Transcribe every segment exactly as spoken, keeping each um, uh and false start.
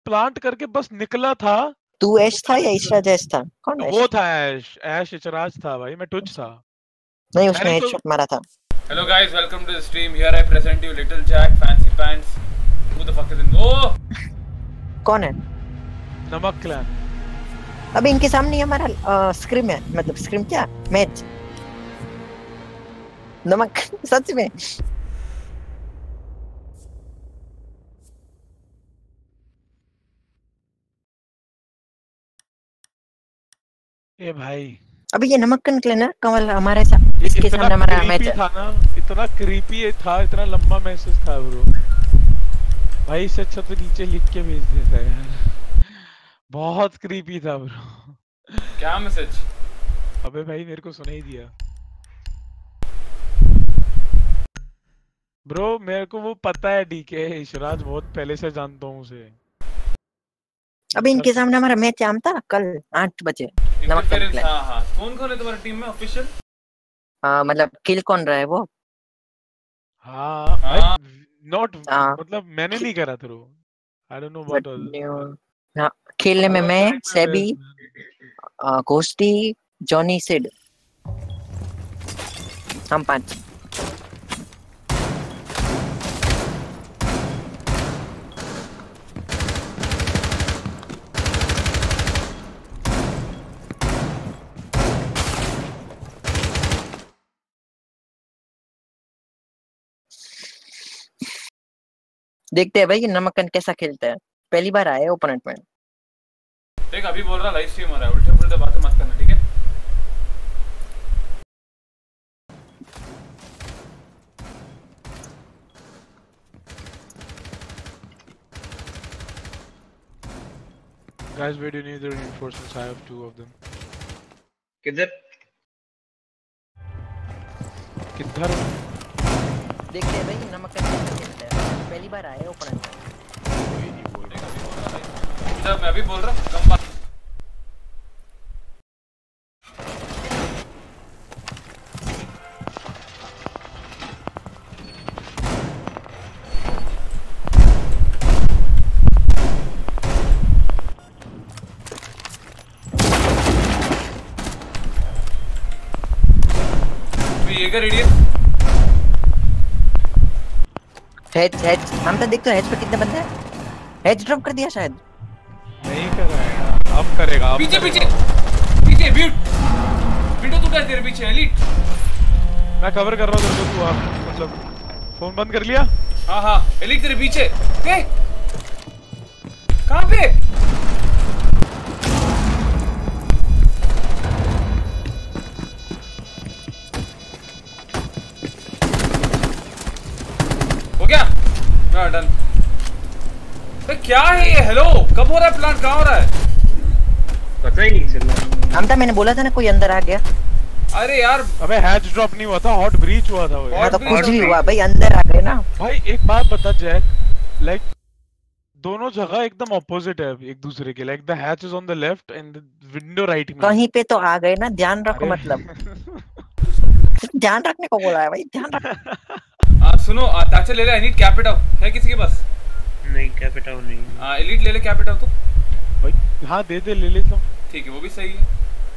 Plant करके बस निकला था। तू ऐश था या इशराज ऐश था? कौन ऐश? वो था ऐश, ऐश इचराज था भाई, मैं टुच था। नहीं, उसने मैंने तो हेडशॉट मारा था। Hello guys, welcome to the stream. Here I present you Little Jack, Fancy Pants. Who the fuck is in? Oh! कौन है? नमक क्लैन। अबे इनके सामने ही हमारा स्क्रीम है, मतलब स्क्रीम क्या? मैच। नमक सच में। ए भाई अबे ये नमक का निकले ना कमल हमारे साथ, इसके सामने हमारा मैच था ना, इतना क्रीपी था, इतना लंबा मैसेज था ब्रो भाई, इससे अच्छा तो नीचे लिख के भेज देता यार। बहुत क्रीपी था ब्रो। क्या मैसेज? अबे भाई मेरे को सुना ही दिया ब्रो, मेरे को वो पता है, डीके इशराज बहुत पहले से जानता हूँ उसे। अबे इनके सामने हमारा मैच आम था कल आठ बजे। नमक का निकले। हाँ हाँ, कौन कौन है तुम्हारी टीम में ऑफिशियल? हाँ मतलब किल कौन रहा है वो? हाँ हाँ नॉट हाँ मतलब मैंने नहीं करा through, I don't know what was. हाँ खेलने में मैं, सेबी, घोस्टी, जॉनी, सिड, हम पांच। देखते हैं भाई ये नमकन कैसा खेलता है, पहली बार आया है ओपोनेंट में। देख अभी बोल रहा लाइव स्ट्रीम हो रहा है, उल्टे पुल्टे बातें मत करना, ठीक है? Guys, where do you need the reinforcements? I have two of them. किधर? किधर? देखते हैं भाई नमकन कैसा खेलता है, पहली बार आया है ओपोनेंट में। कोई नहीं बोल रहा। जब मैं भी बोल रहा कम बात। ये क्या रेडियस? हेड हेड हम तो देखते हैं हेड पे कितने बंदे हैं। हेड ड्रॉप कर दिया शायद। नहीं कर रहा है यार, अब करेगा, अब पीछे करेगा। पीछे पीछे ब्यूट विंडो टूटा है तेरे पीछे एलिट। मैं कवर कर रहा हूँ तेरे को, तू आ, मतलब फोन बंद कर लिया? हाँ हाँ एलिट तेरे पीछे। के कहाँ पे? हो गया? हाँ डन। तो क्या है ये? हेलो कब हो रहा है प्लान, कहाँ हो रहा है? पता ही नहीं चल रहा। हम तो मैंने बोला था ना कोई अंदर आ गया। अरे यार अबे हैच ड्रॉप नहीं हुआ था, हॉट ब्रीच हुआ था वो। हाँ तो कुछ भी हुआ भाई, अंदर आ गए ना भाई। एक बात बता जैक, लाइक दोनों जगह एकदम ऑपोजिट है एक दूसरे के, like the hatch is on the left and the window right में। कहीं पे तो आ गए ना, ध्यान रखो मतलब। ध्यान रखने को बोला है भाई, ध्यान रख। आ, सुनो ताचा ले ले, आई नीड कैपिटल है किसी के पास? नहीं कैपिटल नहीं। आ, एलिट ले ले कैपिटल तो भाई। हाँ दे दे, ले लेता हूँ। ठीक है वो भी सही है।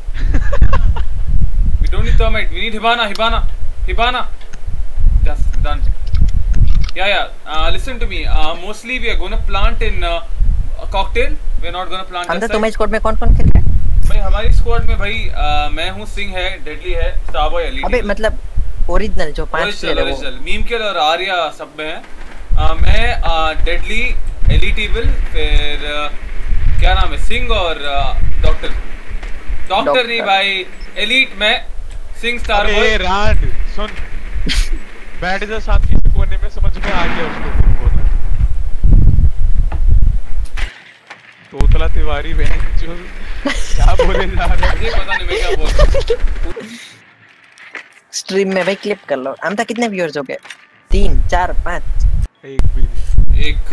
We don't need thermite, we need Hibana, Hibana, Hibana. Yes, done. Yeah, yeah. Uh, listen to me. Uh, mostly we are gonna plant in uh, a cocktail. We are not gonna plant. अंदर तुम्हारी squad में कौन कौन खेल रहा है? भाई हमारी स्क्वाड में भाई uh, मैं हूँ, सिंह है, डेडली है, स्टारबॉय, एलिट। अबे मतलब ओरिजिनल जो पांच प्लेयर है वो। ओरिजिनल मीम किल और आर्या सब में है। uh, मैं uh, डेडली, एलिट इविल, फिर uh, क्या नाम है, सिंह और डॉक्टर। डॉक्टर नहीं भाई, एलिट में सिंह, स्टारबॉय। अरे रांड सुन, बैठ जा शांति से कोने में, समझ में आ गया उसको कौन बोल रहा है। तोतला तिवारी बहन जो क्या बोले जा रहा है, मुझे पता नहीं मैं क्या बोल रहा हूँ। स्ट्रीम में भाई क्लिप कर लो। हम तक कितने व्यूअर्स हो गए? तीन, चार, पाँच? एक भी नहीं। एक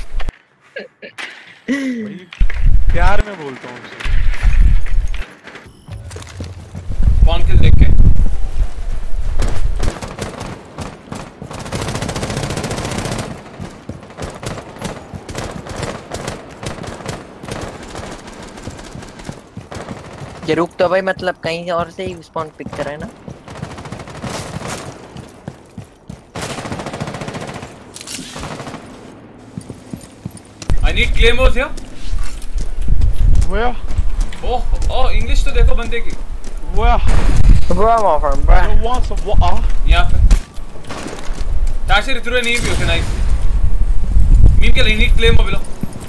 भाई प्यार में बोलता हूँ उसे। कौन किल देख के? ये रुक तो भाई, मतलब कहीं और से ही स्पॉन पिक कर रहा है ना। I need claymores here. Where? Oh, oh, English तो देखो बंदे की. Where? Bro, bro, I bro. want some water. यहाँ पे. Tashi रितुरे नहीं भी उसे nice. Meme के लिए need claymore below.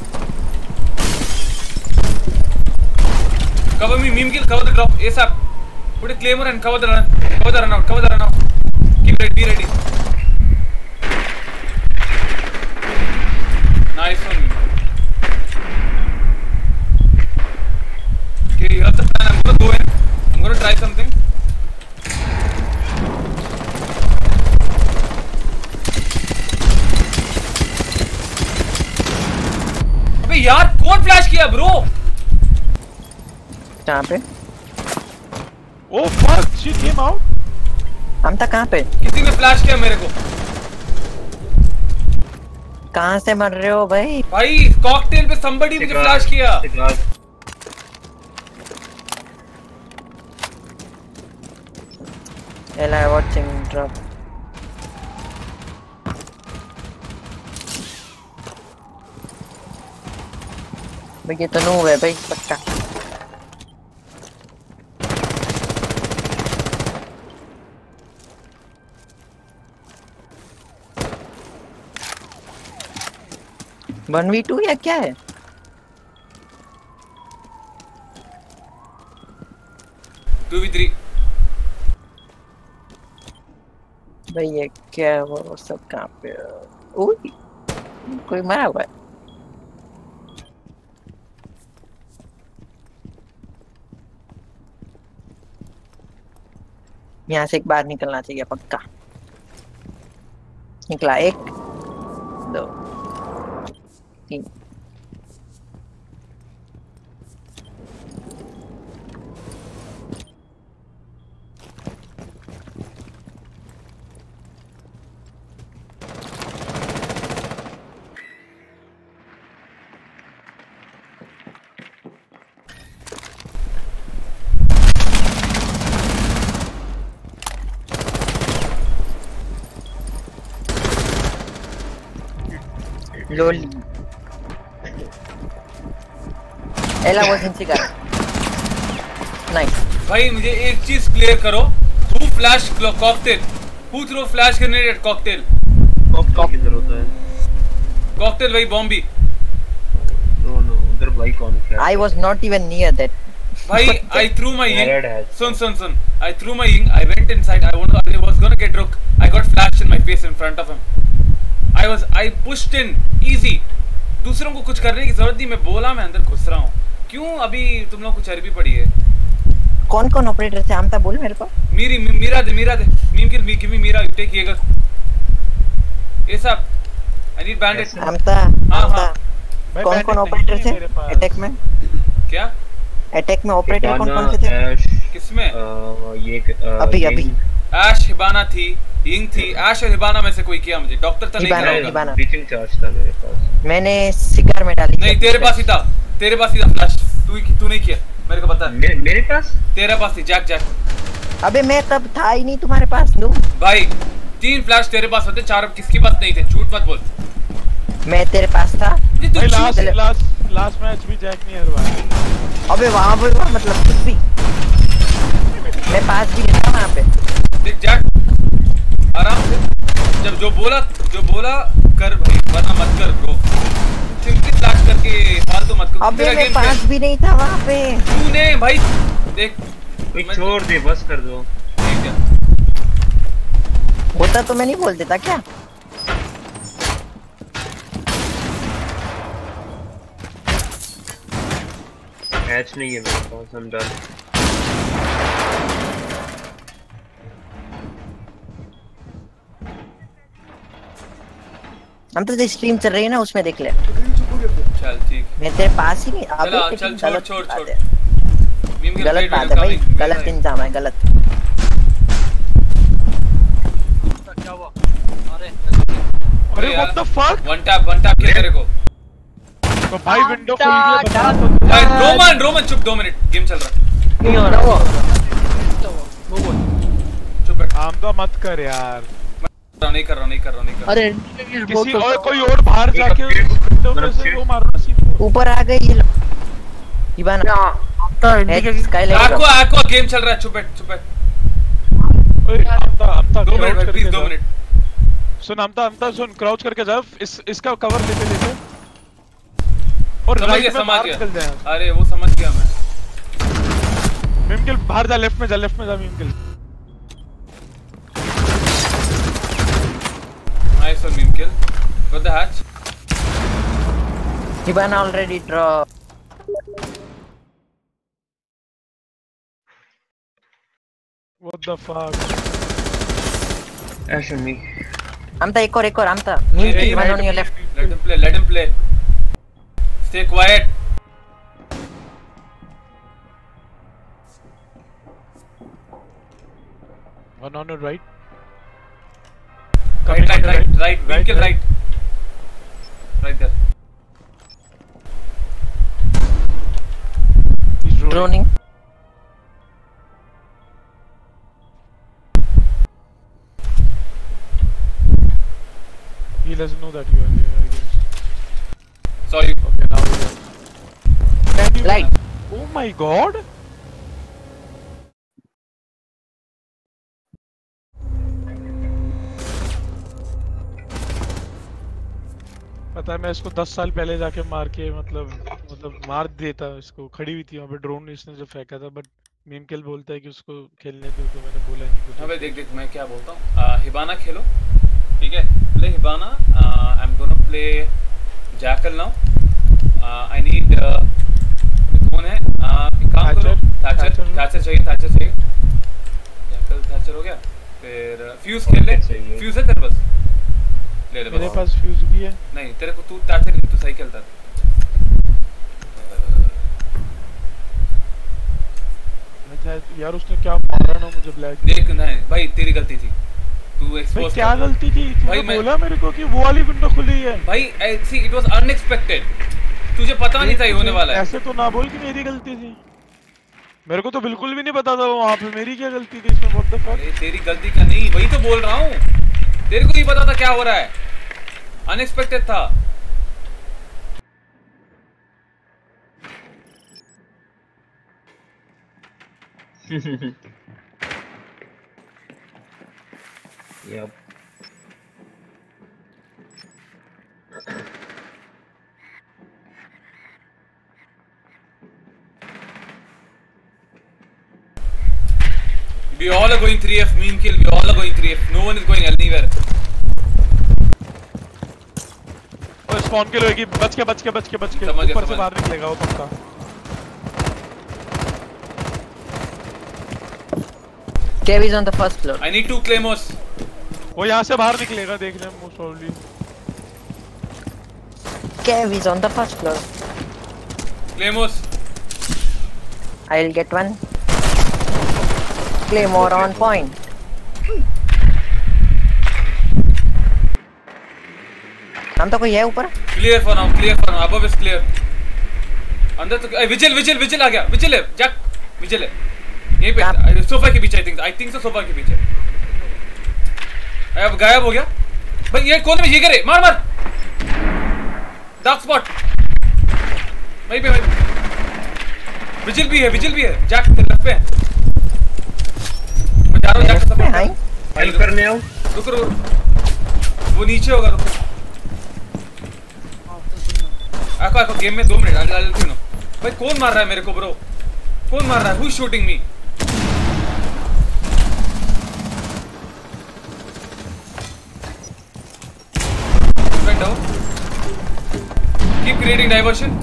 Cover me, meme kill, cover the drop. ASAP. Put a claymore and cover the run. Cover the run out. Cover the run out. Keep ready. Be ready. Nice one. Okay, here's the plan. I'm gonna go in. I'm gonna try something. अबे यार कौन flash किया bro? कहाँ पे? Oh fuck! She came out. हम था कहाँ पे? किसी ने फ्लैश किया मेरे को. कहाँ से मर रहे हो भाई? भाई कॉकटेल पे somebody मुझे फ्लैश किया. Ella watching drop. भाई ये तो नूब है भाई पक्का. वन वी टू या क्या है? Two v three. भाई ये क्या है वो सब कहाँ पे? ओह कोई मरा हुआ है. यहाँ से एक बार निकलना चाहिए पक्का. निकला एक दो तीन. Loli. Ella was in cigar. Nice. भाई मुझे एक चीज क्लियर करो. Who flash cocktail? Who throw flash grenade at cocktail? cocktail किधर होता है? Cocktail भाई बॉम्बी. No no, उधर भाई कौन है? I was not even near that. भाई I threw my Red ying. hat. Sun sun sun. I threw my ying. I went inside. I wanted. I was gonna get rook. I got flashed in my face in front of him. I was. I pushed in easy. दूसरों को कुछ करने की जरूरत नहीं. मैं बोला मैं अंदर घुस रहा हूँ. क्यों अभी तुम लोग को चर्बी पड़ी है? कौन कौन ऑपरेटर से आमता बोल मेरे को. मीरी मीरा दे मीरा दे. Meme kill me give me Mira. Take किएगा. ये सब. I need bandit. आमता हाँ आमता. हाँ. कौन कौन ऑपरेटर से अटैक में? क्या? अटैक में ऑपरेटर कौन कौन से थे? किसमें? ये अभी अभी. ऐश हिबाना थी. यिंग थी. ऐश और हिबाना में से कोई किया मुझे. डॉक्टर तो नहीं किया होगा. ब्रीचिंग चार्ज था मेरे पास. मैंने सिगार में डाली. नहीं तेरे पास ही था. तेरे पास ही था फ्लैश. तू तू नहीं किया. मेरे को पता है. मे, मेरे पास? तेरे पास थी. Jack Jack. अबे मैं तब था ही नहीं तुम्हारे पास. नो भाई तीन फ्लैश तेरे पास होते. चार किसके पास नहीं थे. झूठ मत बोल. मैं तेरे पास था. भाई लास्ट लास्ट लास्ट मैच भी जैक नहीं हरवाया. अबे वहां पे वहां मतलब कुछ भी. मैं पास भी था वहां पे. देख जैक आराम से. जब जो बोला जो बोला कर भाई. वरना मत कर ब्रो. सिंपली फ्लैश करके फालतू मत कर. अबे मैं पास भी नहीं था वहां पे. तूने भाई देख. कोई छोड़ दे बस कर दो. ठीक है. होता तो मैं नहीं बोल देता क्या? मैच नहीं है मेरे पास. हम डन. हम तो स्ट्रीम चल रही है ना उसमें देख ले. चल ठीक. मैं तेरे पास ही नहीं. अबे चल छोड़ छोड़ छोड़. गलत बात है भाई. गलत इंतजाम है. गलत. क्या हुआ? अरे अरे what the fuck. One tap one tap किया तेरे को. तो भाई विंडो खुल गया. बता तो. भाई रोमन रोमन चुप. दो मिनट गेम चल रहा है. नहीं हो रहा वो। वो बोल चुप बैठ। आम तो मत कर यार। नहीं कर रहा नहीं कर रहा नहीं कर रहा। अरे किसी और कोई और बाहर एक जाके अपडेट विंडो में मतलब से फिर- वो मारो ना सीधे। ऊपर आ गई ये लोग। इबाना तो इंडिकेटर स्काई आको लाइट आको गेम चल रहा है, चुप बैठ चुप बैठ। ओए अमता अमता दो मिनट क्राउच भाई करके प्लीज दो जा। मिनट। सुन अमता अमता सुन क्राउच करके जा, इस इसका कवर लेते लेते और समझ राइट गया में समझ बाहर निकल गया। जाए। अरे वो समझ गया मैं। मिमकिल बाहर जा, लेफ्ट में जा, लेफ्ट में जा meme kill. Nice one meme kill. Got the hatch. Hibana already drop. What the fuck? Ash on me. अमता एक और एक और अमता। Hey, meme kill one hey, on your left. Let him play, let him play. Stay quiet. One on your right. Right, Coming right, on your right, right. Minkle, right. Right there. He's droning. Droning. He doesn't know that you are here, I guess. Sorry. Okay, now we are. Can you Light. Oh my god! पता है मैं इसको दस साल पहले जाके मार के मतलब मतलब मार देता इसको। खड़ी हुई थी वहाँ पे ड्रोन इसने जो फेंका था, बट मीमकिल बोलता है कि उसको खेलने दो, तो मैंने बोला नहीं कुछ। अबे देख देख मैं क्या बोलता हूँ। हिबाना खेलो, ठीक है? Play Hibana. I am gonna play Jackal now. I need कौन है? uh, एक काम करो। Thatcher, Thatcher Thatcher। थैचर चाहिए, थैचर चाहिए। जैकल थैचर हो गया। फिर फ्यूज खेल ले। Okay, चाहिए। फ्यूज है तेरे पास? ले ले मेरे बस। पास फ्यूज भी है। नहीं तेरे को तू थैचर नहीं, तू सही खेलता था। मैं शायद- यार उसने क्या मारा ना मुझे ब्लैक। देख नहीं भाई तेरी गलती थी, तू भाई एक्सपोज क्या गलती थी? भाई तूने मैं- बोला मेरे को कि वो वाली विंडो खुली है। भाई सी इट वाज अनएक्सपेक्टेड, तुझे पता नहीं था ये होने वाला है। ऐसे तो ना बोल कि मेरी गलती थी। मेरे को तो बिल्कुल भी नहीं पता था वहाँ पे मेरी क्या गलती थी इसमें। What the fuck? अरे तेरी गलती का नहीं, वही तो बोल रहा हूँ। तेरे को नहीं पता था क्या हो रहा है, अनएक्सपेक्टेड था। Yep. We all are going three F, meme kill. We all are going three F. No one is going anywhere. और स्पॉन किल होगी। बच के बच के बच के बच के समझ गया, ऊपर से समझ बाहर निकलेगा वो पक्का। Cave is on the first floor. I need two claymores. वो यहाँ से बाहर निकलेगा, देख लें most probably. Cave is on the first floor. Claymores. I'll get one. Claymore on point. हम तो कोई है ऊपर? Clear for now. Clear for now. Above is clear. अंदर तो ए, विजिल विजिल विजिल आ गया। विजिल है जैक, विजिल है यहीं पे सोफा के पीछे। आई थिंक आई थिंक तो सोफा के पीछे। अब गायब हो गया भाई। ये कौन है? ये करे मार मार। डार्क स्पॉट वहीं पे भाई। विजिल भी है, विजिल भी है। जैक लेफ्ट पे है। मैं जा रहा हूँ जैक से हाय सपोर्ट। हेल्प करने आओ। रुक रुक, वो नीचे होगा। रुक आको आको, गेम में दो मिनट आगे आगे तीनों। भाई कौन मार रहा है मेरे को ब्रो? कौन मार रहा है? Who is shooting me? Went down. Keep creating diversion.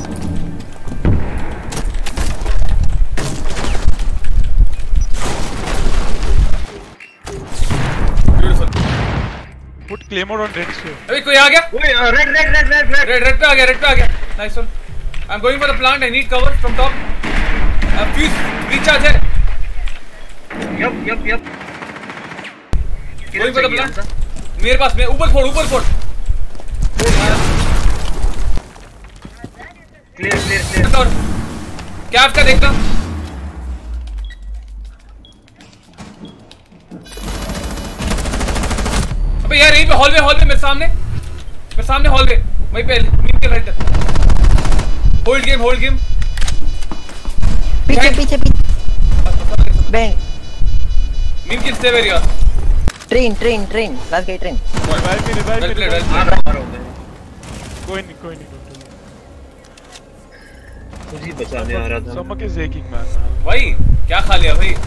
Beautiful. Put claymore on red sphere. अबे कोई आ गया? Wait, uh, red, red, red, red, red. Red, red पे आ गया, red पे आ गया। Nice one. I'm going for the plant. I need cover from top. Uh, fuse recharge है। Yup, yup, yup. Going for the plant. मेरे पास में ऊपर फोड़, ऊपर फोड़। Clear, clear, clear. और कैफ का देखना। यार यहीं पे हॉलवे हॉलवे मेरे सामने मेरे सामने हॉलवे वहीं पे मीम के राइट तक होल्ड गेम होल्ड गेम पीछे पीछे पीछे bang meme kill stay where यार ट्रेन ट्रेन ट्रेन लास्ट गई train revive me revive well me played well मार प्लेड मार हो गए कोई नहीं कोई नहीं तुझे बचाने आ रहा था समक इज एकिंग मैन भाई क्या खा लिया भाई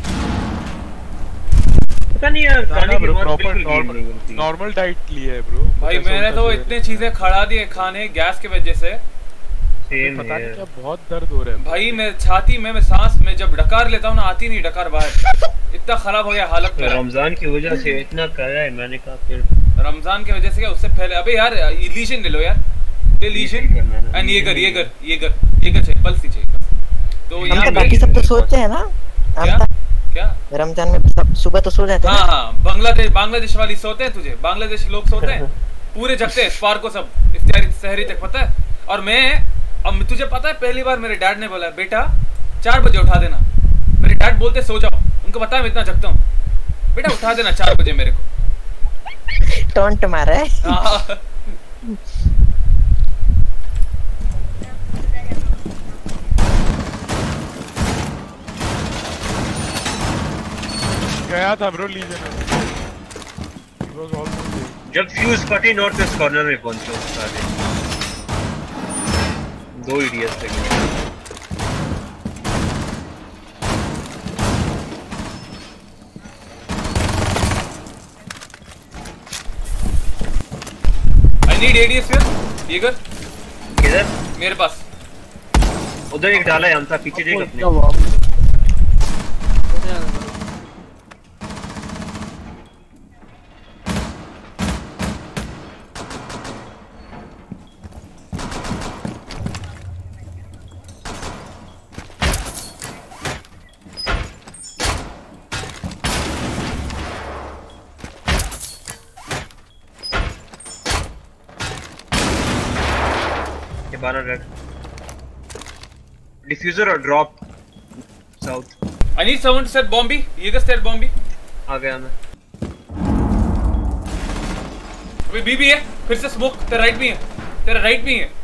पता नहीं यार खाने के ब्रो बाद प्रॉपर बिल्कुल नींद नॉर्मल नहीं मिलती। नॉर्मल डाइट ली है ब्रो भाई मैंने तो इतने चीजें खड़ा दिए खाने गैस की वजह से सेम पता नहीं है क्या बहुत दर्द हो रहा है भाई मैं छाती में मैं सांस में जब डकार लेता हूँ ना आती नहीं डकार बाहर इतना खराब हो गया हालत तो मेरा रमजान की वजह से इतना करा है मैंने कहा फिर रमजान की वजह से क्या उससे पहले अबे यार लीजन ले लो यार ले लीजन एंड ये कर ये कर ये कर ये कर चाहिए पल्स ही चाहिए बस। तो हम यहाँ तो पे बाकी सब तो सोते हैं ना क्या हम क्या तो रमजान में सब सुबह तो सो जाते हैं हाँ हाँ बांग्लादेश बांग्लादेश वाली सोते हैं तुझे बांग्लादेश लोग सोते हैं पूरे जगते हैं स्पार को सब इफ्तारी सहरी तक पता है और मैं अब तुझे पता है पहली बार मेरे डैड ने बोला बेटा चार बजे उठा देना मेरे डैड बोलते सो जाओ उनको पता है मैं इतना जगता हूँ बेटा उठा देना चार बजे मेरे को टोंट मारा है हाँ गया था ब्रो लीजन में वाज ऑलमोस्ट जब फ्यूज कटे नॉर्थ वेस्ट कॉर्नर में पहुंचे सारे दो इडियट्स थे आई नीड एडीएस हियर ये कर किधर मेरे पास उधर एक डाला है हम था पीछे देख अपने बारह रेड डिफ्यूजर और drop south I need someone to set बॉम्बी ये कर सेट बॉम्बी आ गया मैं अबे बी भी है फिर से स्मोक तेरा राइट भी है तेरा राइट भी है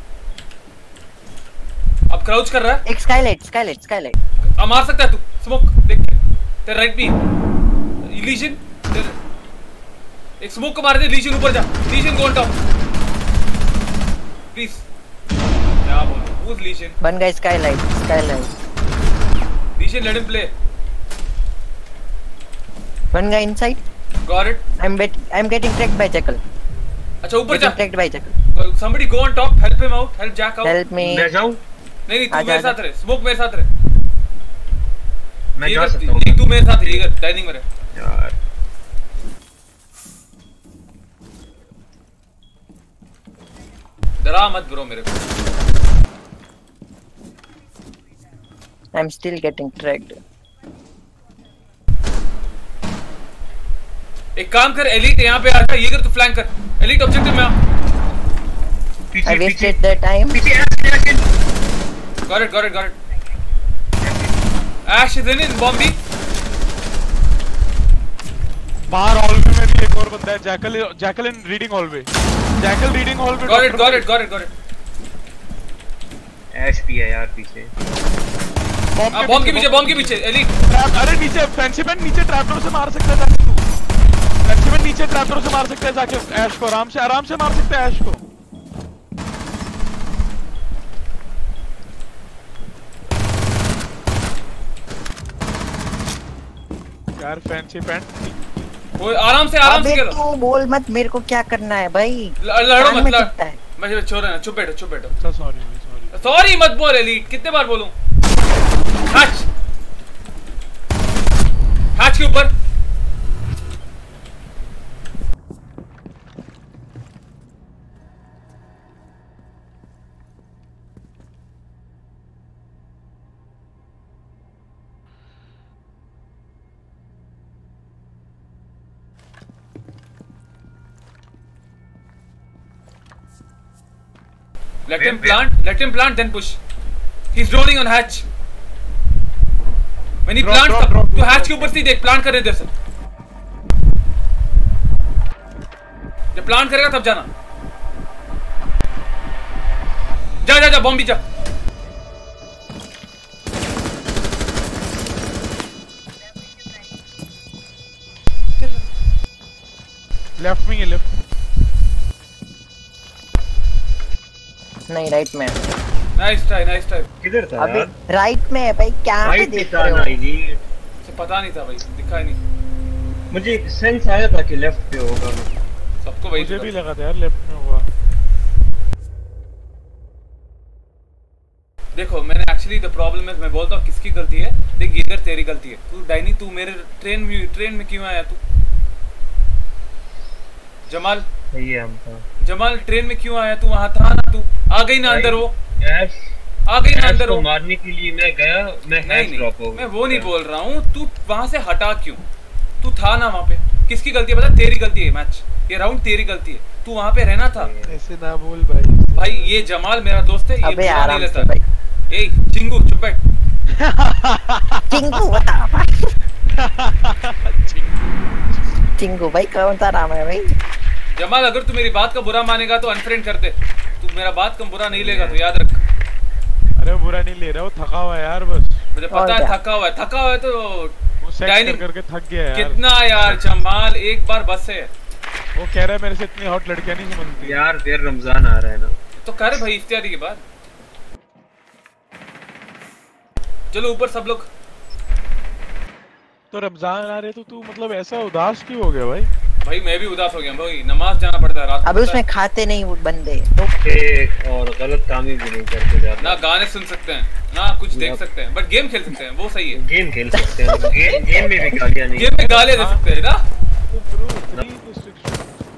अब क्राउच कर रहा है एक स्काईलाइट स्काईलाइट स्काईलाइट अब मार सकता है तू स्मोक देख तेरा राइट भी है लीजन एक स्मोक को मार दे लीजन ऊपर जा Legion go on top please क्या बोल who's लीजन बन गया skylight skylight Legion let him play बन गया inside got it I am bet I am getting tracked by Jackal अच्छा ऊपर जा tracked by Jackal somebody go on top help him out help jack out help me मैं जाऊं नहीं नहीं तू आजा, मेरे आजा। साथ रहे स्मोक मेरे साथ रहे मैं ये जा कर- सकता हूं नहीं तू मेरे साथ ये कर डाइनिंग में रहे यार डरा मत ब्रो मेरे को I am still getting tracked एक काम कर एलिट यहाँ पे आजा ये कर तू फ्लैंक कर एलिट ऑब्जेक्टिव में आ पीछे आई पीछे वेस्टेड द टाइम पीछे ऐसे ऐसे got it got it got it Ash is in in बॉम्बी बाहर हॉलवे में भी एक और बंदा है Jackal Jackal in reading hallway Jackal reading hallway got it got it got it got it Ash भी है यार पीछे हां बॉम्ब के पीछे बॉम्ब के पीछे एलिट ट्रैप अरे नीचे फेंसीमैन नीचे ट्रैपडोर से मार सकता है जाके तू फेंसीमैन नीचे ट्रैपडोर से मार सकता है जाके ऐश को आराम से आराम से मार सकता है ऐश को यार फैंसी पैंट वो आराम से आराम से अबे खेलो तू बोल मत मेरे को क्या करना है भाई ल- लड़ो कान मत में लड़ चुभता है मैं छोड़ रहा चुप बैठो चुप बैठो अच्छा सॉरी सॉरी सॉरी मत बोल एलिट कितने बार बोलूं हैच हैच के ऊपर Let him plant, let him plant, then push. He's rolling on hatch. When he Drop, plants, drop, drop, तो drop, hatch drop. के ऊपर से देख, plant कर रहे इधर से. जब प्लांट करेगा तब जाना। जा जा जा बॉम्ब भी जा। लेफ्ट में, ये लेफ्ट नहीं राइट में। Nice try nice try. किधर था अबे यार? राइट में है भाई, क्या राइट पे देख था रहे ना हो? ये। पता नहीं था भाई, दिखा ही नहीं। मुझे सेंस आया था कि लेफ्ट पे होगा। सबको वही मुझे था। भी लगा था यार लेफ्ट में हुआ। देखो मैंने एक्चुअली द प्रॉब्लम है, मैं बोलता हूँ किसकी गलती है। देख इधर तेरी गलती है। तू डाइनी तू मेरे ट्रेन में ट्रेन में क्यों आया तू? जमाल सही है हम था। जमाल ट्रेन में क्यों आया तू? वहां था ना तू? आ गई ना अंदर वो? यस आ गई ना अंदर को वो? मारने के लिए मैं गया, मैं नहीं हैश ड्रॉप हो नहीं गया। मैं वो नहीं बोल रहा हूँ। तू वहां से हटा क्यों? तू था ना वहां पे। किसकी गलती है बता? तेरी गलती है। मैच ये राउंड तेरी गलती है। तू वहां पे रहना था। ऐसे ना बोल भाई। भाई ये जमाल मेरा दोस्त है, ये अबे बुरा नहीं आराम से लेता। भाई। ए चिंगू चुप बैठ। चिंगू बता भाई। चिंगू भाई कौन सा नाम है भाई? जमाल अगर तू मेरी बात का बुरा मानेगा तो अनफ्रेंड कर दे। तू मेरा बात का बुरा नहीं लेगा तो याद रख। अरे बुरा नहीं ले रहा, वो थका हुआ है यार बस। मुझे पता है थका हुआ है। थका हुआ है तो वो सेक्स डाइनिंग कर करके थक गया यार। कितना यार जमाल, एक बार बस है। वो कह रहा है मेरे से इतनी हॉट लड़कियां नहीं समझती यार फिर रमजान आ रहा है ना, तो कर भाई इफ्तियारी के बाद। चलो ऊपर सब लोग। तो रमजान आ रहे तो तू मतलब ऐसा उदास क्यों हो गया भाई? भाई मैं भी उदास हो गया भाई, नमाज जाना पड़ता है रात को। अबे उसमें खाते नहीं वो बंदे तो। एक और गलत काम भी नहीं करते ना ज्यादा। गाने सुन सकते हैं ना कुछ देख सकते हैं, बट गेम खेल सकते हैं, वो सही है। गेम खेल सकते हैं, गे, गेम में भी गालियां नहीं। गेम में गालियां दे सकते हैं ना। तो ब्रो इतनी restriction।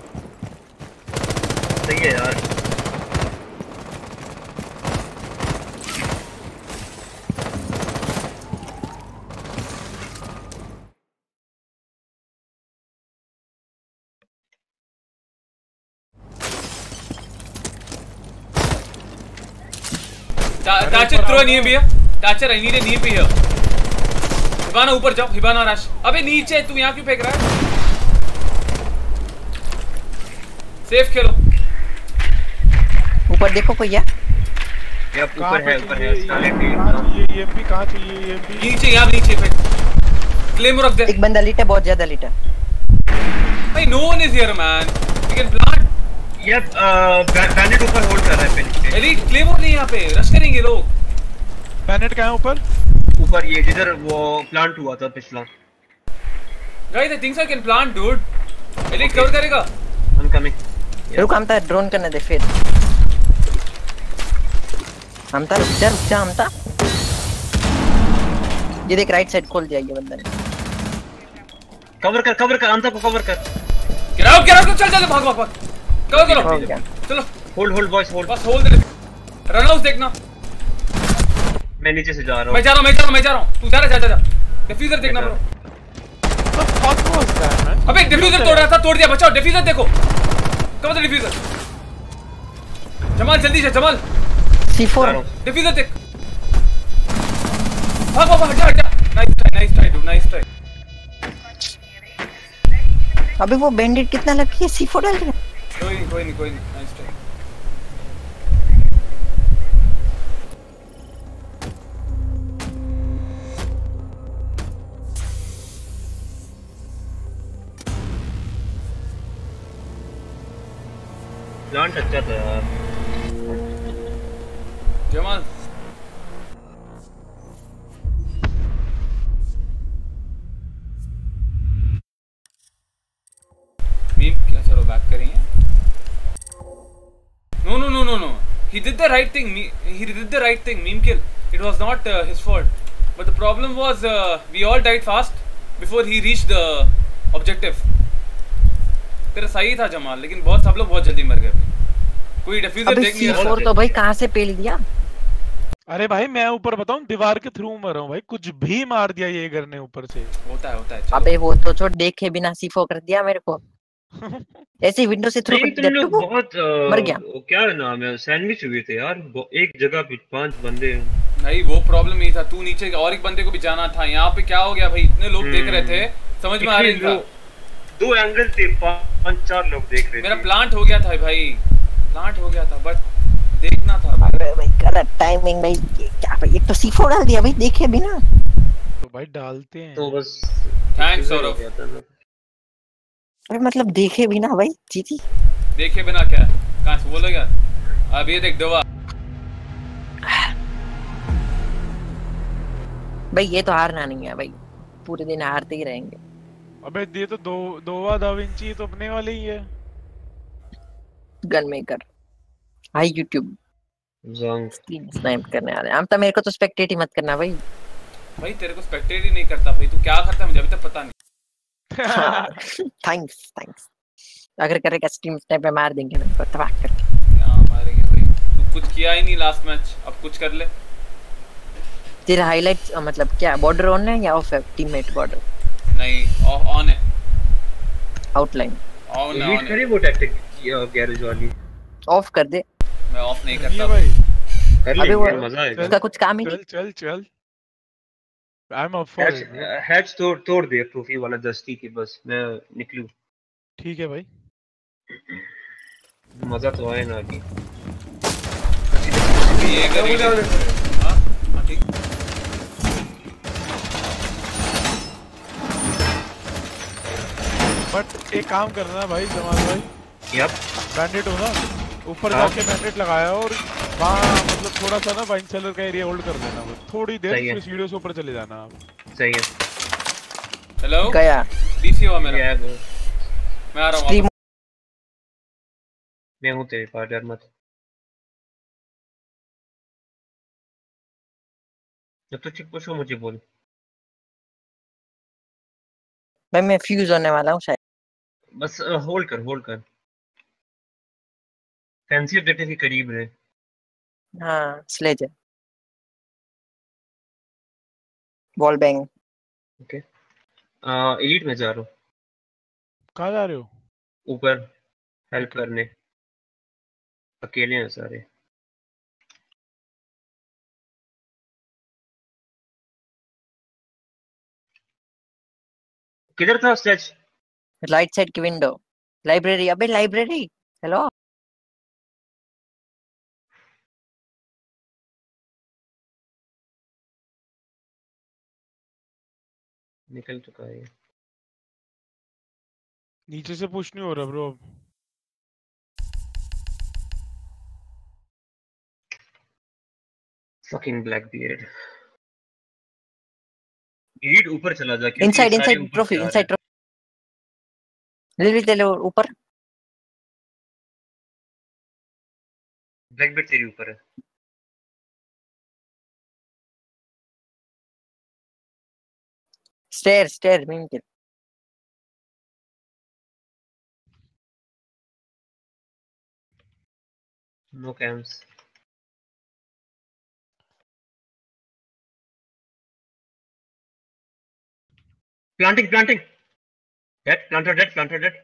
सही है यार। टाचर थ्रो नहीं है भैया, टाचर आई नीड ए नी पे हियर। हिबाना ऊपर जाओ, हिबाना राश। अबे नीचे तू यहाँ क्यों फेंक रहा है? सेफ खेलो। ऊपर देखो कोई है? या कहाँ ऊपर पे है, ऊपर चाहिए? है स्टार्ट कहाँ चाहिए ईएमपी? कहाँ चाहिए ईएमपी? नीचे यहाँ नीचे फेंक। क्लेमर रख दे। एक बंदा लीट है, बहुत ज्यादा लीट है। भाई no one is here man, we can plant. ये बैनेट ऊपर होल्ड कर रहा है पेन। एलीट क्लेमर नहीं यहाँ पे, रश करेंगे लोग। बैनेट कहाँ है ऊपर? ऊपर ये जिधर वो प्लांट हुआ था पिछला। Guys I think so I can plant dude. Elite cover करेगा। I am coming. रुक हमता ड्रोन करने दे फिर। हमता रुक जा रुक जा हमता। ये देख राइट साइड खोल दिया ये बंदा ने। कवर कर कवर कर अंता को कवर कर। गेट आउट गेट आउट, चल चल भाग भाग भाग। कवर करो हो गया। चलो होल्ड होल्ड बॉयज होल्ड। बस होल्ड दे। रन हाउस देखना। मैं नीचे से जा रहा मैं हूं। जा रहा हूं मैं जा रहा हूं मैं जा रहा हूं। तू जा रहा जा जा जा। डिफ्यूजर देखना bro. What the fuck was that, man? अबे डिफ्यूजर तोड़ रहा था, तोड़ दिया। बचाओ डिफ्यूजर देखो। Cover the diffuser. जमाल जल्दी से जमाल सी फोर डिफ्यूजर देख। भाग भाग हट जा हट जा। Nice try nice try do nice try. अबे वो बैंडेड कितना लगी है? सी फोर डाल दिया। कोई नहीं कोई नहीं कोई नहीं नाइस ट्राई। प्लांट अच्छा था यार। जमाल मीम क्या चलो बैक करेंगे। No no no no no he did the right thing. He did the right thing. Meme kill. It was not uh, his fault. But the problem was uh, we all died fast before he reached the objective. तेरा सही था जमाल, लेकिन बहुत सब लोग बहुत जल्दी मर गए। कोई डिफ्यूजर अबे देख नहीं सी रहा। फोर तो भाई कहाँ से पेल दिया? अरे भाई मैं ऊपर बताऊं दीवार के थ्रू मर रहा हूँ भाई, कुछ भी मार दिया ये करने ऊपर से। होता है होता है। चलो। अबे वो तो छोड़, देखे बिना सी फोर कर दिया मेरे को। ऐसे विंडो से थ्रू नहीं कर तुम लोग दिया। बहुत मर गया। अ, क्या नाम है सैंडविच हुए थे यार। वो एक जगह पे पांच बंदे। भाई वो प्रॉब्लम ही था, तू नीचे और एक बंदे को भी जाना था। यहाँ पे क्या हो गया भाई, इतने लोग देख रहे थे, समझ में आ रही था। दो एंगल थे, पांच चार लोग देख रहे थे। मेरा प्लांट हो गया था भाई, प्लांट हो गया था बट देखना था भाई। अरे भाई गलत टाइमिंग भाई, ये क्या भाई, एक तो सी फोर डाल दिया भाई देखे बिना। तो भाई डालते हैं तो बस थैंक्स सौरभ। अरे मतलब देखे बिना भाई जीती। देखे बिना क्या कहां से बोलेगा? अब ये देख दवा भाई, ये तो हारना नहीं है भाई, पूरे दिन हारते ही रहेंगे। अबे ये तो दो दोवा दा विंची तो अपने वाले ही है। गन मेकर हाई यूट्यूब जोंग स्क्रीन स्नाइप करने आ रहे हैं। हम तो, मेरे को तो स्पेक्टेट ही मत करना भाई। भाई तेरे को स्पेक्टेट ही नहीं करता भाई, तू क्या करता है मुझे अभी तक पता नहीं। Thanks thanks. अगर करेगा स्ट्रीम स्नाइप पे मार देंगे ना तबाह करके। क्या मारेंगे भाई, तू कुछ किया ही नहीं लास्ट मैच, अब कुछ कर ले। तेरा हाइलाइट मतलब क्या बॉर्डर ऑन है या ऑफ है? टीममेट बॉर्डर नहीं ऑन है, आउटलाइन ऑन है। रीड करे वो टैक्टिक गैरेज वाली, ऑफ कर दे। मैं ऑफ नहीं ये करता भाई कर अबे ले वो- मजा आएगा। उसका कुछ काम ही चल नहीं। चल चल I am up for hatch it. Hatch तोड़ तोड़ दे ट्रॉफी वाला दस्ती की, बस मैं निकलूं। ठीक है भाई। मजा तो आए ना अभी। ये करेंगे। हां हां ठीक। बट एक काम करना भाई जमाल भाई, यप बैंडेड हो ना, ऊपर हाँ। जाके बैंडेड लगाया और वहाँ मतलब थोड़ा सा ना वाइन सेलर का एरिया होल्ड कर देना बस थोड़ी देर, सही है। फिर सीढ़ियों से ऊपर चले जाना आप। सही है। हेलो गया डीसी हुआ मेरा, मैं मैं आ रहा हूं स्ट्रीम। मैं हूं तेरे पास, डर मत। जब तो ठीक पूछो मुझे बोल। भाई मैं फ्यूज होने वाला हूँ शायद। बस होल्ड कर होल्ड कर। फैंसी ऑब्जेक्टिव के करीब है। हाँ स्लेज है। Ball bang. ओके एलिट में जा रहा हूँ कहाँ जा रहे हो? ऊपर हेल्प ठीक है। करने। अकेले हैं सारे। किधर था स्टेज? राइट साइड की विंडो। लाइब्रेरी। अबे लाइब्रेरी। हेलो निकल चुका है। नीचे से पुश नहीं हो रहा bro. Fucking black beard. Lead ऊपर चला जा। क्योंकि इनसाइड सारे इनसाइड ऊपर ट्रॉफी से आ रहे इनसाइड ट्रॉफी। ले ले ले ऊपर। हैं। ब्लैक बियर्ड तेरे ऊपर है। स्टेयर स्टेयर मीन के। No cams. Planting planting dead planter dead planter dead.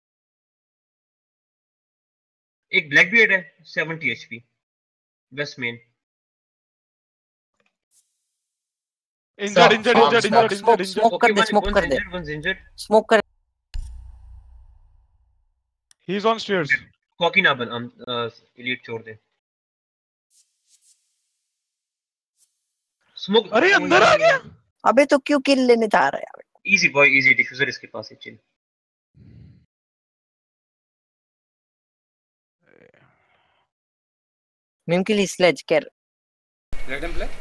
एक ब्लैक बियर्ड है seventy HP west main. Injured injured smoke injured smoke injured smoke injured smoke कर दे स्मोक कर दे वंस इंजर्ड। स्मोक कर। He is on stairs. Cocky ना बन हम एलीट छोड़ दे। स्मोक। अरे अंदर आ गया। अबे तो क्यों किल लेने जा रहा है यार? Easy boy easy. डिफ्यूजर इसके पास है। चिल। मीम के लिए स्लेज कर। Let him play.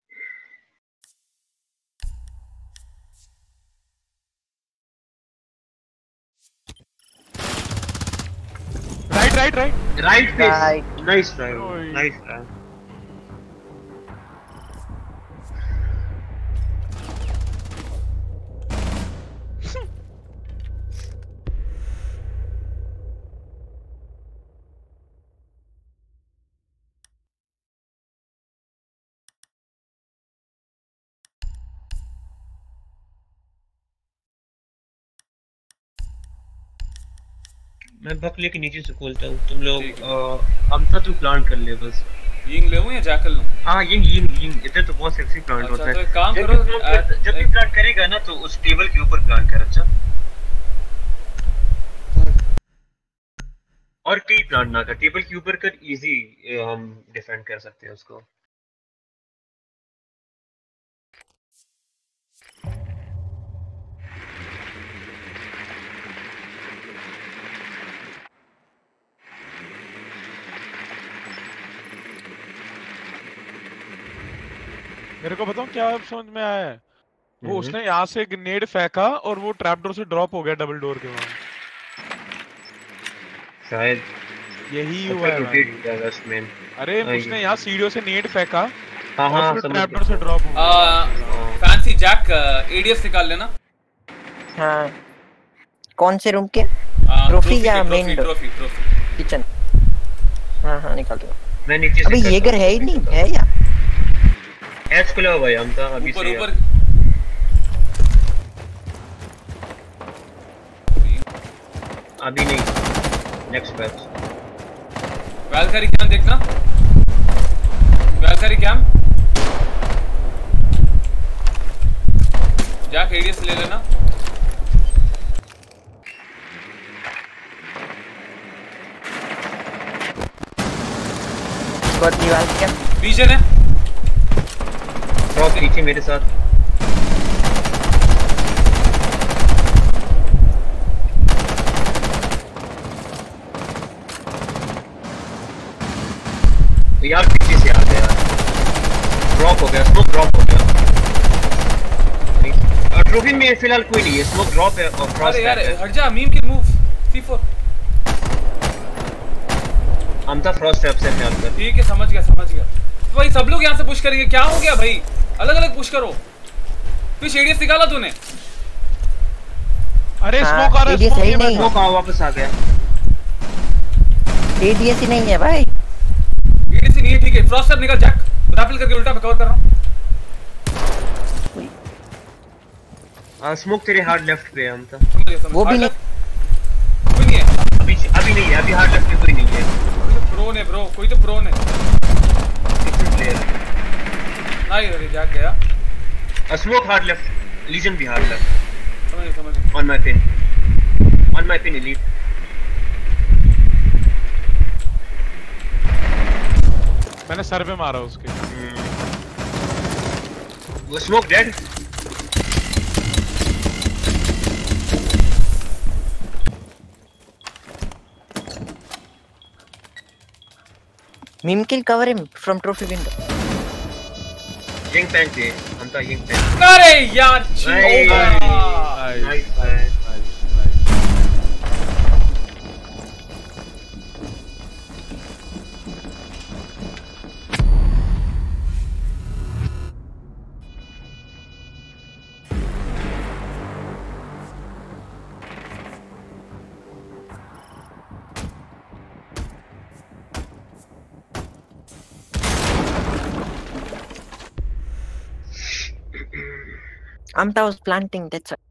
Right right right right पे। Right. नाइस ट्राई ओए। Nice try. मैं बकले के नीचे से खोलता हूँ। तुम लोग ठीक हम तो तू प्लान कर ले बस। यिंग ले लूं या जैकल लूं? हाँ यिंग यिंग यिंग इधर तो बहुत सेक्सी प्लांट अच्छा, होता तो है। एक काम जब करो, भी प्लांट आ- जब भी एक- प्लांट करेगा ना तो उस टेबल के ऊपर प्लांट कर। अच्छा और कई प्लान ना कर, टेबल के ऊपर कर, इजी हम डिफेंड कर सकते हैं उसको। मेरे को बताओ क्या समझ में आया है, वो उसने यहाँ से एक नेड फेंका और वो ट्रैप डोर से ड्रॉप हो गया डबल डोर के वहां, शायद यही हुआ है रोटेट भाई। किया उसमें। अरे उसने यहाँ सीढ़ियों से नेड फेंका हाँ हाँ और फिर समझ ट्रैप डोर गया। से ड्रॉप हो गया। फैंसी जैक एडीएस निकाल लेना। हाँ कौन से रूम के? आ, ट्रॉफी या trophy main door? Trophy trophy kitchen. हाँ हाँ निकाल दो। मैं नीचे से अबे करता येगर हूँ। है ही नहीं है या? एच खुला हुआ है हम था अभी ऊपर से। ऊपर अभी नहीं, नेक्स्ट बैच। वैल्करी कैम देखना, वैल्करी कैम जैक एडीएस ले लेना। बहुत दीवार क्या? पीछे ने ड्रॉप नीचे मेरे साथ। यार पीछे से आ गया, ड्रॉप हो गया, स्मोक ड्रॉप हो गया। ट्रॉफी में फिलहाल कोई नहीं है, स्मोक ड्रॉप है और क्रॉस अरे यार है। हट जा, मीम के मूव सी फोर। हम था फ्रॉस्ट ट्रैप से ख्याल कर। ठीक है समझ गया समझ गया। तो भाई सब लोग यहाँ से पुश करेंगे, क्या हो गया भाई, अलग अलग पुश करो। फिर एडीएस निकाला तूने? अरे हाँ, स्मोक आ रहा है, A D S स्मोक है ही ये नहीं। स्मोक आ वापस आ गया। एडीएस ही नहीं है भाई। एडीएस नहीं है, ठीक है। फ्रॉस्ट ट्रैप निकाल, जैक रैपल करके उल्टा मैं कवर कर रहा हूँ। हां स्मोक तेरे हार्ड लेफ्ट पे है हम था। समझ गया समझ वो भी गया। नहीं। कोई नहीं है अभी अभी नहीं है, अभी हार्ड लेफ्ट पे कोई नहीं है। कोई तो प्रो ने ब्रो, कोई तो प्रो ने। Different player. नहीं अरे जैक गया। A smoke hard left, Legion भी हार्ड लेफ्ट। समझ गया समझ गया। On my pin, on my pin elite. मैंने सर पे मारा उसके। वो smoke dead. Meme kill cover him from trophy window. Young tank थे हम था, यंग टैंक। अरे यार Nice. Nice Nice, nice nice. Amta was planting, that's why.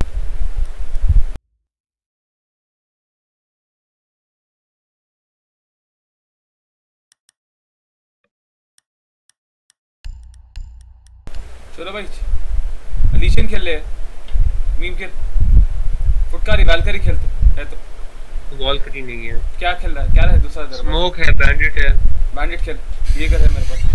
चलो भाई अलीशन खेल ले, मीम के फुटकारी वैल्करी खेलते है तो। वॉल करी नहीं है। क्या खेल रहा है, क्या है दूसरा दरबार? स्मोक है, बैंडिट है। बैंडिट खेल, ये कर है मेरे पास।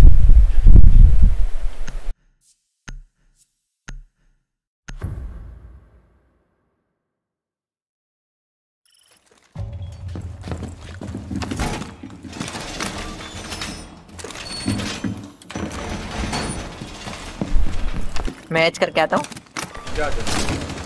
मैच करके आता हूँ। जा जा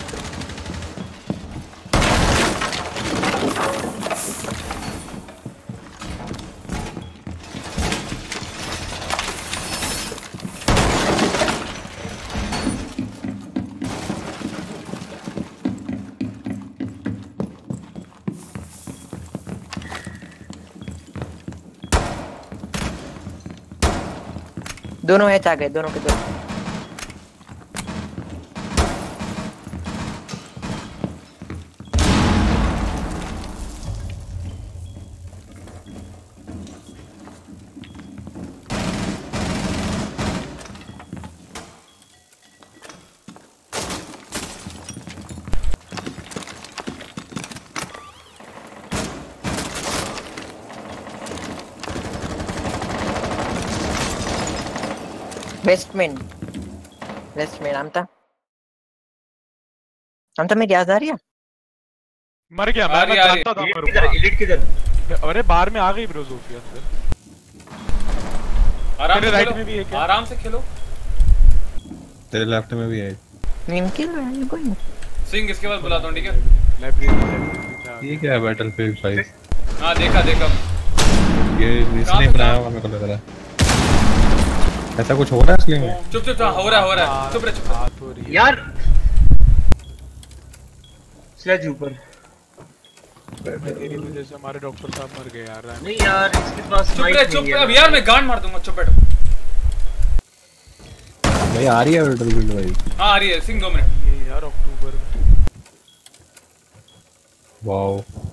दोनों हैच आ गए, दोनों के दोनों। वेस्ट मेन वेस्ट मेन आमता आमता मेरी याद आ रही है मर गया मैं जानता था किधर एलिट किधर अरे बाहर में आ गई ब्रो ज़ोफी अंदर आराम से राइट में भी है क्या आराम से खेलो तेरे लेफ्ट में भी है मीम किल रहा है कोई सिंह इसके बाद बुलाता हूं ठीक है ये क्या है बैटलफील्ड फाइव हां देखा देखा ये इसने बनाया हुआ मेरे को लग रहा है ऐसा कुछ हो रहा है असली में चुप चुप हो रहा है हो रहा है चुप रह चुप रह यार स्लेज ऊपर मेरी वजह से हमारे डॉक्टर साहब मर गए यार नहीं यार इसके पास चुप रह चुप अब यार मैं गांड मार दूंगा चुप बैठो भाई आ रही है बैटलफील्ड भाई हां आ रही है सिंह दो मिनट ये यार अक्टूबर में wow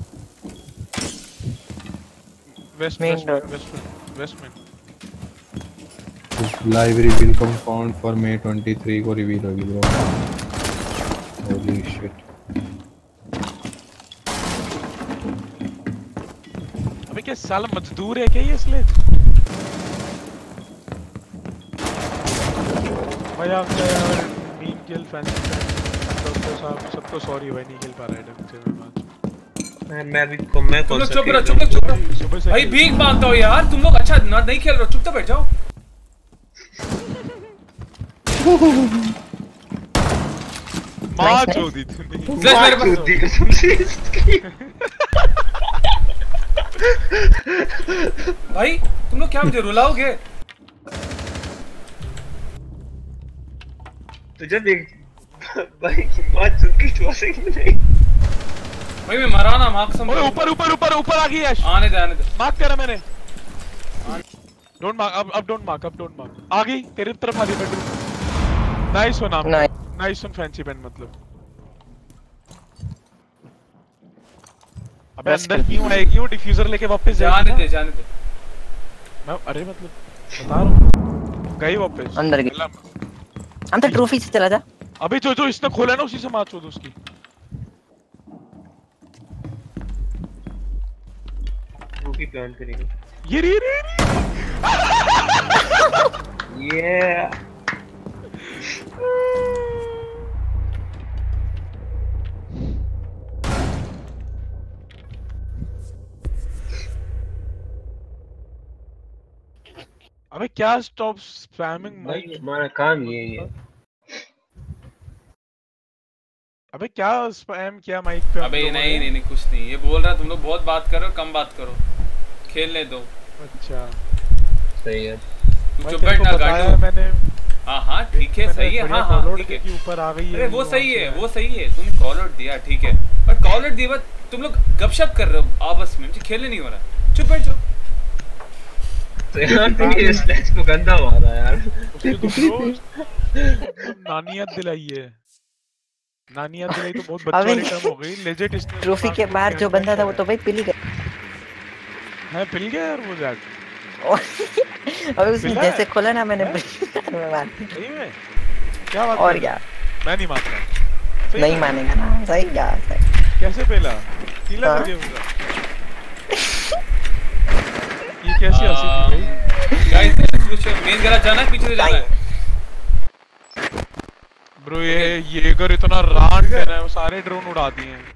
west Main road. West west में लाइब्रेरी विल कंपाउंड फॉर मई तेईस को रिवील होगी ब्रो होली शिट अबे क्या साला मजदूर है क्या ये स्लेज भाई आप यार मीम किल फैंसी डॉक्टर साहब सबको सॉरी भाई नहीं खेल पा रहा है ढंग से मैं मैच मैं मैं भी को मैं तुम कौन लोग सा चुप रहो चुप रहो चुप रहो भाई भीख मांगता हो यार तुम लोग अच्छा ना नहीं खेल रहे हो चुप तो बैठ जाओ मां चोदी तूने फ्लैश मेरे पास चोदी कसम से इसकी भाई तुम लोग क्या मुझे रुलाओगे तुझे देख भाई बात चुटकी चुआसे नहीं भाई मैं मरा ना मार्क सम ओए ऊपर ऊपर ऊपर ऊपर आ गई है आने दे आने दे मार्क करा मैंने डोंट मार्क अब अब डोंट मार्क अब डोंट मार्क आ गई तेरी तरफ आ गई बेडरूम नाइस वन आप नाइस वन फैंसी बैंड मतलब अबे अंदर क्यों आएगी वो डिफ्यूजर लेके वापस जाएगी जाने दे जाने दे मैं अरे मतलब बता रहा हूं गई वापस अंदर गई हम तो ट्रॉफी से चला जा अभी जो जो इसने खोला ना उसी से मार चोद उसकी ट्रॉफी प्लान करेंगे ये रे रे ये अबे क्या स्टॉप स्पैमिंग भाई हमारा काम ये है अबे क्या स्पैम किया माइक पे अबे नहीं नहीं नहीं कुछ नहीं ये बोल रहा तुम लोग बहुत बात कर रहे हो कम बात करो खेलने दो अच्छा सही है तू चुप बैठ ना गांडू मैंने हां हां ठीक है सही है हां हां ठीक है कि ऊपर आ गई है अरे वो सही है वो सही है तुम कॉल आउट दिया ठीक है बट कॉल आउट दिया तुम लोग गपशप कर रहे हो आपस में मुझे खेलने नहीं हो रहा चुप बैठ जाओ तो यार तुम ये स्लैश को गंदा मारा यार उसकी तो नानियत दिलाई है नानियत दिलाई तो बहुत बच्चा वाली टर्म हो गई लेजेंड इसने ट्रॉफी के बाहर जो बंदा था वो तो भाई पिल गया है पिल गया यार वो जैक अबे उसने जैसे खोला ना मैंने मैं मार सही में क्या बात और क्या मैं नहीं मानता नहीं मानेगा ना सही क्या सही कैसे पहला पीला कर दिया मुझे ये कैसी हंसी थी भाई गाइस कुछ मेन गला जाना है पीछे से जाना है ब्रो ये ये अगर इतना रांड है ना वो सारे ड्रोन उड़ा दिए हैं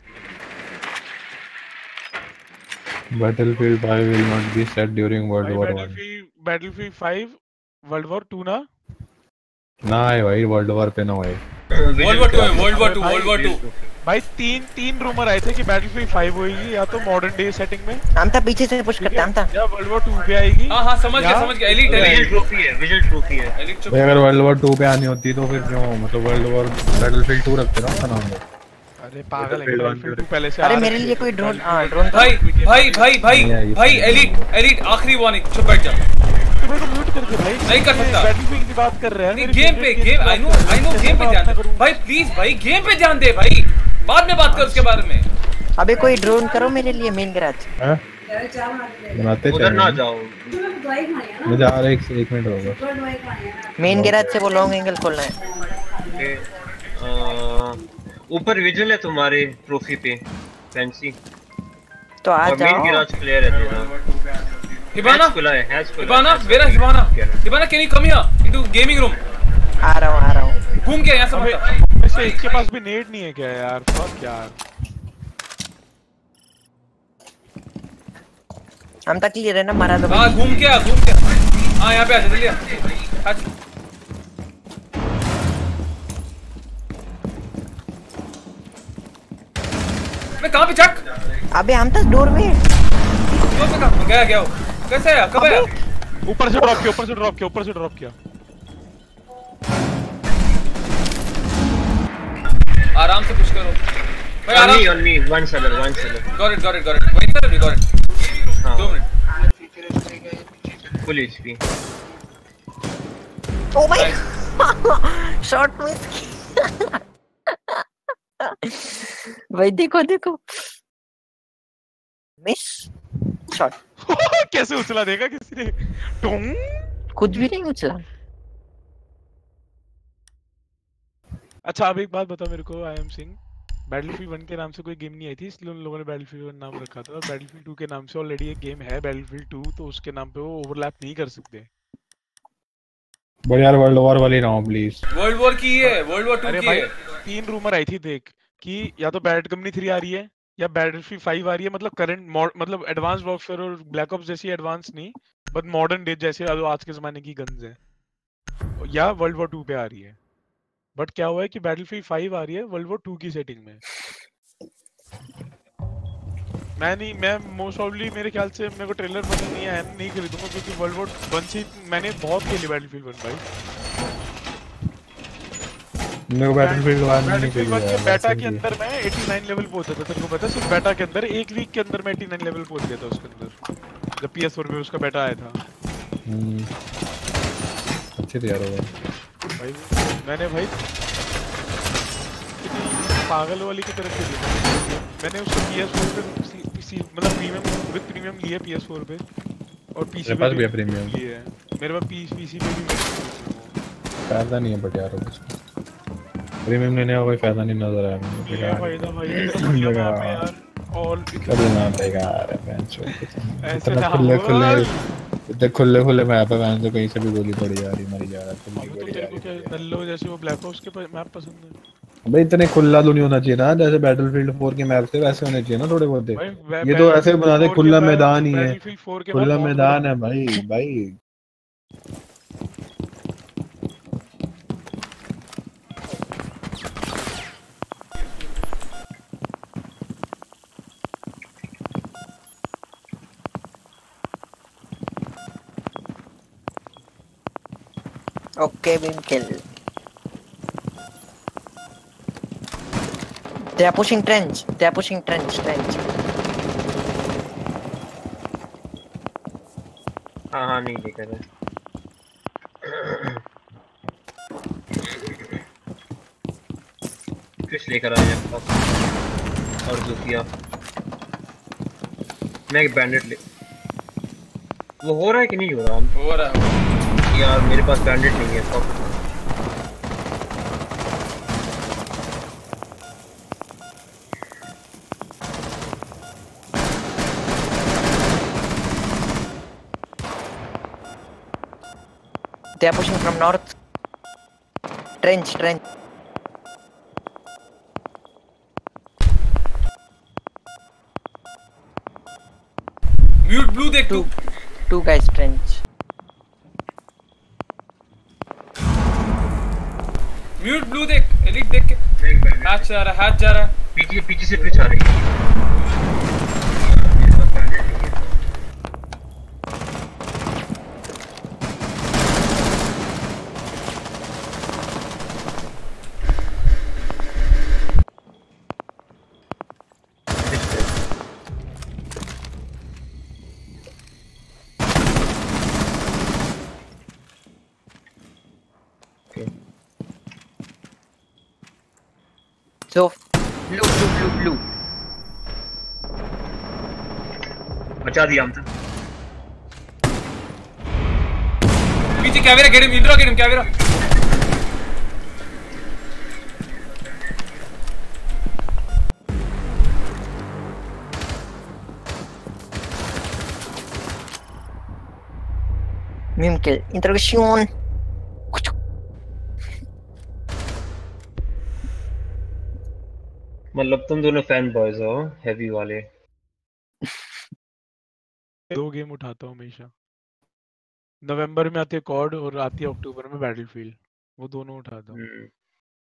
Battlefield five will not be set during World War One. Battlefield five World War Two ना ना है भाई World War पे ना भाई World War Two है World War Two World War Two भाई तीन तीन रूमर आए थे कि Battlefield five होगी या तो मॉडर्न डे सेटिंग में हम था पीछे से पुश करते हम था या World War Two पे आएगी हां हां समझ गया समझ गया एलीट है विजल ट्रॉफी है विजल ट्रॉफी है एलीट भाई अगर World War Two पे आनी होती तो फिर क्यों मतलब World War Battlefield Two रखते ना उसका नाम अरे पागल है Battlefield Two पहले से अरे मेरे लिए कोई ड्रोन हां ड्रोन भाई भाई भाई भाई भाई एलीट एलीट आखिरी वार्निंग चुप बैठ जा तुम्हें तो म्यूट कर दे भाई नहीं कर सकता Battlefield की बात कर रहे हैं नहीं गेम पे game I know I know game पे ध्यान दे भाई प्लीज भाई गेम पे ध्यान दे भाई बाद में बात कर उसके बारे में अबे कोई ड्रोन करो मेरे लिए मेन गैराज हैं बनाते उधर ना जाओ मैं जा रहा एक एक मिनट होगा मेन गैराज से वो लॉन्ग एंगल खोलना है ऊपर विजल है तुम्हारे ट्रॉफी पे फैंसी तो आ और मेन जाओ गैराज क्लियर है तेरा हिबाना खुला है हैज खुला हिबाना मेरा Hibana Hibana can you come here into gaming room. आ रहा हूँ आ रहा हूँ। घूम के यहाँ से अबे मत। वैसे इसके पास भी नेट नहीं है क्या यार? फक यार। हम तक क्लियर है ना, मारा तो हाँ घूम के आ घूम के हाँ यहाँ पे आ जल्दी आ हट। मैं कहाँ पे चक? अबे हम तो डोर में डोर पे कहाँ गया गया वो कैसे आया कब आया? ऊपर से ड्रॉप किया ऊपर से ड्रॉप किया ऊपर से ड्रॉप किया। आराम से पुश करो भाई On आराम me, on me, one seller, one seller. got it got it got it वहीं से भी got it हाँ, दो मिनट full H P. ओ भाई शॉट मिस भाई देखो देखो मिस शॉट कैसे उछला देगा किसी ने? टोंग। कुछ भी नहीं उछला। अच्छा अब एक बात बताओ मेरे को, I am Singh Battlefield one के नाम से कोई गेम नहीं आई थी इसलिए उन लोगों ने बैटलफील्ड वन नाम रखा था, और बैटलफील्ड टू के नाम से ऑलरेडी एक गेम है बैटलफील्ड टू, तो उसके नाम पे वो ओवरलैप नहीं कर सकते। बट यार वर्ल्ड वॉर वाली ना हो प्लीज। वर्ल्ड वॉर की है वर्ल्ड वॉर टू अरे की भाई है। तीन रूमर आई थी देख कि या तो बैट कंपनी थ्री आ रही है या बैटलफील्ड फाइव आ रही है, मतलब करंट मतलब एडवांस वॉरफेयर और ब्लैक ऑप्स जैसी एडवांस नहीं बट मॉडर्न डे जैसे आज के जमाने की गन्स है, या वर्ल्ड वॉर टू पे आ रही है। बट क्या हुआ है कि बैटलफील्ड फाइव आ रही है वर्ल्ड वॉर टू की सेटिंग में। मैं नहीं मैं मोस्ट प्रॉब्ली मेरे ख्याल से मेरे को ट्रेलर पसंद नहीं है नहीं खरीदूंगा क्योंकि वर्ल्ड वॉर वन से मैंने बहुत खेली बैटलफील्ड वन भाई। मेरे को बैटलफील्ड वन नहीं बैटलफील्ड वन चाहिए के बेटा के अंदर मैं एटी नाइन लेवल पहुंचा था, तेरे को पता है? सिर्फ बेटा के अंदर एक वीक के अंदर मैं एटी नाइन लेवल पहुंच गया था उसके अंदर जब पी एस फोर पे उसका बेटा आया था। हम्म अच्छे थे यार वो भाई मैंने भाई पागल वाली की तरफ खेली मैंने उसको पी एस फोर पे मतलब प्रीमियम विद प्रीमियम लिया पी एस फोर पे और पीसी मेरे पास भी है प्रीमियम लिया है मेरे पास पीसी पे भी फायदा नहीं है बट यार उसका प्रीमियम लेने का कोई फायदा नहीं नजर आया मुझे ये फायदा भाई इतना बढ़िया मैप है यार और कभी ना बेकार है बेंच ऐसे इतना ना खुले हो। खुले इतने खुले खुले मैप है मैंने तो कहीं से भी गोली पड़ी जा रही मरी जा रहा है अब तो तेरे को क्या नल्लो जैसे वो ब्लैक ऑप्स के मैप पसंद है भाई इतने खुला तो नहीं होना चाहिए ना जैसे बैटलफील्ड फोर के मैप से वैसे होने चाहिए ना थोड़े बहुत भाई ये तो ऐसे बना दे खुला मैदान ही है बैटलफील्ड फोर के खुला मैप बहुत मैदान है भाई भाई Okay, beam kill. They are pushing trench. They are pushing trench. Trench. हाँ हाँ नहीं लेकर है। फिश लेकर आया और जो किया मैं एक बैंडेड ले वो हो रहा है कि नहीं हो रहा? हो रहा है यार मेरे पास बैंडेड नहीं है तो They are pushing from north. Trench, trench. Mute blue देख Two, तू two guys trench. Mute blue देख एलिट देख के मैं एक बैंडेड हाथ जा रहा है हाथ जा रहा है पीछे पीछे से फिश आ रही है। मेरे पास बैंडेड नहीं है So, blue, blue, blue, blue. बचा दिया हम तो पीछे Caveira get him intro get him Caveira Meme kill. Interrogation. मतलब तुम दोनों फैन बॉयज हो हैवी वाले। दो गेम उठाता हूँ हमेशा। नवंबर में आती है कॉड और आती है अक्टूबर में बैटलफील्ड, वो दोनों उठाता हूँ। हम्म,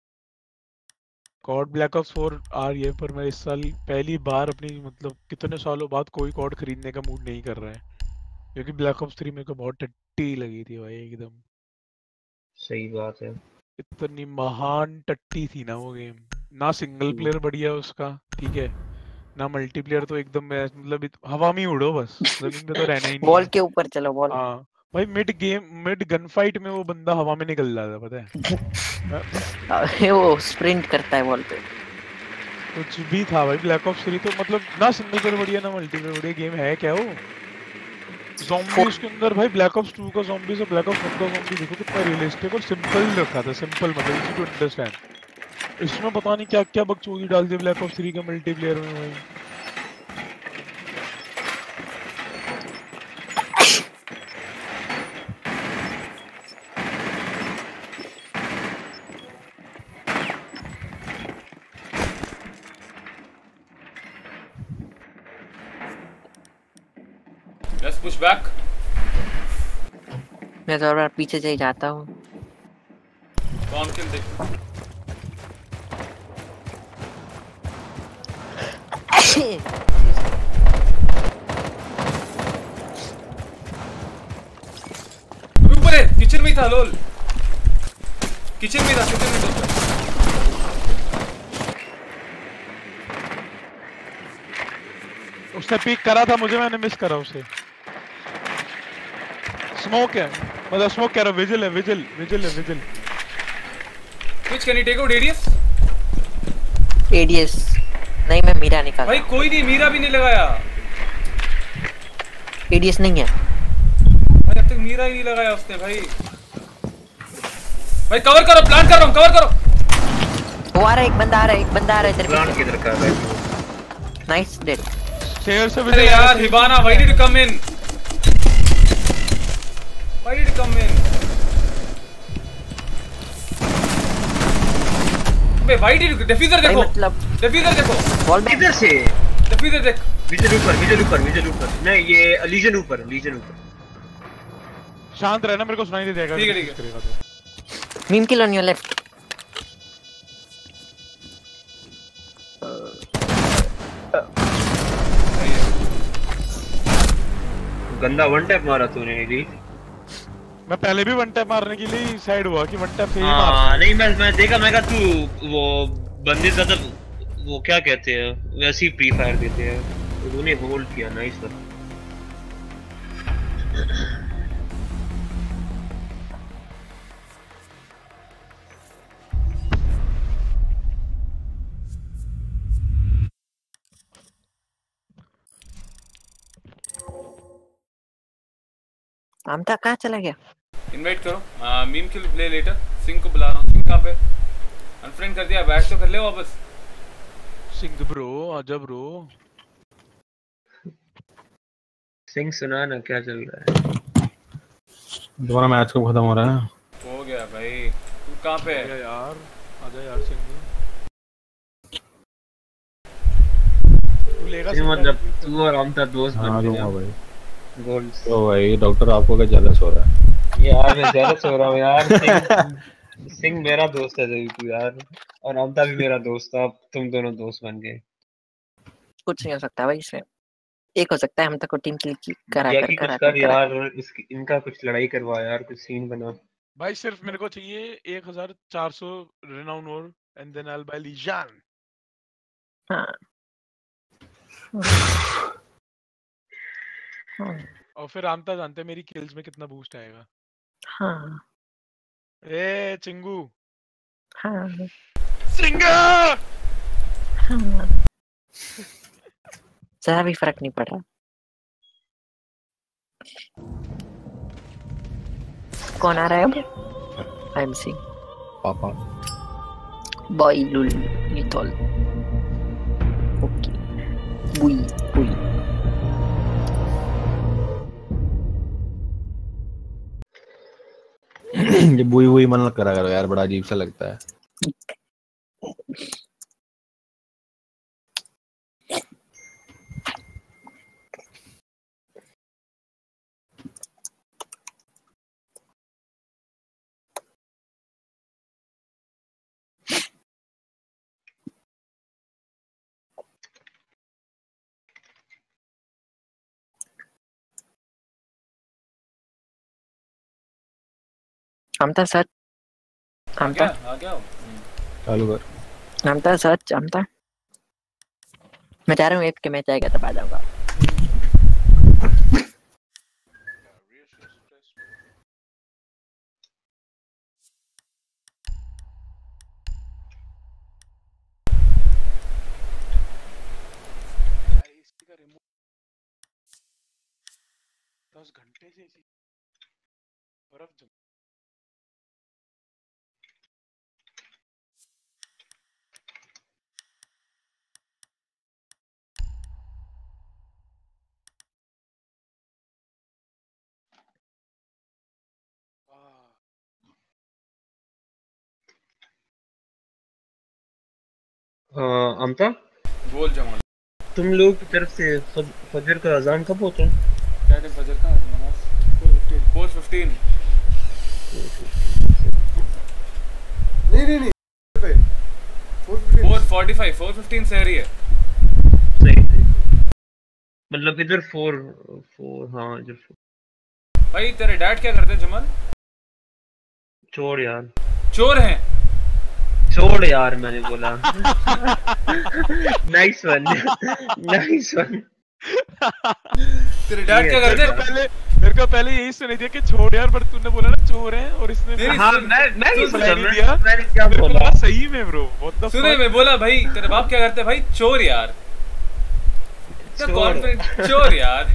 कॉड ब्लैक ऑप्स फोर आ रही है, पर मैं इस साल पहली बार अपनी मतलब कितने सालों बाद कोई कॉड खरीदने का मूड नहीं कर रहा है, क्योंकि ब्लैक ऑप्स थ्री मेरे को बहुत टट्टी लगी थी भाई एकदम। सही बात है। इतनी महान टट्टी थी ना वो गेम। ना सिंगल हम्म, प्लेयर बढ़िया उसका, ठीक है, ना मल्टीप्लेयर, तो एकदम मैं- मतलब इत- हवा में ही उड़ो बस, जमीन पे तो रहना ही नहीं वॉल है। के ऊपर चलो वॉल। हाँ भाई, mid game mid gun fight में वो बंदा हवा में निकल जाता, पता है। मैं- वो स्प्रिंट करता है वॉल पे। कुछ भी था भाई ब्लैक ऑप्स थ्री तो, मतलब ना सिंगल प्लेयर बढ़िया ना मल्टीप्लेयर बढ़िया, गेम है क्या वो। ज़ॉम्बी उसके अंदर भाई, ब्लैक ऑप्स टू का ज़ॉम्बी से ब्लैक ऑप्स वन का ज़ॉम्बी देखो कितना रियलिस्टिक और सिंपल रखा था, सिंपल मतलब इजी टू अंडरस्टैंड। इसमें पता नहीं क्या क्या बकचोदी डाल दी ब्लैक ऑप्स थ्री के मल्टीप्लेयर में भाई। Let's push back. मैं तो और पीछे से ही जाता हूँ। कौन किल देख। ऊपर है, किचन में ही था लोल, किचन में था, किचन में था। उसने पीक करा था मुझे, मैंने मिस करा उसे। स्मोक है, मतलब स्मोक कह रहा, विजिल है, विजिल विजिल है, Vigil. Which can you take out radius? ADS नहीं, मैं मीरा निकाल। भाई कोई नहीं, मीरा भी नहीं लगाया एडीएस नहीं है भाई, अब तक मीरा ही नहीं लगाया उसने भाई। भाई कवर करो, प्लान कर रहा हूँ, कवर करो। वो आ रहा है, एक बंदा आ रहा है, एक बंदा आ रहा है इधर प्लान पीछे। किधर का है? Nice dead. शेयर से अरे विजिल यार Hibana, why did you come in? Why did you come in? अबे why did you? डिफ्यूजर देखो, मतलब डिफ्यूजर देखो, वॉल में किधर से? डिफ्यूजर देख। विजन ऊपर, विजन ऊपर, विजन ऊपर। नहीं ये लीजन ऊपर, लीजन ऊपर। शांत रहना, मेरे को सुनाई नहीं देगा। ठीक है, ठीक है। करेगा तो meme kill on your left. गंदा वन टैप मारा तूने एडी। मैं पहले भी वन टैप मारने के लिए साइड हुआ कि वन टैप से ही मार। हाँ नहीं, मैं मैं देखा, मैं कहा तू वो बंदे ज्यादा वो क्या कहते हैं वैसे ही प्री फायर देते हैं, तो तूने होल्ड किया। Nice one. आमता कहाँ चला गया? इनवाइट करो, meme kill play later. Singh को बुला रहा हूँ, सिंह कहाँ पे? अनफ्रेंड कर दिया, बैठ तो कर ले वापस। सिंह ब्रो आजा ब्रो। सिंह सुना ना क्या चल रहा है? तुम्हारा मैच कब खत्म हो रहा है? हो गया भाई, तू कहाँ पे आजा है? यार, आजा यार सिंह। तू लेगा सिंह सिंह मतलब का? तू और अमता दोस्त हाँ बन लूंगा गए भाई। गोल्स। तो भाई डॉक्टर आपको क्या जेलस हो रहा है? यार मैं जेलस हो रहा हूँ यार। सिंह सिंह मेरा दोस्त है जरूर तू यार, और अमता भी मेरा दोस्त था, अब तुम दोनों दोस्त बन गए। कुछ नहीं हो सकता भाई इसमें। एक हो सकता है हम तक को टीम किल की करा या कर कि करा कुछ कर कर करा यार, कर। इसकी इनका कुछ लड़ाई करवा यार, कुछ सीन बना। भाई सिर्फ मेरे को चाहिए एक हजार चार सौ रिनाउन और, and then I will buy Lesion. हाँ हाँ और फिर आमता जानते हैं मेरी किल्स में कितना बूस्ट आएगा। हाँ ए चिंगू, हाँ सिंगा। हाँ। जरा भी फर्क नहीं पड़ रहा। कौन आ रहा है अब? आई एम सिंह पापा बॉय लुल लिटल। ओके बुई बुई। ये बुई बुई मन करा करो यार, बड़ा अजीब सा लगता है। आमता सच आमता आ गया हो चालू कर। आमता सच आमता मैं चाह रहा हूँ एक के मैच आएगा तब आ जाऊंगा। दस घंटे से इसी बर्फ जम अमता बोल जमाल। तुम लोग की तरफ से फज- फजर का अजान कब होता है? क्या टाइम फजर का नमाज? Four fifteen. नहीं नहीं नहीं four forty five four fifteen सहरी है। सही सही। मतलब इधर फोर फोर हाँ इधर फोर। भाई तेरे डैड क्या करते हैं जमाल? छोड़ यार चोर हैं। छोड़ यार मैंने बोला। Nice one nice one. तेरे डैड क्या करते मेरे को हैं? पहले मेरे को पहले यही सुनाई दिया कि छोड़ यार, पर तूने बोला ना चोर हैं और इसने नहीं, हाँ सुन- मैं मैं नहीं सुन बोला नहीं मैं- दिया। मैंने क्या मेरे को बोला? लगा सही में ब्रो, व्हाट द सुने फक। मैं बोला भाई तेरे बाप क्या करते हैं भाई? चोर यार। चोर। कॉन्फिडेंट चोर यार।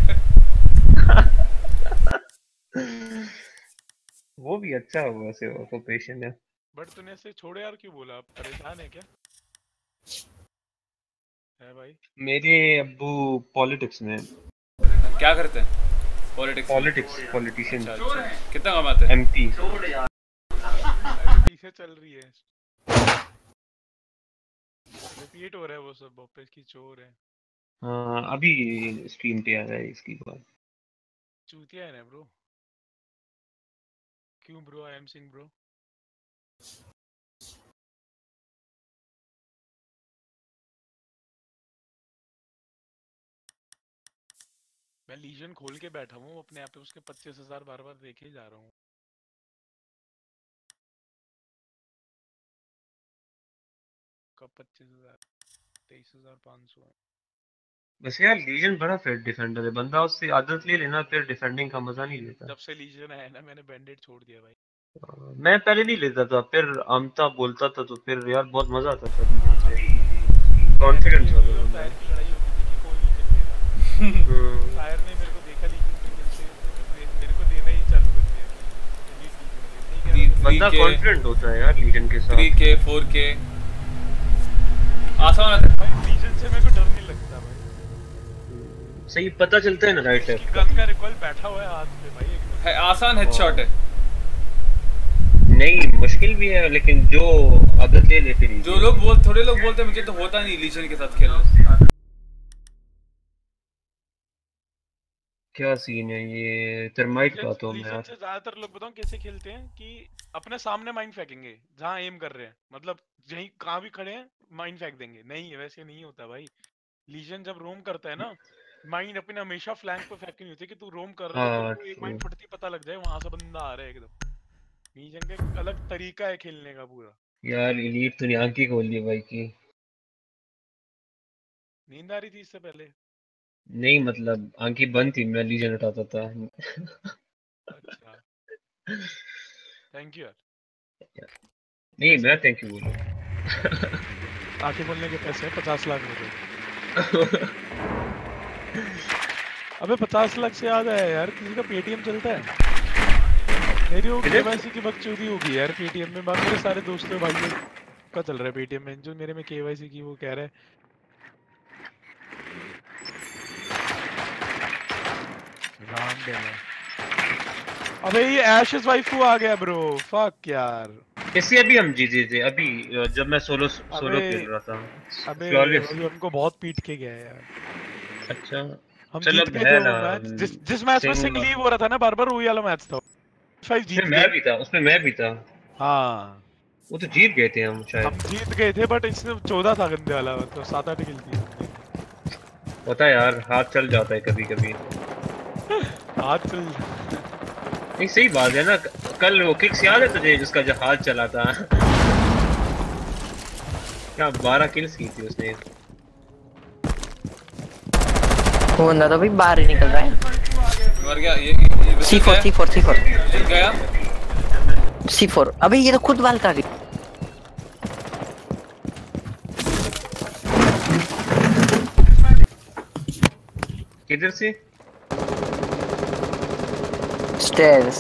वो भी अच्छा होगा वैसे ऑक्यूपेशन है। बट तूने ऐसे छोड़ यार क्यों बोला? आप परेशान है क्या? है भाई मेरे अब्बू पॉलिटिक्स में क्या करते हैं? पॉलिटिक्स। पॉलिटिक्स पॉलिटिशियन कितना कमाते हैं? एमपी। पीछे चल रही है, रिपीट हो रहा है वो सब, वापस की चोर है। हाँ अभी स्ट्रीम पे आ रहा है इसकी बात। चूतिया है ना ब्रो। क्यों bro? I am Singh bro. मैं लीजन खोल के बैठा हूँ अपने आप पे, उसके पच्चीस हजार बार बार देखे जा रहा हूँ। कब पच्चीस हजार? तेईस हजार पाँच सौ है। वैसे यार लीजन बड़ा फिट डिफेंडर है, बंदा उससे आदत ले लेना फिर डिफेंडिंग का मजा नहीं लेता। जब से लीजन आया ना मैंने बैंडेड छोड़ दिया भाई। मैं पहले नहीं लेता था, फिर अमता बोलता था तो फिर यार बहुत मजा आता था। कॉन्फिडेंस फायर की लड़ाई होती थी कि कोई लीजन दे रहा। फायर ने मेरे को देखा लीजन पे खेलते, उसने मेरे को देना ही चालू कर दिया कि elite लीजन दे। नहीं कह रहा बंदा कॉन्फिडेंट होता है यार लीजन के साथ। थ्री के फोर के आसान है भाई लीजन से मेरे को डर नहीं लगता भाई। सही पता चलता है ना राइट लेफ्ट का। गन का रिकॉइल बैठा हुआ है हाथ पे भाई एकदम। है आसान हेडशॉट है। नहीं मुश्किल भी है लेकिन जो आदत ले ले फिर जो लोग बोल थोड़े लोग बोलते हैं मुझे तो होता नहीं लीजन के साथ खेलना। क्या सीन है ये टर्माइट का तो मैं लीजन यार से ज्यादातर लोग बताऊं कैसे खेलते हैं कि अपने सामने माइंड फेंकेंगे जहां एम कर रहे हैं, मतलब जहीं कहां भी खड़े हैं माइंड फेंक देंगे। नहीं वैसे नहीं होता भाई। लीजन जब रोम करता है ना, माइंड अपने हमेशा फ्लैंक पे फेंकनी होती है कि तू रोम कर रहा है हाँ, तो एक माइंड फटती पता लग जाए वहां से बंदा आ रहा है एकदम। लीजन का एक अलग तरीका है खेलने का पूरा। यार एलीट तो आंख ही खोल दी भाई की। नींद आ रही थी इससे पहले? नहीं मतलब आंखें बंद थी, मैं लीजन उठाता था। अच्छा थैंक यू यार। नहीं मैं थैंक यू बोलूं। आंखें खोलने के पैसे पचास लाख रुपए। अबे पचास लाख से याद आया यार, किसी का पेटीएम चलता है? मेरी वो केवाईसी की बकचोदी होगी यार पेटीएम में। बाकी मेरे सारे दोस्तों भाइयों का चल रहा है पेटीएम में, जो मेरे में केवाईसी की वो कह रहा है राम देना। अबे ये एशेस वाइफू आ गया ब्रो, फक यार। इससे अभी हम जीते थे अभी जब मैं सोलो सोलो अबे- खेल रहा था। अबे Flawless। अभी हमको बहुत पीट के गया है यार। अच्छा हम चलो जीत गए है थे ना, वो मैच, जिस जिस मैच में सिंह- सिंह लीव हो रहा था ना बार बार, वही वाला मैच था। फाइव जीत उसमें मैं गए। भी था उसमें मैं भी था हाँ वो तो जीत गए थे हम हम शायद। जीत गए थे बट इसने चौदह था गंदे वाला, मतलब सात आठ किल थी हमने। पता है यार हाथ चल जाता है कभी कभी। हाथ चल नहीं सही बात है ना, कल वो किक्स याद है तुझे जिसका जहाज चला था? क्या बारह किल्स की थी उसने। वो ना तो भी बाहर ही निकल रहा है। मर गया ये, ये C four C four C four गया सी फोर। अबे ये तो खुद वाल का गई। किधर से? स्टेयर्स।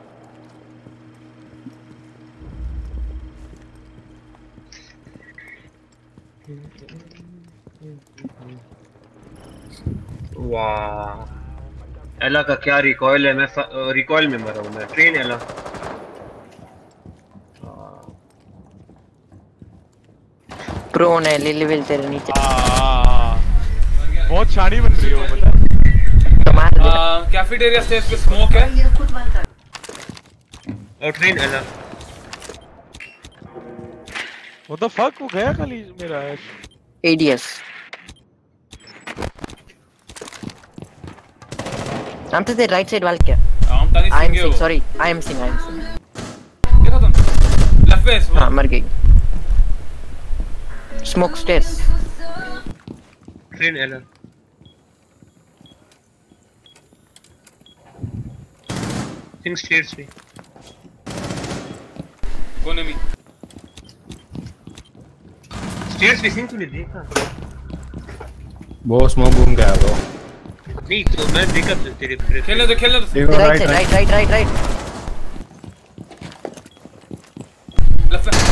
वाह एला का क्या रिकॉइल है। मैं रिकॉइल में मरा हूँ मैं। ट्रेन एला प्रो ने लिली विल तेरे नीचे बहुत शानी बन रही हो पता। तुम्हारे कैफेटेरिया स्टेज पे स्मोक है और ट्रेन एला। What the fuck वो गया खाली मेरा Ash. ADS. I'm to the right side wall क्या? हम तानी I am सिंह seeing, हो sorry, I am seeing, I am seeing. देखा तुम लेफ्ट पे स्मोक। हाँ मर गई। Smoke stairs. Train Ela think stairs पे कोने में स्टेयर्स पे सिंह तूने देखा? वो स्मोक घूम गया वो। नहीं तो मैं देखा तो तेरे तेरे खेलने दो खेलने दो देखो Right right side, right right, right, right, right. Left पे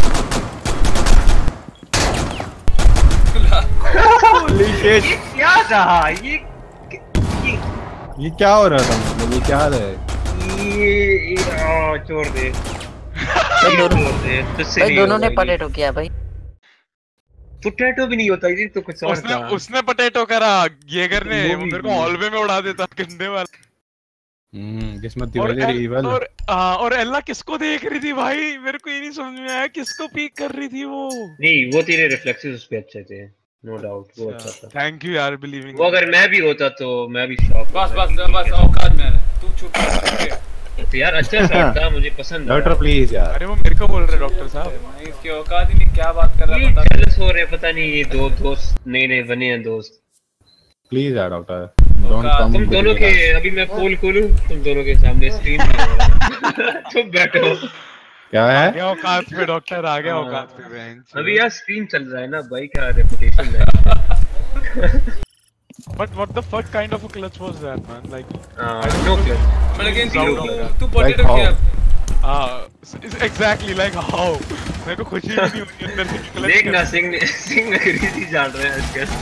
होली शिट। क्या था ये? ये ये क्या हो रहा था मतलब ये क्या है? ये आ, छोड़ दे भाई दोनों छोड़ दे तुझसे भाई नहीं दोनों ने होगा ये। पोटैटो किया भाई। पोटैटो भी नहीं होता ये तो कुछ और उसने था। उसने पोटैटो करा येगर ने वो वो भी मेरे को की। हॉलवे में उड़ा देता गंदे वाला। हम्म किस्मत थी और भाई तेरी एल, इवल। और हाँ और एल्ला किसको देख रही थी भाई मेरे को ये नहीं समझ में आया किसको पीक कर रही थी वो। नहीं वो तेरे रिफ्लेक्सेस उस पे अच्छे थे नो डाउट वो अच्छा था। थैंक यू यार बिलीविंग। वो अगर मैं भी होता तो मैं भी शॉक बस बस बस औकात में है तू चुप कर। तो यार अच्छा शॉट था मुझे पसंद आया। डॉक्टर प्लीज यार। अरे वो मेरे को बोल रहे डॉक्टर साहब। नहीं इसकी औकात ही नहीं क्या बात कर रहा ये है पता jealous हो रहे पता नहीं ये दो दोस्त नए नए बने हैं दोस्त। प्लीज यार डॉक्टर डोंट कम। तुम दोनों के अभी मैं पोल खोलूं तुम दोनों के सामने स्क्रीन पे तुम बैठो। क्या आ है? गया औकात पे डॉक्टर आ गया हाँ। औकात पे बेंच। अभी यार स्क्रीन चल रहा है ना भाई क्या रेपुटेशन है। But what the fuck kind of a clutch was that man like? No clear मैं लेकिन Zero तू किया। तू पोटैटो how? किया हाँ exactly like how मेरे को खुशी भी नहीं हुई अंदर से कि clutch देखना क्या- सिंह ने सिंह रीति जान रहे हैं इसके।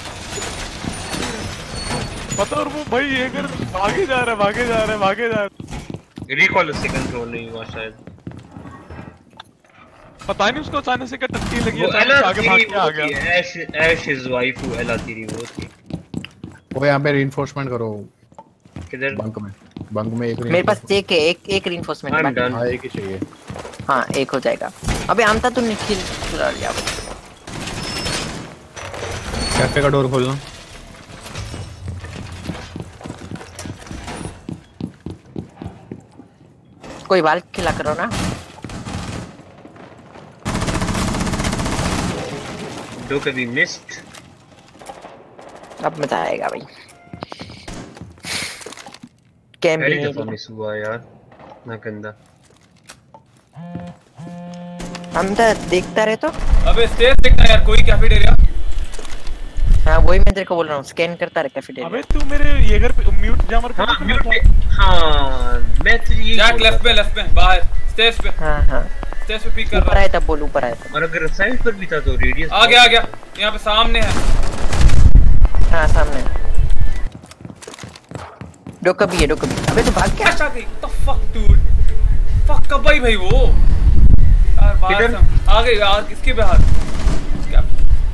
पता और वो भाई ये कर भागे जा रहा है भागे जा रहा है भागे जा रहा है। रिकॉल उससे कंट्रोल नहीं हुआ शायद। पता नहीं उसको अचानक से क्या टट्टी लगी वो अचानक एला से आगे भाग तेरी के आ वो गया। थी, ऐश ऐश इज वाइफ वो एला तेरी वो थी। वो यहाँ पे रीइंफोर्समेंट करो किधर? बंक में। बंक में एक मेरे पास एक है एक एक रीइंफोर्समेंट I'm बाकी। done. हाँ एक ही चाहिए। हाँ एक हो जाएगा। अबे आमता तू निखिल चुरा लिया। कैफे का डोर खोलना। कोई बाल खिला करो ना। दो कभी मिस्ड। अब मजा आएगा भाई। कैम भी पहली नहीं दफा दिया। मिस हुआ यार ना गंदा। हम तो देखता रहे तो। अबे स्टेज देखना यार कोई कैफेटेरिया। हाँ वही मैं तेरे को बोल रहा हूँ स्कैन करता रहे कैफेटेरिया। अबे तू मेरे येगर पे म्यूट जामर पे हाँ क्यों म्यूट था? पे हाँ मैं तो यही जैक बोल लेफ्ट रहा पे लेफ्ट पे बाहर स्टेज पे हाँ हाँ स्टेज पे पिक कर ऊपर रहा आया है। तब बोल ऊपर आया था। और अगर साइड पर भी था तो रेडियस आ गया आ गया यहाँ पे सामने है। तब। हाँ सामने। डोका भी है डोका भी। अबे तो भाग क्या? क्या गई द फक डूड फक कब आई भाई वो यार बाहर किधर? से आ गई यार किसके बाहर क्या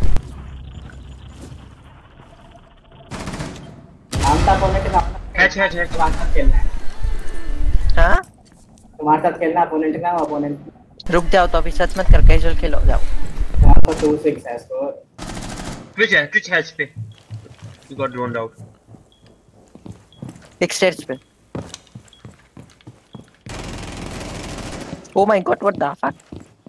हैच हैच हैच हाँ तुम्हारे साथ खेलना अपोनेंट का अपोनेंट रुक जाओ तो अभी सच मत कर कैजुअल खेलो जाओ। यहाँ पर टू सिक्स है स्कोर। ट्विच है ट्विच हैच पे यू गॉट ड्रोन्ड आउट। एक स्टेज पे। Oh my god, what the fuck?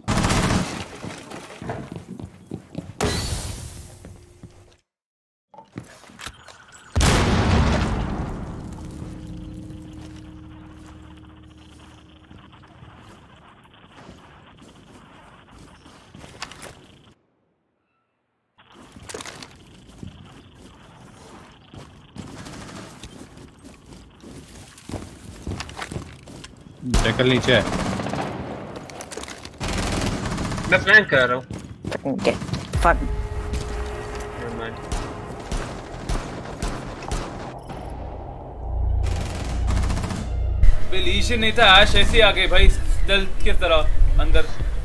Tackle नीचे है। मैं फ्लैंक कर रहा हूँ। Okay, fuck. Never mind. लीशन नहीं था, ऐश ऐसे आ गए भाई स्टेल्थ की तरह अंदर।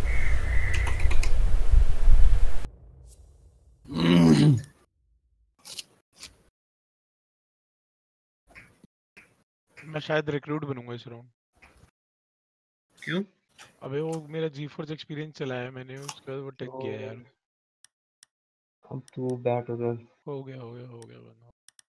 मैं शायद रिक्रूट बनूंगा इस राउंड। क्यों? अबे वो मेरा जी फोर्स एक्सपीरियंस चला है मैंने, उसके बाद वो टेक किया यार। अब तो बैट हो गया। हो गया हो गया हो गया बना।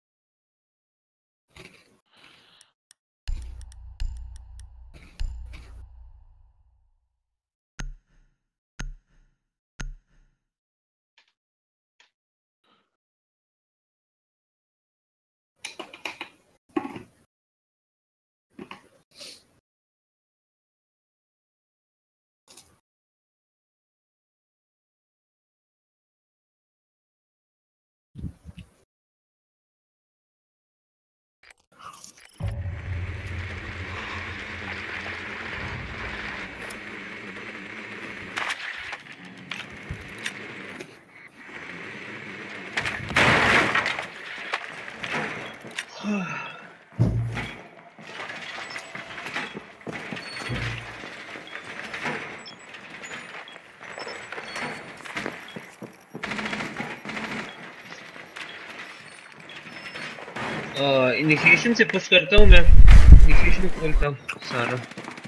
इनिशिएशन से पुश करता हूँ मैं। इनिशिएशन खोलता हूँ सारा।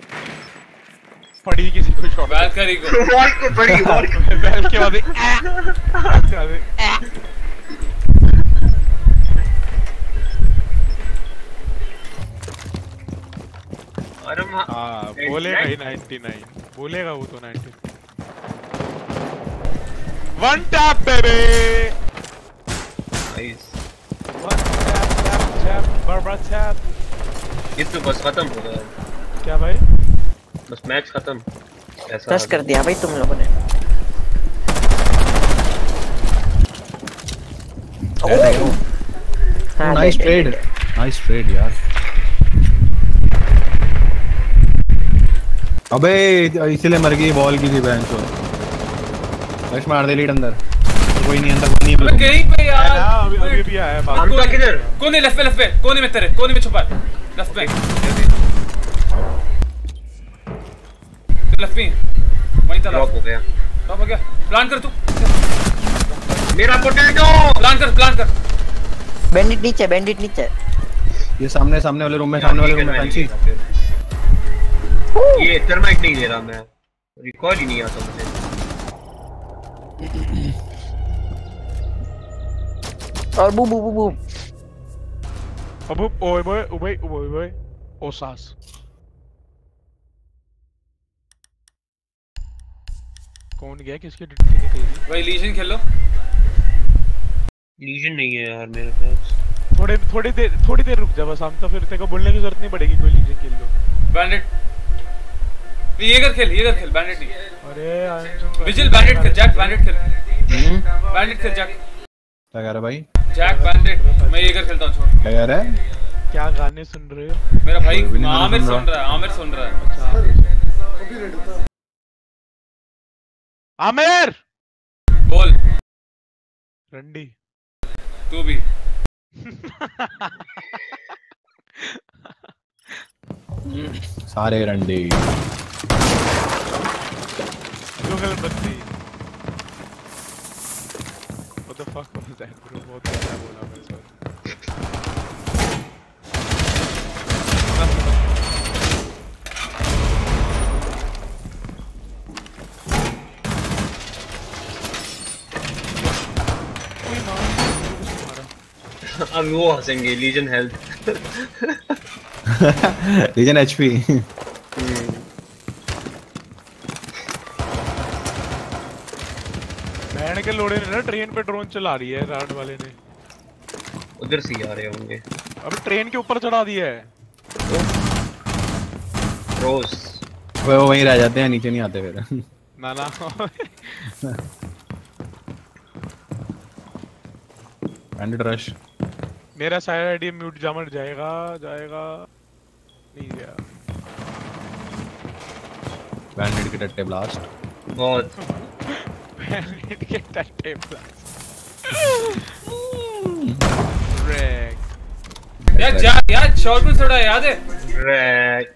पड़ी किसी को शॉट। बैलकनी को। वॉल को पड़ी वॉल को। बैल के बाद बैल के बाद अरे हाँ बोलेगा ही निन्यानवे बोलेगा वो तो निन्यानवे। One tap baby. Nice. One tap tap tap बर्बर टैप। ये तो बस खत्म हो गया। क्या भाई? बस मैच खत्म। ऐसा दस कर दिया भाई तुम लोगों ने। नाइस ट्रेड नाइस ट्रेड यार। अबे इसीलिए मर गई बॉल की थी बहन को। रश मार दे लीड अंदर। कोई नहीं अंदर कोई नहीं है। कहीं पे यार अभी अभी भी आया बात। हमका किधर? कोने लेफ्ट पे लेफ्ट पे कोने में तेरे कोने में छुपा लेफ्ट पे लेफ्ट पे वहीं तरफ ड्रॉप हो गया। ड्रॉप हो गया। प्लान कर तू। मेरा पोटैटो प्लान कर प्लान कर। बैंडिट नीचे बैंडिट नीचे। ये सामने सामने वाले रूम में सामने वाले रूम में फैंसी। ये टर्माइट नहीं दे रहा मैं। रिकॉल ही नहीं आता मुझे। और बू बू बू बू। अब ओए ओए ओए ओए ओए ओसास। कौन गया किसकी ड्यूटी निकल गई? भाई लीजन खेल लो। लीजन नहीं है यार मेरे पास। थोड़े थोड़ी देर थोड़ी देर रुक जा बस। हम तो फिर तेरे को बोलने की जरूरत नहीं पड़ेगी कोई लीजन खेल लो। बैंडिट ये कर खेल ये कर खेल बैंडिट नहीं। अरे विजिल बैंडिट खेल जैक बैंडिट खेल। बैंडिट खेल जैक। क्या कह रहा भाई? जैक बैंडिट मैं ये कर खेलता हूं छोड़। क्या कह रहा है? क्या गाने सुन रहे हो? मेरा भाई आमिर सुन रहा है आमिर सुन रहा है। आमिर बोल। रंडी तू भी। सारे रंडी जुगल बत्ती। What the fuck was that bro? बहुत क्या बोला मैं सर। अब वो हंसेंगे लीजन हेल्थ। Lesion HP. बैंड के लोड़े ने ना ट्रेन पे ड्रोन चला रही है राड वाले ने। उधर से ही आ रहे होंगे। अब ट्रेन के ऊपर चढ़ा दिया है। रोज वो वहीं रह जाते हैं, नीचे नहीं आते फिर। ना ना बैंडिट रश। मेरा साइड आईडी म्यूट जामर जाएगा जाएगा नहीं गया। बैंडिट के टट्टे ब्लास्ट बहुत। बैंडिट के टट्टे ब्लास्ट रैक यार जा यार शॉर्ट थोड़ा याद है रैक।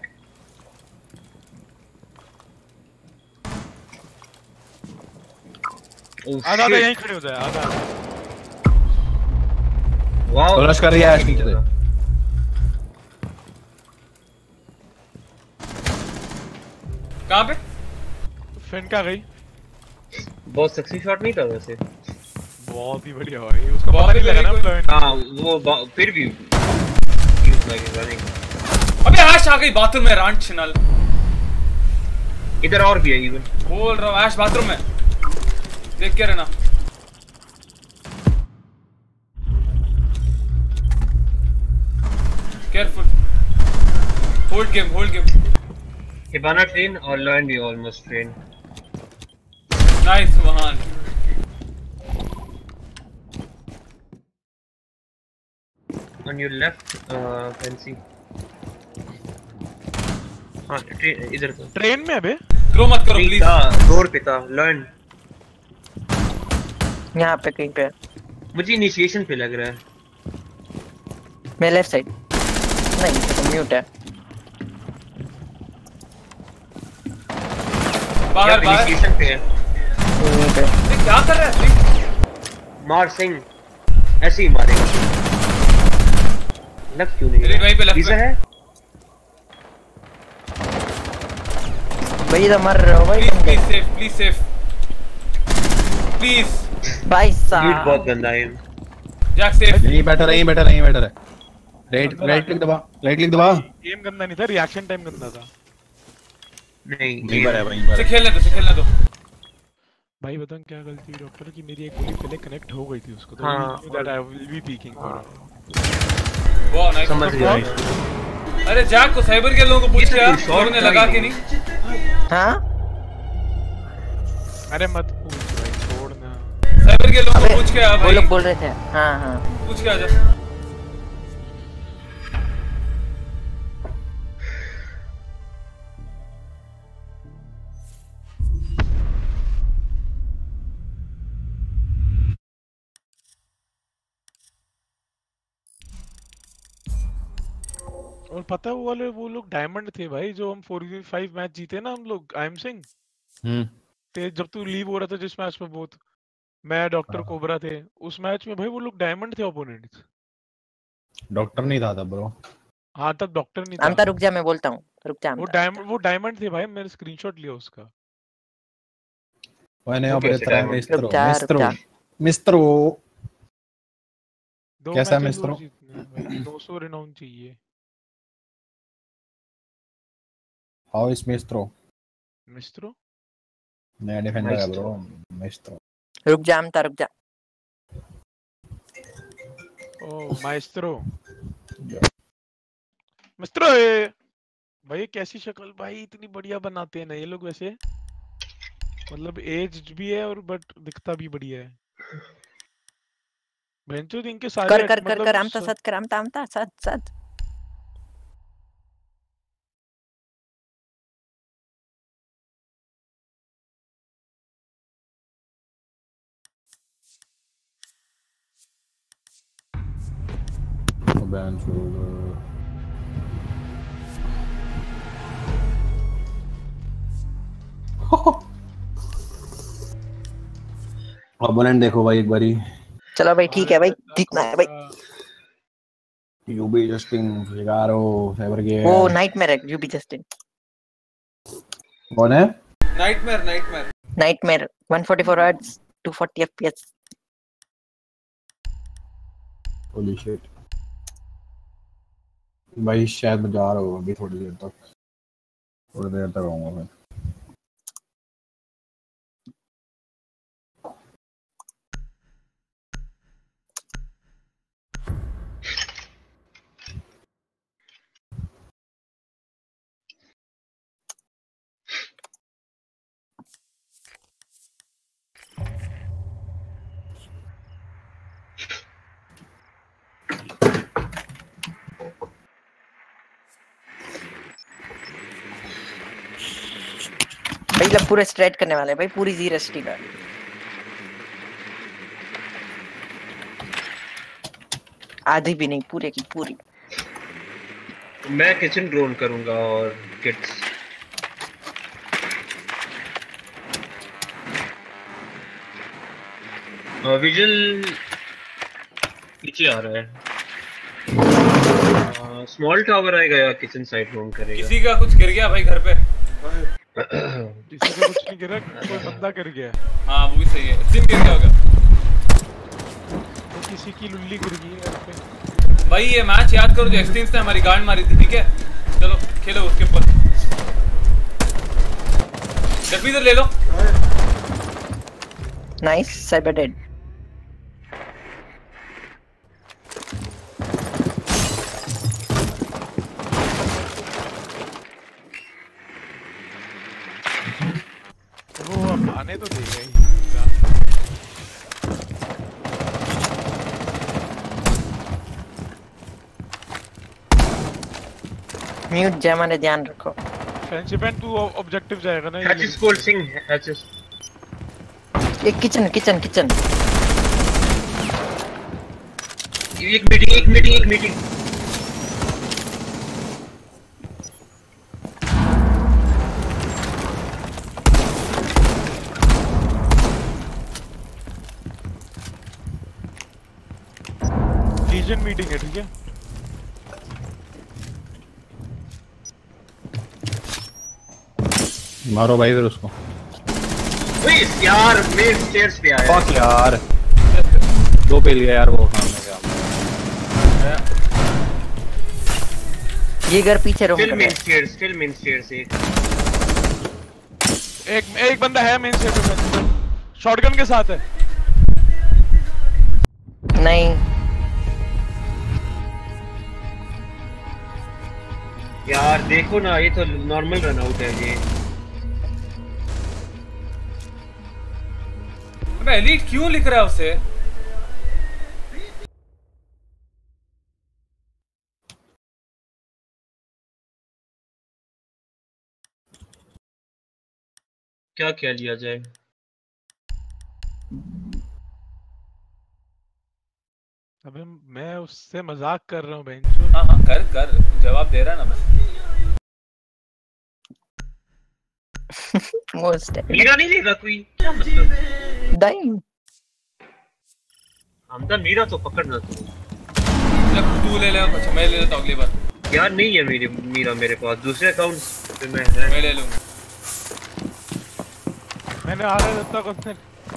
आधा आधा यहीं खड़े हो जाए आधा। वाओ रश कर रही है ऐश नीचे से। कहाँ पे? फैन का गई। बहुत सेक्सी शॉट नहीं था वैसे। बहुत ही बढ़िया भाई, उसको पता नहीं लगा ना फ्लोएंट। हाँ वो फिर भी यूज लगेगा नहीं। अबे आश आ गई बाथरूम में रांट छिनल। इधर और भी है इवन। बोल रहा हूँ आश बाथरूम में देख के रहना। Careful hold game hold game. Hibana train और लॉयन भी ऑलमोस्ट ट्रेन। नाइस महान। On your left, uh, can see. हाँ ट्रेन इधर तो। ट्रेन में अबे थ्रो मत करो प्लीज। डोर पे था लॉयन। यहाँ पे कहीं पे मुझे इनिशिएशन पे लग रहा है। मेरे लेफ्ट साइड नहीं तो म्यूट है। बाहर बाहर इनिशिएशन पे है। म्यूट है। ये क्या कर रहा है? मार सिंह ऐसे ही मारेगा। लग क्यों नहीं मेरे वहीं पे लग वीज़ा है। भाई इधर मर रहे हो भाई। Please please safe please safe please. भाई लीड साहब बहुत गंदा है। Jack safe. यहीं बेटर है, यहीं बेटर है, यहीं बेटर है। राइट राइट क्लिक दबा, राइट क्लिक दबा। गेम गंदा नहीं था, रिएक्शन टाइम गंदा था। नहीं यहीं पर है, वहीं पर से है। खेलने दो से खेलने दो। भाई बताऊं क्या गलती हुई डॉक्टर की, मेरी एक गोली पहले कनेक्ट हो गई थी उसको तो हाँ। That I will be peeking for. वाह नाइस समझ गया। अरे जैक को साइबर के लोगों को पूछ ये तो के कोई short लोगों ने था लगा ही के नहीं। नहीं। हाँ अरे मत पूछ भाई, छोड़ ना। साइबर के लोगों अबे को पूछ के आ वो भाई। लोग बोल रहे थे। हाँ हाँ पूछ के आ जा। और पता है वो वाले वो लोग डायमंड थे भाई, जो हम फोर वी फाइव मैच जीते ना हम लोग। आई एम सिंह हम्म ते जब तू लीव हो रहा था जिस मैच में, बहुत मैं डॉक्टर कोबरा थे उस मैच में भाई, वो लोग डायमंड थे ओपोनेंट्स। डॉक्टर नहीं था तब ब्रो। हाँ तब डॉक्टर नहीं आमता था। रुक जा मैं बोलता हूँ रुक जा वो आमता। डायमंड वो डायमंड थे भाई, मैंने स्क्रीनशॉट लिया उसका। वो नहीं वो ऑपरेटर कैसे है diamond? मिस्त्रो रुक जा, रुक मिस्त्रो जा। मिस्त्रो। दो कैसा मैचेस मिस्त्रो? और जीतने हैं भाई, दो सौ रिनाउंड चाहिए। How is मिस्त्रो? मिस्त्रो नया डिफेंडर है Maestro. ब्रो, मिस्त्रो। रुक जा आमता रुक जा। ओ माइस्त्रो मिस्त्रो ए भाई, ये कैसी शक्ल भाई, इतनी बढ़िया बनाते हैं ना ये लोग वैसे। मतलब एज भी है और बट दिखता भी बढ़िया है। बेंचो इनके सारे कर कर कर मतलब कर आमता स- सत कर आमता आमता सत सत। ओपोनेंट देखो भाई एक बारी। चलो भाई ठीक है भाई जीतना है भाई। यूबी जस्टिन फिगारो साइबर के। वो नाइटमेयर है यूबी जस्टिन। कौन है? Nightmare nightmare. Nightmare one forty-four hertz two forty F P S। Holy shit भाई, शायद मैं जा रहा हूँ अभी थोड़ी देर तक, थोड़ी देर तक आऊंगा मैं। पूरे स्ट्रेट करने वाले भाई, पूरी जी रेस्टी का। आधी भी नहीं, पूरे की पूरी। मैं किचन ड्रोन करूंगा और किट्स। विजुअल पीछे आ रहा है। स्मॉल टावर आएगा या किचन साइड ड्रोन करेगा। किसी का कुछ गिर गया भाई घर पे। किसी का कुछ नहीं गिरा, कोई बंदा गिर गया। हाँ वो भी सही है, सिम गिर गया होगा। तो किसी की लुल्ली गिर गई है घर पे। भाई ये मैच याद करो जो एक्सटेंस ने हमारी गांड मारी थी, ठीक है? चलो खेलो उसके ऊपर। डिफीजर ले लो। Nice, cyber dead. वो अब आने तो देगा ही। म्यूट जमा ने ध्यान रखो। फ्रेंडशिप एंड तू ऑब्जेक्टिव जाएगा ना। Hatches called Singh hatches. एक किचन किचन किचन। एक मीटिंग एक मीटिंग एक मीटिंग। लीजन मीटिंग है, ठीक है? मारो भाई फिर उसको। यार मेन स्टेयर्स पे आया। फक यार, दो पे लिया यार वो सामने क्या। ये घर पीछे रोक। Still main stairs, still main stairs. एक एक एक बंदा है मेन स्टेयर पे, शॉटगन के साथ है। नहीं यार देखो ना, ये तो नॉर्मल रन आउट है ये। अबे एलीट क्यों लिख रहा है उसे? क्या क्या लिया जाए? अबे मैं उससे मजाक कर रहा हूँ बेंचो। हाँ हाँ कर कर, जवाब दे रहा है ना मैं। मीरा नहीं लेगा कोई, क्या मतलब? दाई हमदा मीरा तो पकड़ना तू। जब तू ले ले, अच्छा मैं ले लेता हूँ अगली बार। यार नहीं है मेरी मीरा मेरे पास, दूसरे अकाउंट पे मैं है। मैं ले लूँगा। मैंने आ रहा देता कौन।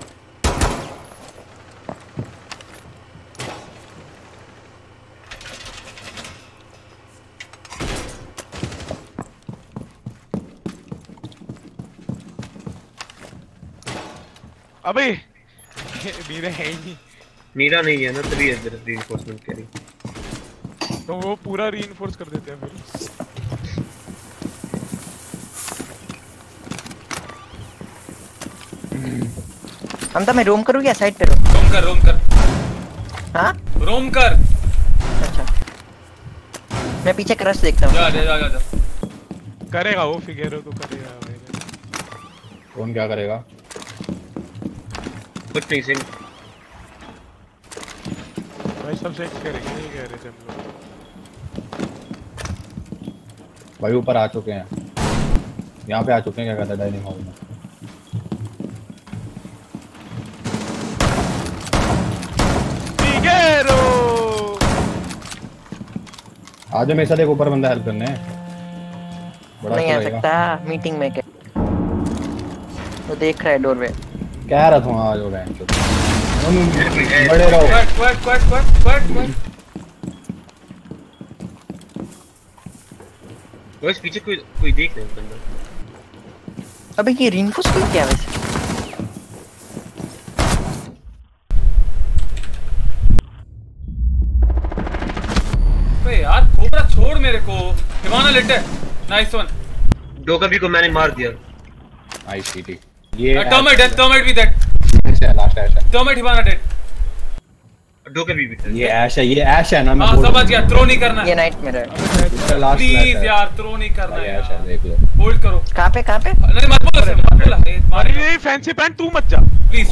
अबे मीरा है ही नहीं। मीरा नहीं है ना, तभी इधर रीइंफोर्समेंट करी। तो वो पूरा रीइंफोर्स कर देते हैं फिर। हम तो मैं रोम करूँ या साइड पे रोम? रोम कर रोम कर। हाँ रोम कर। अच्छा मैं पीछे क्रश देखता हूँ। जा जा जा जा। करेगा वो, फिगेरो तो करेगा। कौन क्या करेगा? कुछ नहीं सिंह भाई सब सेट करेंगे, ये कह रहे थे हम लोग। भाई ऊपर आ चुके हैं, यहाँ पे आ चुके हैं। क्या कहता है डाइनिंग हॉल में? फिगेरो आज मेरे साथ एक ऊपर बंदा हेल्प करने। बड़ा नहीं आ सकता मीटिंग में। क्या तो देख रहा है डोरवे। कह रहा था आज हो गए बड़े रहो। क्वाट क्वाट क्वाट क्वाट क्वाट क्वाट। बस पीछे कोई कोई देख नहीं बंदा। अबे ये रिइंफोर्स कोई क्या वैसे? अबे यार कोबरा छोड़ मेरे को। हिमाना लेट है। Nice one. डोकाबी को मैंने मार दिया। आई सी टी ये टर्मिनेट डेथ, टर्मिनेट भी डेथ। लास्ट है। Terminate Hibana death. दो के भी भी ये ऐश है, ये ऐश है ना, मैं हाँ बोल समझ गया, थ्रो नहीं करना ये है नाइटमेयर है। इसका लास्ट प्लीज यार, थ्रो नहीं करना है ऐश है, यार, देख लो। होल्ड करो। कहां पे कहां पे? नहीं मत बोल मत बोला, ये अरे मारेगा ये फैंसी पैंट तू मत जा प्लीज।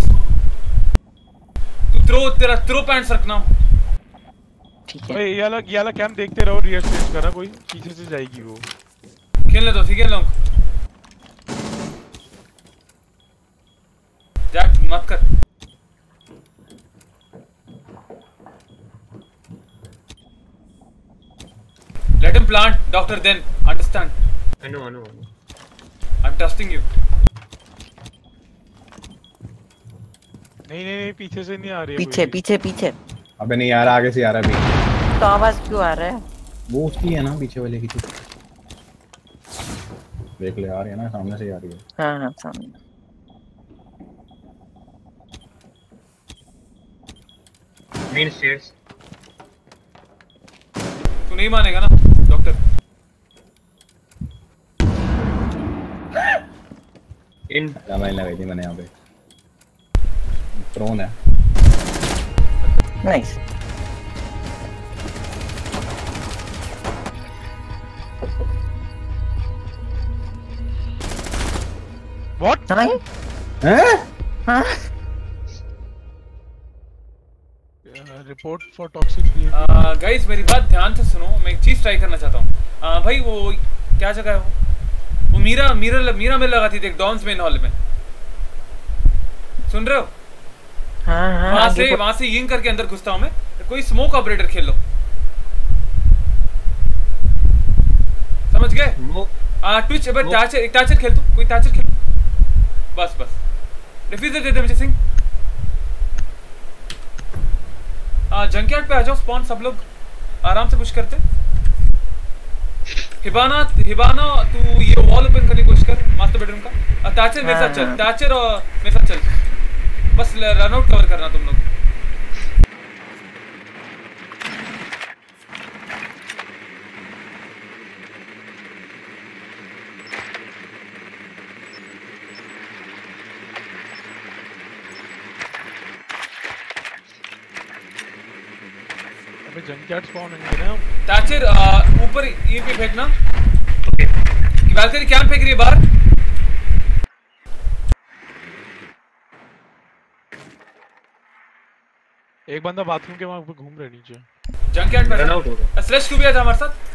तू थ्रो, तेरा थ्रो पैंट्स रखना। ठीक है भाई। ये वाला ये वाला कैंप देखते रहो, रियर चेंज करा, कोई पीछे से जाएगी वो। खेलने दो, ठीक है लोग, जैक मत कर। Let him plant, doctor, then understand. I know, I know. I'm trusting you. नहीं नहीं नहीं, पीछे से नहीं आ रही है पीछे पीछे पीछे। अबे नहीं आ रहा, आगे से आ रहा है। तो आवाज क्यों आ रहा है? वो उसकी है ना, पीछे वाले की। देख ले, आ रही है ना, सामने से आ रही है। हाँ हाँ सामने। Main stairs. तू नहीं मानेगा ना डॉक्टर? In. क्या लाइन लगाई थी मैंने यहाँ पे? प्रोन है। नाइस। व्हाट? हाँ हैं? हाँ रिपोर्ट फॉर टॉक्सिक गाइस मेरी बात ध्यान से सुनो, मैं एक चीज ट्राई करना चाहता हूँ। uh, भाई वो क्या जगह है वो वो मीरा मीरा मीरा में लगाती थी डॉन्स मेन हॉल में, सुन रहे हो? हाँ हाँ वहां से वहां से यिंग करके अंदर घुसता हूँ मैं। कोई स्मोक ऑपरेटर खेल लो, समझ गए? आ ट्विच अब टैचर, एक टैचर खेल, तू कोई टैचर खेल, बस बस। डिफ्यूजर दे दे मुझे सिंह। हाँ जंकयार्ड पे आ जाओ, स्पॉन सब लोग आराम से पुश करते। हिबाना हिबाना तू ये वॉल ओपन करने की कोशिश कर मास्टर बेडरूम का। टैचर मेरे साथ चल, टैचर और मेरे साथ चल, बस रन आउट कवर करना तुम लोग। अबे जंकयार्ड स्पॉन होंगे ना। टैचर ऊपर ये पे फेंकना। ओके वैल्करी कैंप फेंक रही है बाहर। एक बंदा बाथरूम के वहां पे घूम रहा है नीचे। जंकयार्ड पे रन आउट होगा। स्लैश तू भी आ जा हमारे साथ।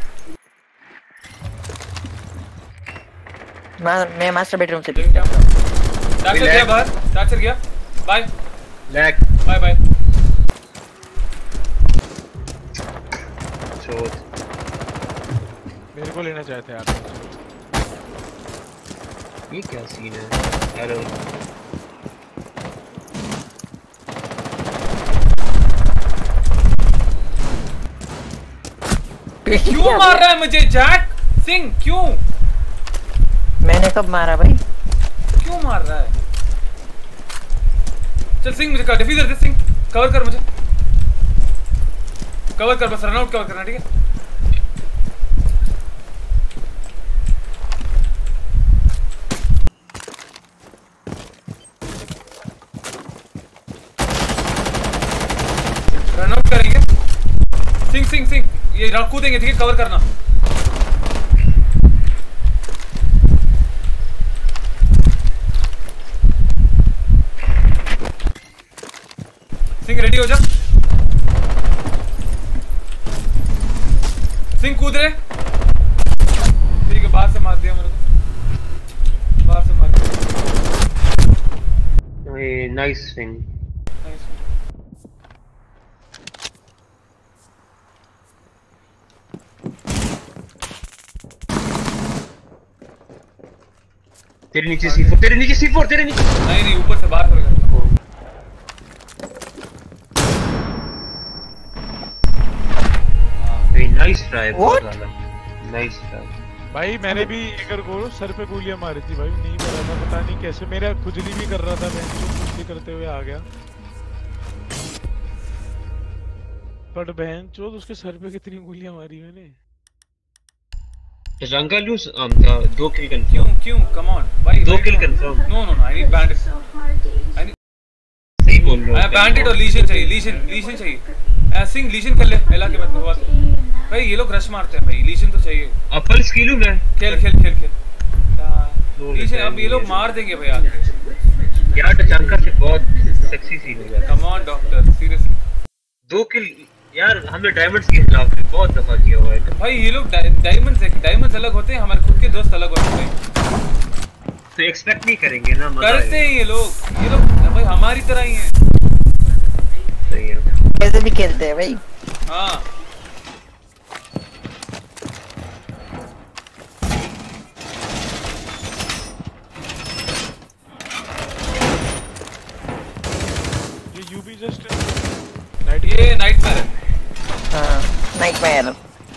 मैं मैं मास्टर बेडरूम से टैचर गया बाहर, टैचर गया, बाय लैग, बाय बाय। मेरे को लेना चाहते यार। ये क्या सीन है यार? क्यों मार रहा है मुझे जैक सिंह? क्यों? मैंने कब मारा भाई? क्यों मार रहा है? चल सिंह मुझे डिफ्यूजर दे, सिंह कवर कर मुझे, कवर कर, बस रन आउट कवर करना, ठीक है? रन आउट करेंगे। सिंह सिंह सिंह ये कूदेंगे, ठीक है? कवर करना। सिंह रेडी हो जा। सिंह कूद रहे, ठीक है? बाहर से मार दिया मेरे को, बाहर से मार दिया। ये नाइस थिंग। नाइस। तेरे नीचे सी फोर, तेरे नीचे सी फोर, तेरे नीचे। नहीं नहीं ऊपर से बाहर पड़ेगा। नाइस ट्राई, बहुत ज्यादा नाइस ट्राई भाई। मैंने भी एक को सर पे गोलियां मारी थी भाई, नहीं मरा था, पता नहीं कैसे। मेरा खुजली भी कर रहा था, मैं कुछ करते हुए आ गया। पर बहन चोद उसके सर पे कितनी गोलियां मारी मैंने। रंगा लूज दो किल कंफर्म। क्यों क्यों? कम ऑन भाई, दो kill confirm. No no no, I need band. I need सही बोल बोल रहा हूँ। बैंडिट और लीशन चाहिए, लीशन लीशन चाहिए। सिंह लीशन कर ले एला के बाद। भाई ये लोग रश मारते हैं भाई, लीशन तो चाहिए। अपल स्किल मैं खेल खेल खेल खेल लीशन। अब ये लोग मार देंगे भाई आगे यार। टचंका से बहुत सेक्सी सीन हो गया। Come on doctor seriously. दो किल यार हमने डायमंड्स के खिलाफ बहुत दफा किया हुआ है भाई। ये लोग डायमंड्स डायमंड्स अलग होते हैं, हमारे खुद के दोस्त अलग होते हैं। तो एक्सपेक्ट नहीं करेंगे ना, मजा करते हैं ये लोग। ये लोग भाई हमारी तरह ही हैं। सही है, ऐसे भी खेलते हैं भाई। हाँ ये यू भी जस्ट नाइट, ये नाइटमेयर है। हाँ nightmare.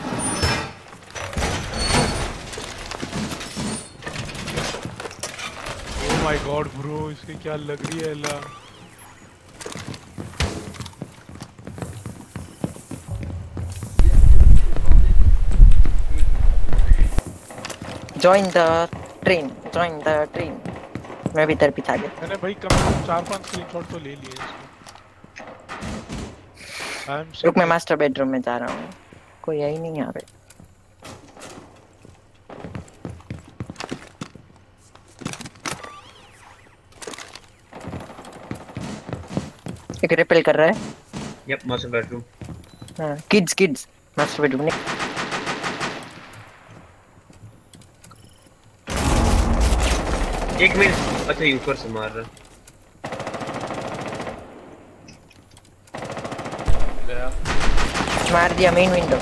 Oh my god bro, इसकी क्या लग रही है एला। Join the train, join the train. मैं भी तेरे पीछे आ गया। मैंने भाई कम से कम चार पांच स्क्रीनशॉट तो ले लिए इसके। रुक मैं मास्टर बेडरूम में जा रहा हूँ, कोई है ही नहीं यहाँ पे। एक रिपेल कर रहा है। Yup master bedroom. हाँ किड्स किड्स मास्टर बेडरूम नहीं। एक मिनट, अच्छा ये ऊपर से मार रहा। मार दिया मेन विंडो।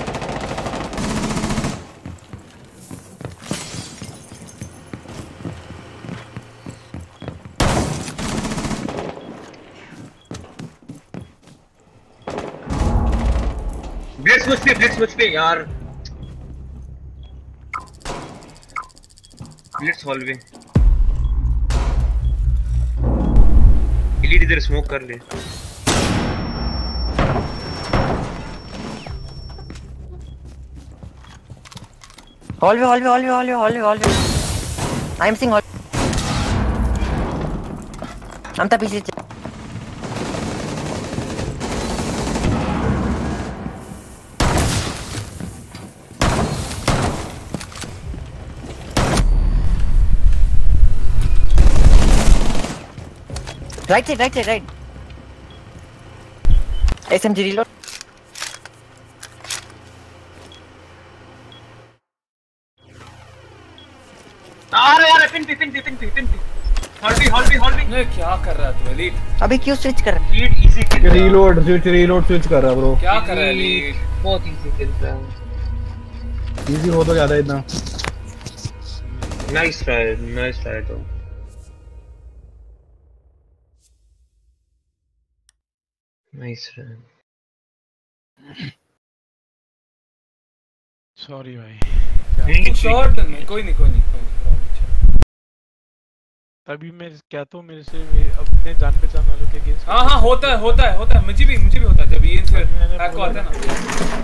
ब्लिट्स मुझ पे, ब्लिट्स मुझ पे यार। Blitz hallway. एलिट इधर स्मोक कर ले। Hallway hallway hallway hallway hallway hallway. I am Singh hall. हम तो पीछे। Right side right side right. SMG reload. अरे यार pin pin pin pin pin हॉल्डी हॉल्डी हॉल्डी। ये क्या कर रहा है तू एलीट? अभी क्यों स्विच कर रहा है? Lead easy kill. Reload switch reload switch कर रहा ब्रो। क्या कर रहा है एलीट? बहुत इजी खेलता है। इजी हो तो ज्यादा इतना। नाइस ट्राई, नाइस ट्राई तो। Nice try. सॉरी भाई। नहीं शॉट में कोई नहीं कोई नहीं कोई नहीं। तभी मैं क्या तो मेरे से मेरे अपने जान पहचान वालों के अगेंस्ट। हाँ हाँ होता है होता है होता है। मुझे भी मुझे भी होता है जब ये से हैक को आता है ना।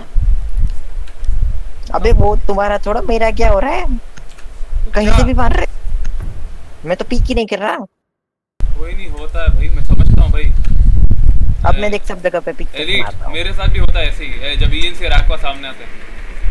अबे वो तुम्हारा छोड़ो, मेरा क्या हो रहा है? कहीं से भी मार रहे। मैं तो पीक ही नहीं कर रहा। कोई नहीं होता है भाई, मैं समझता हूँ भाई। अब मैं देख सब जगह पे पीक एलीट मेरे साथ भी होता है ऐसे ही, जब ईएन से रैक का सामने आते हैं।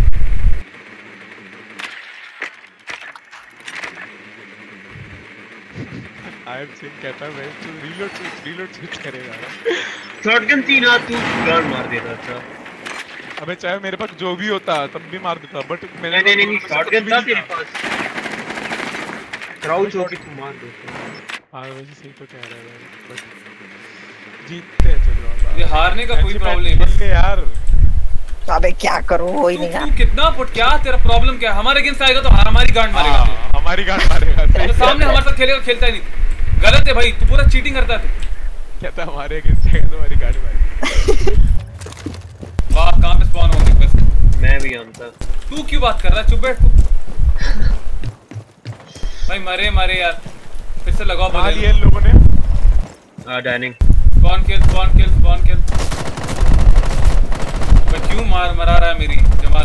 आई एम सिंह कहता है भाई तू रीलोड स्विच रीलोड स्विच करेगा। शॉटगन थी ना, तू गार्ड मार देता था। अबे चाहे मेरे पास जो भी होता तब भी मार देता, बट मैंने नहीं नहीं नहीं शॉटगन था तेरे पास। क्राउच होके तू मार देता। हां वैसे सही तो कह रहा है भाई, बट जीतते हैं चलो अब। ये हारने का कोई प्रॉब्लम नहीं बस यार। अबे क्या करूं हो ही नहीं रहा। तू कितना पुट क्या तेरा प्रॉब्लम क्या है? हमारे अगेंस्ट आएगा तो हमारी गांड मारेगा तू। हमारी गांड मारेगा तो सामने हमारे साथ खेलेगा, खेलता ही नहीं। गलत है भाई, तू पूरा चीटिंग करता है तू। कहता हमारे अगेंस्ट आएगा तो हमारी गांड मारेगा। वाह कहां पे स्पॉन होंगे बस। मैं भी जानता। तू क्यों बात कर रहा है? चुप बैठ तू। भाई मरे मरे यार, फिर से लगाओ मार लिए लोगों ने। हां dining. Spawn kill spawn kill spawn kill. मैं क्यों मार मरा रहा है मेरी जमाल?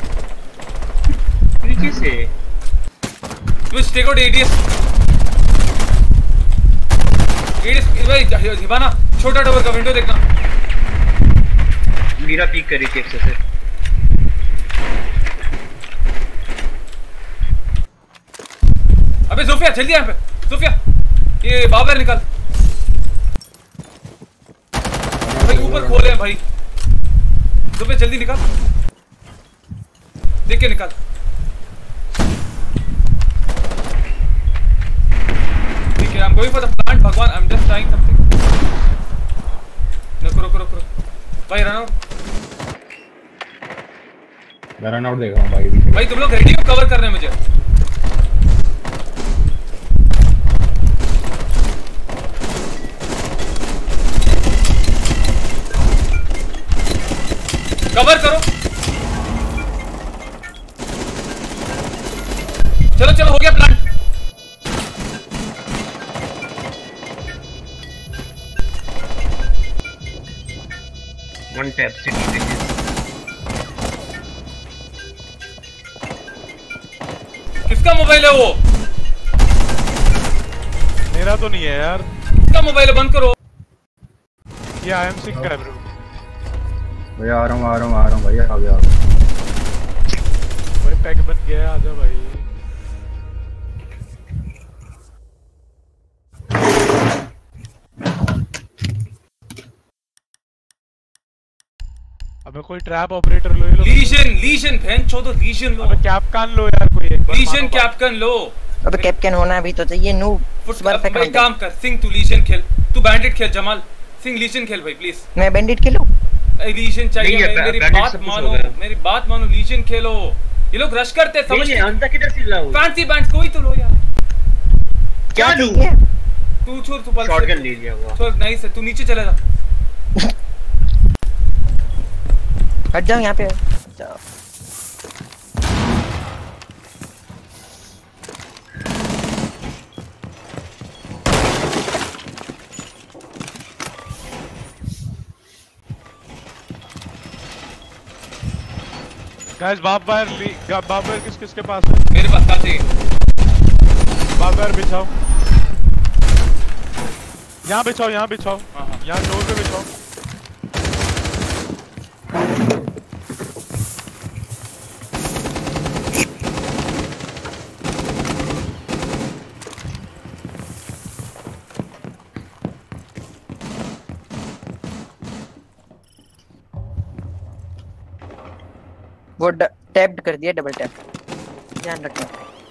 नीचे से Twitch take out ADS. ADS भाई हिबाना छोटा टावर का विंडो देखना। मीरा पीक कर रही थी एक्सेस से। अबे सोफिया जल्दी यहाँ पे, सोफिया ये बाबर निकाल भाई, ऊपर खोले हैं भाई। सोफिया जल्दी निकाल, देख के निकाल। ठीक है, I'm going for the plant भगवान, I'm just trying something। रुको रुको रुको भाई, रन आउट मैं रन आउट देख रहा हूँ भाई। भाई तुम लोग रेडी हो कवर करने मुझे? कवर करो, चलो चलो हो गया प्लांट। वन टैप सिटी देखिए। किसका मोबाइल है वो? मेरा तो नहीं है यार। किसका मोबाइल है? बंद करो। ये आई एम सिंह का है ब्रो। भैया आ रहा हूँ आ रहा हूँ आ रहा हूँ भैया, आ गया आ गया। भाई पैक बन गया, आजा भाई। अबे कोई ट्रैप ऑपरेटर लो, लो लीशन लीशन फैन छोड़ो, लीशन लो। अबे कैप्कन लो यार कोई एक बार। लीशन कैप्कन लो। अबे कैप्टन होना भी तो चाहिए। नूब फुटबॉल पे काम कर। सिंह तू लीशन खेल, तू बैंडिट खेल। जमाल सिंह लीशन खेल भाई प्लीज। मैं बैंडिट खेलूं? लीशन चाहिए भाई, मेरी बात मानो, मेरी बात मानो, लीशन खेलो। ये लोग रश करते समझ नहीं। अंदर किधर से लाऊं? फैंसी बैंड कोई तो लो यार। क्या लूं? तू छोड़, तू पल्स शॉटगन ले लिया हुआ। छोड़, नहीं से तू नीचे चले जा। हट जाओ यहाँ पे, जाओ। गाइस बाप वायर, बाप वायर किस किस के पास है? मेरे पास कहाँ चाहिए? बाप वायर बिछाओ, यहाँ बिछाओ, यहाँ बिछाओ, यहाँ डोर पे बिछाओ। वो टैप्ड कर दिया, डबल टैप, ध्यान रखना।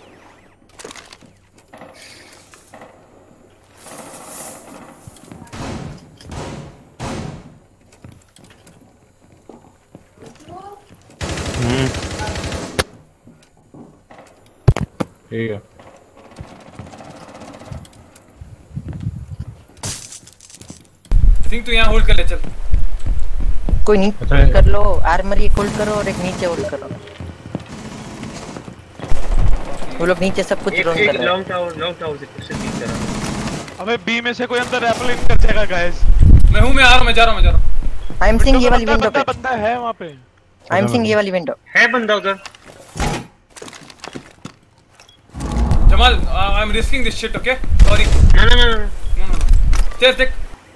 हम्म ठीक है। सिंह तू यहाँ होल्ड कर ले, चल। कोई नहीं अच्छा कर लो, आर्मर ये होल्ड करो और एक नीचे होल्ड करो। वो लोग नीचे सब कुछ ड्रोन कर रहे हैं। लॉन्ग टावर, लॉन्ग टावर से कुछ ठीक करा। अबे बी में से कोई अंदर रैपल इन कर जाएगा गाइस। मैं हूँ, मैं आ रहा हूँ, मैं जा रहा हूँ, मैं जा रहा हूँ। आई एम सीइंग ये वाली विंडो पे। बंदा है वहाँ पे। आई एम सीइंग ये वाली विंडो है बंदा उधर। Jamal, I am risking this shit, okay? Sorry. ना ना ना ना चल देख।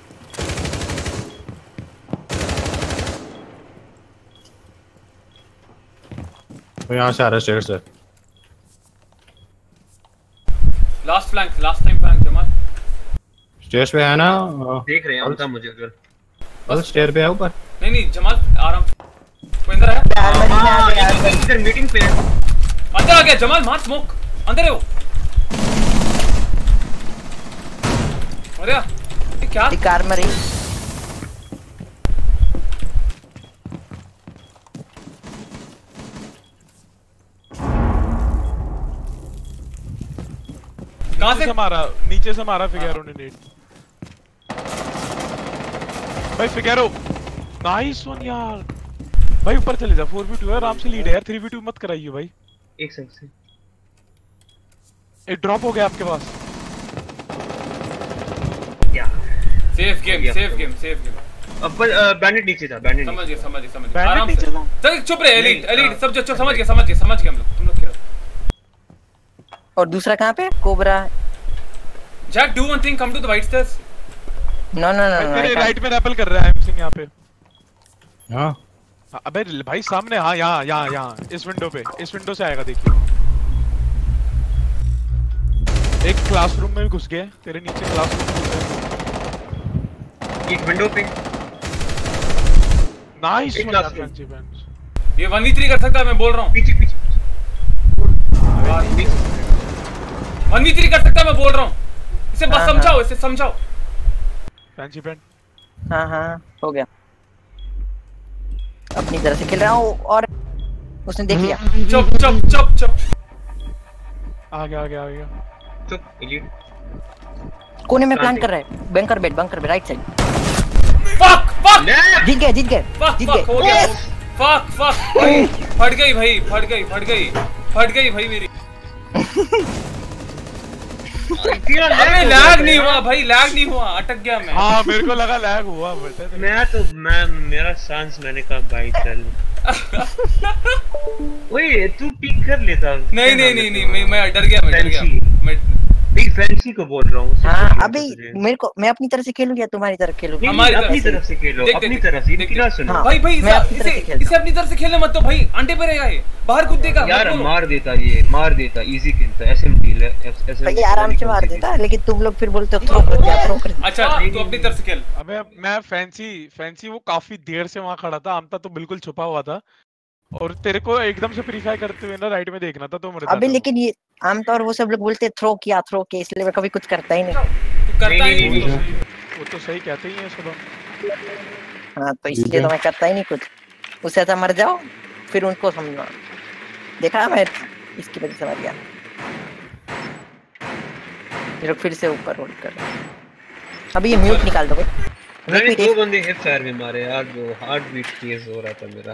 तो यहाँ से आ रहा है स्टेयर से। Last flank, last time flank Jamal. Stairs पे है ना? देख रहे हैं उनका मुझे उधर। बस स्टेयर पे है ऊपर। नहीं नहीं जमाल, आराम से। कोई अंदर है? इधर मीटिंग पे है। अंदर आ गया जमाल, मार स्मोक। अंदर है वो। अरे ये क्या? एक आर्मर है। कहाँ से मारा? नीचे से मारा फिगेरो ने नेट। भाई फिगेरो, नाइस वन यार। भाई ऊपर चले जा, फोर वी टू है, आराम से लीड है यार। थ्री वी टू मत कराइए भाई। एक सेकंड से एक ड्रॉप हो गया आपके पास। क्या? Safe game, safe game, safe game. अब बैंडेड नीचे था, बैंडेड। समझ गया, समझ गया, समझ गया। आराम से चल, चुप रहे। एलीट, एलीट सब जो समझ गए, समझ गए, समझ गए हम लोग। तुम लोग क्या? और दूसरा कहाँ पे? Cobra. Jack, do one thing, come to the white stairs. No no no तेरे राइट में रैपल कर रहा है एम सिंह यहाँ पे। हाँ अबे भाई सामने, हाँ यहाँ यहाँ यहाँ इस विंडो पे, इस विंडो से आएगा देखिए। एक क्लासरूम में भी घुस गया तेरे नीचे, क्लासरूम में घुस गया एक विंडो पे। नाइस एक वन classroom। Fancy band. ये वन वी थ्री कर सकता है, मैं बोल रहा हूँ। पीछे पीछे वन वी थ्री कर सकता है, मैं बोल रहा हूँ। इसे बस हाँ, समझाओ, हाँ। इसे समझाओ। फैंसी बैंड हाँ हाँ हो गया। अपनी तरह से खेल रहा हूँ और उसने देख लिया। चुप चुप चुप चुप। आ गया आ गया आ गया। चुप एलिट। कोने में प्लान कर रहा है। Bunker bed bunker bed right side. Fuck fuck जीत गए जीत गए फक जीत फक हो गए। गया। फक फक फट गई भाई, फट गई फट गई फट गई भाई मेरी। अरे लैग नहीं हुआ भाई, लैग नहीं हुआ, अटक गया मैं। हाँ मेरे को लगा लैग हुआ बेटा। मैं तो मैं मेरा सांस मैंने कहा भाई चल। ओए तू पिक कर लेता। नहीं नहीं नहीं नहीं मैं मैं डर गया, मैं डर गया। मैं नहीं फैंसी को बोल रहा हूँ। हाँ अभी मेरे को, मैं अपनी तरह से खेलूं या तुम्हारी तरह खेलूं? हमारी अपनी तरफ से खेलो, देख, अपनी देख, तरफ से। देख, इनकी ना सुनो। हाँ। भाई भाई मैं अपनी तरफ से इसे खेलता इसे अपनी तरफ से खेलने मत दो भाई, अंडे पे रहेगा ये, बाहर कूद देगा। यार मार देता, ये मार देता, इजी खेलता, एसएमडी है ऐसे। भाई आराम से मार देता, लेकिन तुम लोग फिर बोलते हो थ्रो कर दिया थ्रो कर दिया। अच्छा तू अपनी तरफ से खेल। अबे मैं फैंसी फैंसी वो काफी देर से वहां खड़ा था, आमता तो बिल्कुल छुपा हुआ था और तेरे को एकदम से प्रीफायर करते हुए ना राइट में देखना था तो मर जाता। अबे लेकिन ये आमतौर वो सब लोग बोलते थ्रो किया थ्रो किया, इसलिए मैं कभी कुछ करता ही नहीं। तू करता ही नहीं। वो तो सही कहते ही हैं सब। हाँ तो इसलिए तो मैं करता ही नहीं कुछ। उससे अच्छा मर जाओ फिर उनको समझना। देखा मैं इसकी वजह से मर गया। फिर फिर से ऊपर होल्ड कर। अभी ये म्यूट निकाल दो भाई। मैंने दो बंदे हिप फायर में मारे यार, जो हार्ट बीट केस हो रहा था मेरा।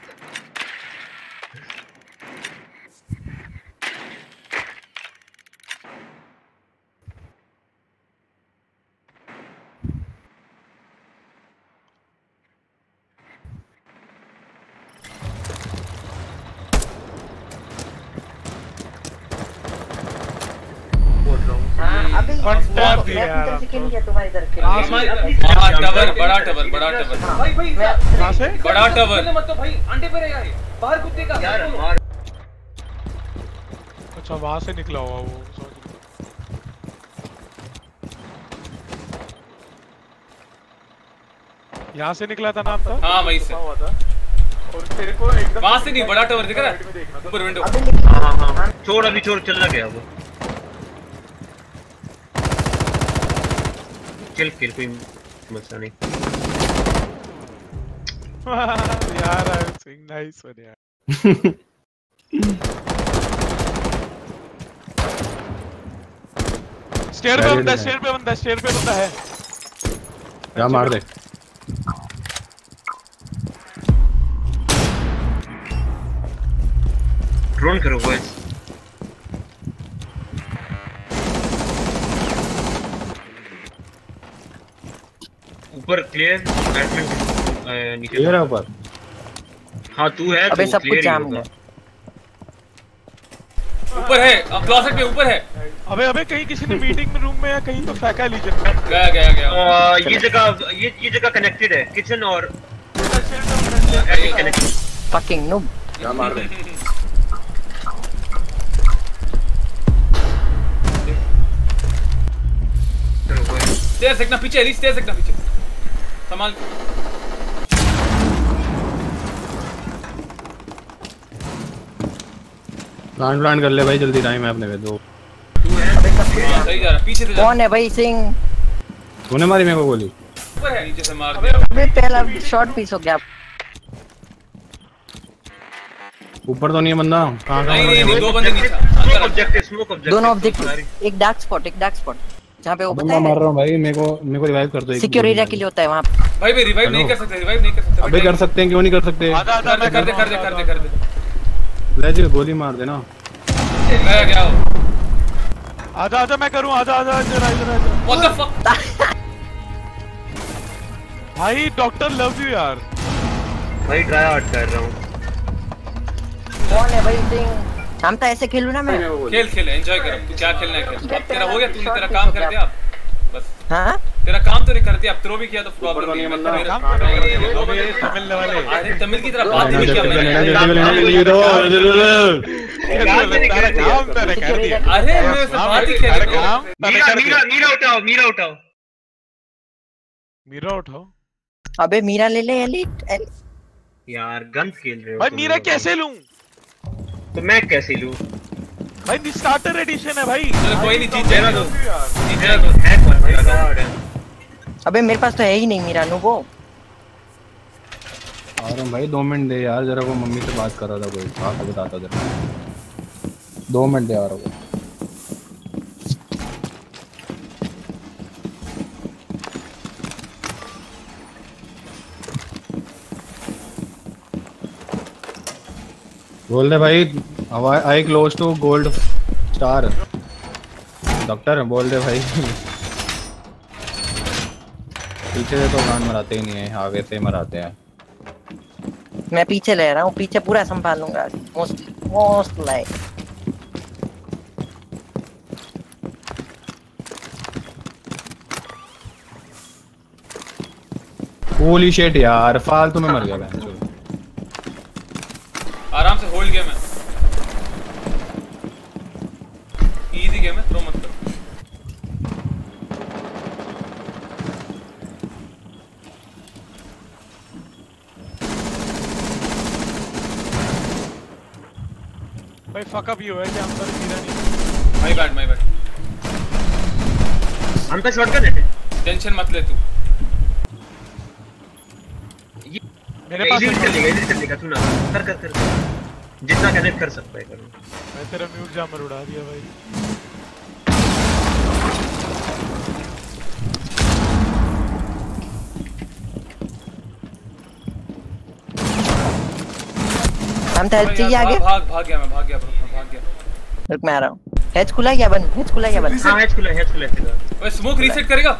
अभी Contact मैं दिया अपनी यार तरफ से आपको। खेलूं या तुम्हारी तरफ खेलूं? हाँ टावर, बड़ा टावर, बड़ा टावर। भाई भाई कहाँ से? बड़ा टावर मत तो भाई, अंडे पे रहेगा ये, बाहर कूद देगा यार। मार अच्छा वहां से निकला हुआ वो। यहाँ से निकला था नाम था। हाँ वहीं से। और तेरे को एकदम वहां से नहीं, बड़ा टावर दिख रहा है ऊपर विंडो। हाँ हाँ छोड़, अभी छोड़, चला गया वो। चल किल, कोई मसला नहीं। यार I am sing nice one यार। स्टेयर पे बंदा, स्टेयर पे बंदा, स्टेयर पे बंदा है। क्या मार दे। ड्रोन करो बॉयज। ऊपर क्लियर, एडमिन नीचे क्लियर है ऊपर। हाँ तू है। अबे सब कुछ जाम है। ऊपर है, क्लोसेट पे ऊपर है। अबे अबे कहीं किसी ने मीटिंग में रूम में या कहीं तो फेंका लीजन। गया गया गया। ये जगह ये ये जगह कनेक्टेड है, किचन और कनेक्टेड। Fucking noob. क्या मार दे। स्टेयर देखना पीछे, एली स्टेयर देखना पीछे। संभाल। प्लान प्लान कर ले भाई, जल्दी टाइम है अपने पे। दो हाँ सही जा रहा, पीछे से जा। कौन है भाई सिंह? तूने मारी मेरे को गोली। ऊपर है, नीचे से मार दिया। अबे पहला शॉट पीस हो गया। ऊपर तो नहीं है बंदा। कहां नहीं कहां नहीं नहीं, दो बंदे नीचे। Smoke objective, smoke objective. दोनों ऑब्जेक्टिव, एक डार्क स्पॉट एक डार्क स्पॉट जहां पे वो मैं पता मार है रहा हूं भाई। मेरे को मेरे को रिवाइव कर दो। सिक्योर एरिया के लिए होता है वहां। भाई भाई रिवाइव नहीं कर सकते, रिवाइव नहीं कर सकते। अबे कर सकते हैं, क्यों नहीं कर सकते? आधा आधा कर दे कर दे कर दे कर दे कर दे। ले जी गोली मार देना। मैं क्या हूं? आधा आधा मैं करूं, आधा आधा इधर इधर इधर। What the fuck? भाई डॉक्टर लव यू यार। भाई ट्राई हार्ड कर रहा हूं। कौन है भाई सिंह? हम तो ऐसे खेलूं ना मैं। खेल खेल, एंजॉय कर। तू क्या खेलना है खेल। अब तेरा हो गया, तूने तेरा काम कर दिया। बस हाँ तेरा काम तो नहीं करती, अब थ्रो भी किया तो प्रॉब्लम नहीं है। मतलब काम कर रहे हैं अबे तमिल वाले। अरे तमिल की तरह बात नहीं किया मैंने। तारा काम तने कर दिया। अरे मैं उससे बात ही किया था। मीरा मीरा मीरा उठाओ मीरा उठाओ मीरा उठाओ। अबे मीरा ले ले एलिट। यार गन्स खेल रहे हो भाई मीरा कैसे लूं? तो मैं कैसे लूं? भाई स्टार्टर एडिशन है भाई। चलो कोई नहीं, जीत जाएगा तो जीत जाएगा तो हैक मत करो। अबे मेरे पास तो है ही नहीं मीरा नु वो। और भाई दो मिनट दे यार जरा, वो मम्मी से बात कर रहा था कोई, हाँ बताता जरा दो मिनट दे यार वो। बोल दे भाई I close to gold star. Doctor बोल दे भाई। पीछे से तो उड़ान मराते ही नहीं है, आगे से मराते हैं। मैं पीछे ले रहा हूँ, पीछे पूरा संभालूंगा mostly most like. Holy shit यार फालतू में मर गया मैं। आराम से होल्ड गेम है, इजी गेम है, थ्रो मत कर। भाई फक अप ये है कि अंदर गिरा नहीं। My bad my bad. हम तो शॉट कर देते। टेंशन मत ले तू। मेरे पास एडिट चलेगा एडिट चलेगा तू ना कर कर कर जितना कनेक्ट कर सकता है करो। मैं तेरा म्यूट जामर उड़ा दिया भाई। हम तो हेल्प चाहिए आगे। भाग भाग गया मैं, भाग गया ब्रो, भाग गया। रुक मैं आ रहा हूं। हेच खुला क्या बंद? हेच खुला क्या बंद? हां हेच खुला हेच खुला है। ओए स्मोक रीसेट करेगा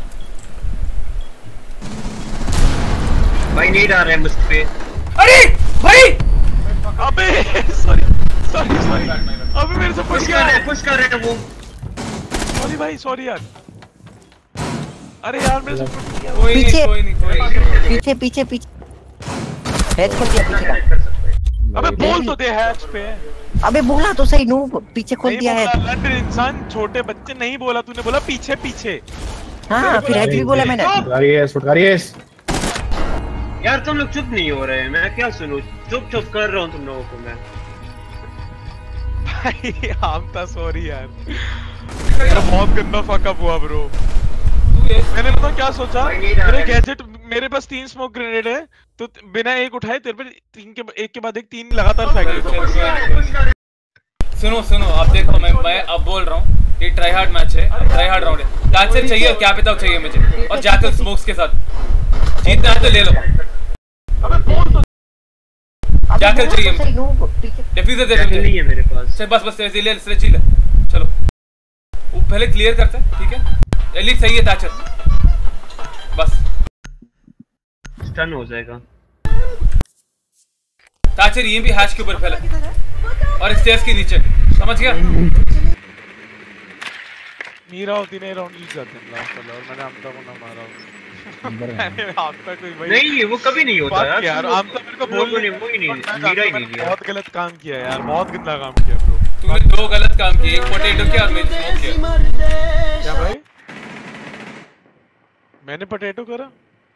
भाई नहीं डाल रहे मुझ पे। अरे भाई अबे सॉरी सॉरी सॉरी अबे मेरे से पुश कर रहे पुश कर रहे वो। सॉरी भाई सॉरी यार। अरे यार मेरे से पुश किया। कोई नहीं पीछे। कोई नहीं कोई नहीं। पीछे पीछे पीछे हेच खोल दिया पीछे का। अबे बोल तो दे हैच पे। अबे बोला तो सही नू, पीछे खोल दिया है। लंड इंसान छोटे बच्चे नहीं बोला, तूने बोला पीछे पीछे। हाँ फिर हेच भी बोला मैंने। सुटकारिए सुटकारिए यार तुम लोग चुप नहीं हो रहे, मैं क्या सुनूं? चुप चुप कर रहा हूं तुम लोगों को मैं। भाई हम तो सॉरी यार, मेरा बहुत गंदा फक अप हुआ ब्रो। मैंने पता क्या सोचा, मेरे गैजेट मेरे पास तीन स्मोक ग्रेनेड है तो बिना एक उठाए तेरे पे तीन के एक के बाद एक तीन लगातार फेंक दे। सुनो सुनो अब देखो, मैं मैं अब बोल रहा हूँ, ये ट्राई हार्ड मैच है, ट्राई हार्ड राउंड है। टाचर चाहिए और कैपिटल चाहिए मुझे, और जैकल स्मोक्स के साथ जीतना है तो ले लो। जैकल चाहिए मुझे, डिफ्यूजर दे दो नहीं है मेरे पास। चल बस बस ऐसे ले ले चिल। चलो वो पहले क्लियर करते हैं, ठीक है? एलिट सही है टाचर, बस स्टन हो जाएगा। टाचर ये भी हैच के ऊपर फैला और स्टेयर्स के नीचे, समझ गया? मीरा होती नहीं राउंड जीत जाते हैं लास्ट वाला, और मैंने आमता को ना मारा। मैंने आमता कोई भाई नहीं वो कभी नहीं होता यार। यार आमता मेरे को बोल नहीं वो ही नहीं मीरा ही नहीं दिया। बहुत गलत काम किया यार, बहुत गंदा काम किया ब्रो। तूने दो गलत काम किए, एक पोटैटो किया और मेरी स्मोक किया। क्या भाई? मैंने पोटैटो करा?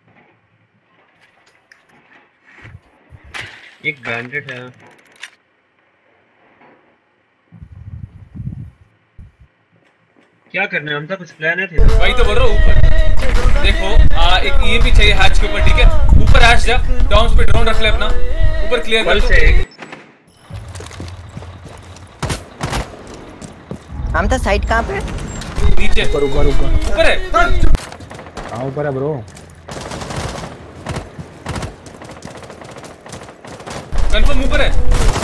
एक बैंडेड है। क्या करना है हम? तो कुछ प्लान है थे। वही तो बोल रहा हूँ, ऊपर देखो आ, एक ईएमपी चाहिए हैच के ऊपर, ठीक है? ऊपर हैच जा, डाउन पे ड्रोन रख ले अपना, ऊपर क्लियर कर दो। हम तो साइड कहाँ पे? नीचे ऊपर ऊपर ऊपर ऊपर है। कहाँ ऊपर है ब्रो? कंफर्म ऊपर है।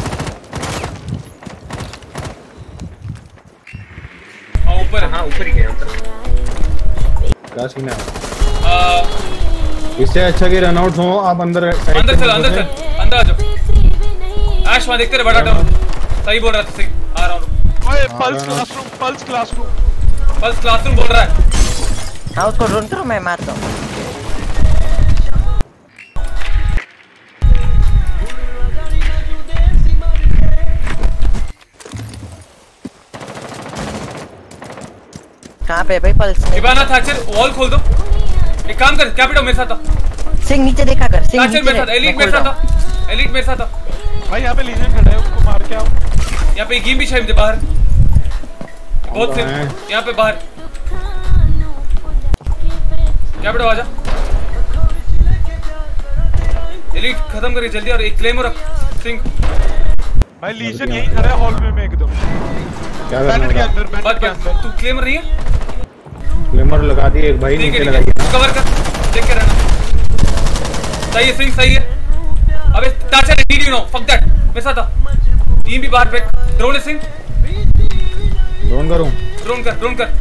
हाँ ऊपर है। हाँ ऊपर ही गया क्या सीन है? आ, इससे अच्छा कि रन आउट हो आप अंदर। अंदर चल अंदर चल अंदर आ जाओ। ऐश वहाँ देख कर बड़ा डाउन, सही बोल रहा था, सही आ रहा हूँ। ओए pulse classroom, pulse classroom, pulse classroom बोल रहा है। हाँ उसको ड्रोन करो, मैं मारता हूँ। कहाँ पे है भाई पल्स? शिबाना थाचर वॉल खोल दो। एक काम कर, कैपिटो मेरे साथ आ। सिंह नीचे देखा कर, सिंह थाचर नीचे मेरे साथ, देख, एलिट मैं मेरे खोल साथ रहा हूँ। आ। एलिट मेरे साथ आ। भाई यहाँ पे लीजन खड़ा है, उसको मार के आओ। यहाँ पे गेम भी शायद बाहर बहुत से यहाँ पे बाहर। कैपिटो आजा। एलिट खत्म करिए जल्दी और एक क्लेमर रख सिंह। भाई लीजन यहीं खड़ा है हॉल में में एकदम। क्या बैनर के अंदर, बस बैनर के बस अंदर। तू क्लेमर नहीं है? क्लेमर लगा दिए एक भाई, ठीक नीचे है लगाइए ठीक ना। है, कवर कर, देख के रहना। सही है सिंह, सही है। अबे ताचा need you know, fuck that. मेरे साथ आ। टीम भी बाहर फेंक। ड्रोन है सिंह। ड्रोन करूं? ड्रोन कर, ड्रोन कर।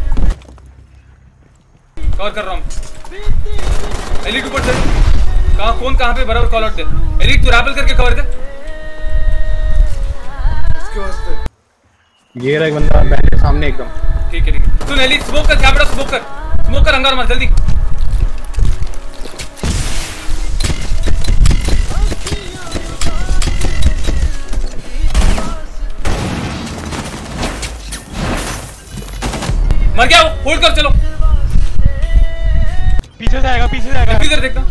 कवर कर रहा हूँ। एलिट ऊपर चल। कहाँ कौन कहाँ पे बराबर कॉल आउट दे। एलिट तू रैपल करके कवर दे। ये रहा एक बंदा बैनर के सामने एकदम। ठीक है ठीक है। सुन एलिट स्मोक कर, कैपिटल स्मोक कर, स्मोक कर, अंगार मार जल्दी। मर गया वो, होल्ड कर चलो। पीछे से आएगा, पीछे से आएगा। इधर देखना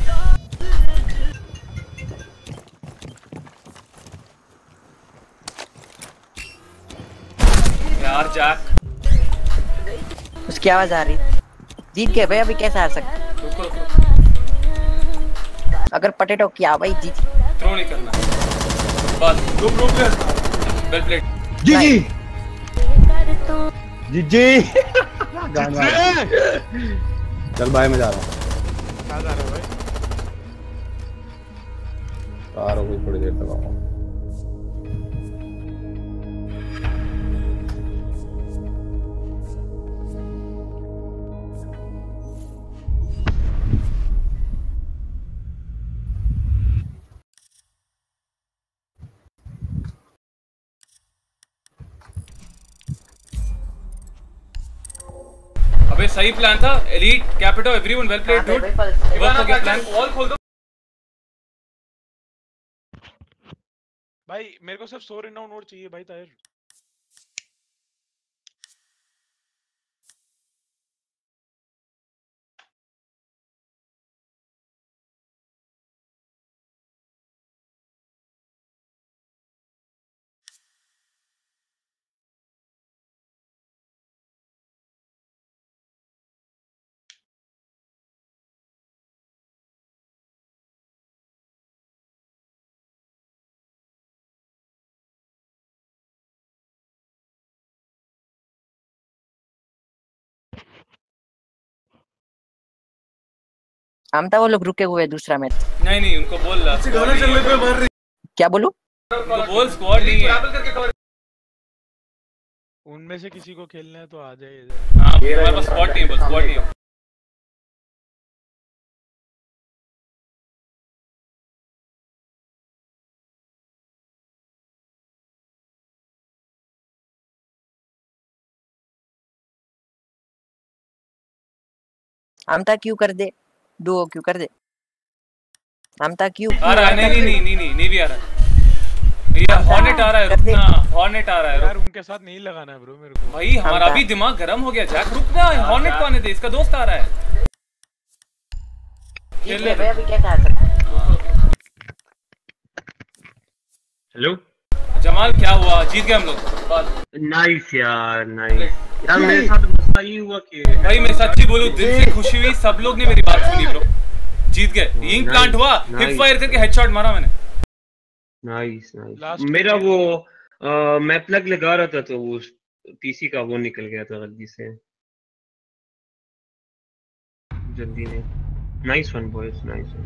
यार जैक। उसकी आवाज आ रही। जीत गए भाई, अभी कैसे हार सकते? रुको रुको, अगर पटेटो किया भाई जीत। थ्रो नहीं करना बस। रुक रुक वेल प्लेड। जी जी जी जी चल बाय, मैं जा रहा हूँ। कहाँ जा रहे हो भाई? कार हो गई, थोड़ी देर तक आऊंगा। अबे सही प्लान था। Elite Capitao everyone well played dude. Work हो गया प्लान। वॉल खोल दो भाई मेरे को सिर्फ सौ रिनाउंड नोट चाहिए भाई ताहिर। आमता वो लोग रुके हुए दूसरा मैच। नहीं नहीं उनको बोल ला गाना चलने पे मार रही। क्या बोलूं? उनको बोल स्क्वाड नहीं है। उनमें से किसी को खेलना है तो आ जाए इधर। हां हमारे पास स्क्वाड नहीं है, बस स्क्वाड नहीं है। आमता क्यों कर दे, डुओ क्यों कर दे। आमता क्यों आ रहा है? नहीं नहीं नहीं नहीं नहीं भी आ रहा है। ये हॉर्नेट आ रहा है, रुकना। हॉर्नेट आ रहा है यार उनके साथ नहीं लगाना है ब्रो मेरे को। भाई हमारा भी दिमाग गर्म हो गया जैक, रुकना। हॉर्नेट को आने दे, इसका दोस्त आ रहा है। खेल ले भाई, अभी कैसे आ सकते? हेलो जमाल क्या हुआ? जीत गए हम लोग। नाइस यार, नाइस यार। मेरे साथ मसला ये हुआ कि भाई मैं सच्ची बोलूं, दिल से खुशी हुई, सब लोग ने मेरी बात सुनी ब्रो। जीत गए। यहीं प्लांट हुआ, हिप फायर करके हेडशॉट मारा मैंने। Nice nice. मेरा वो आ, मैं प्लग लगा रहा था तो वो पीसी का वो निकल गया था गलती से जल्दी में। Nice one boys, nice one.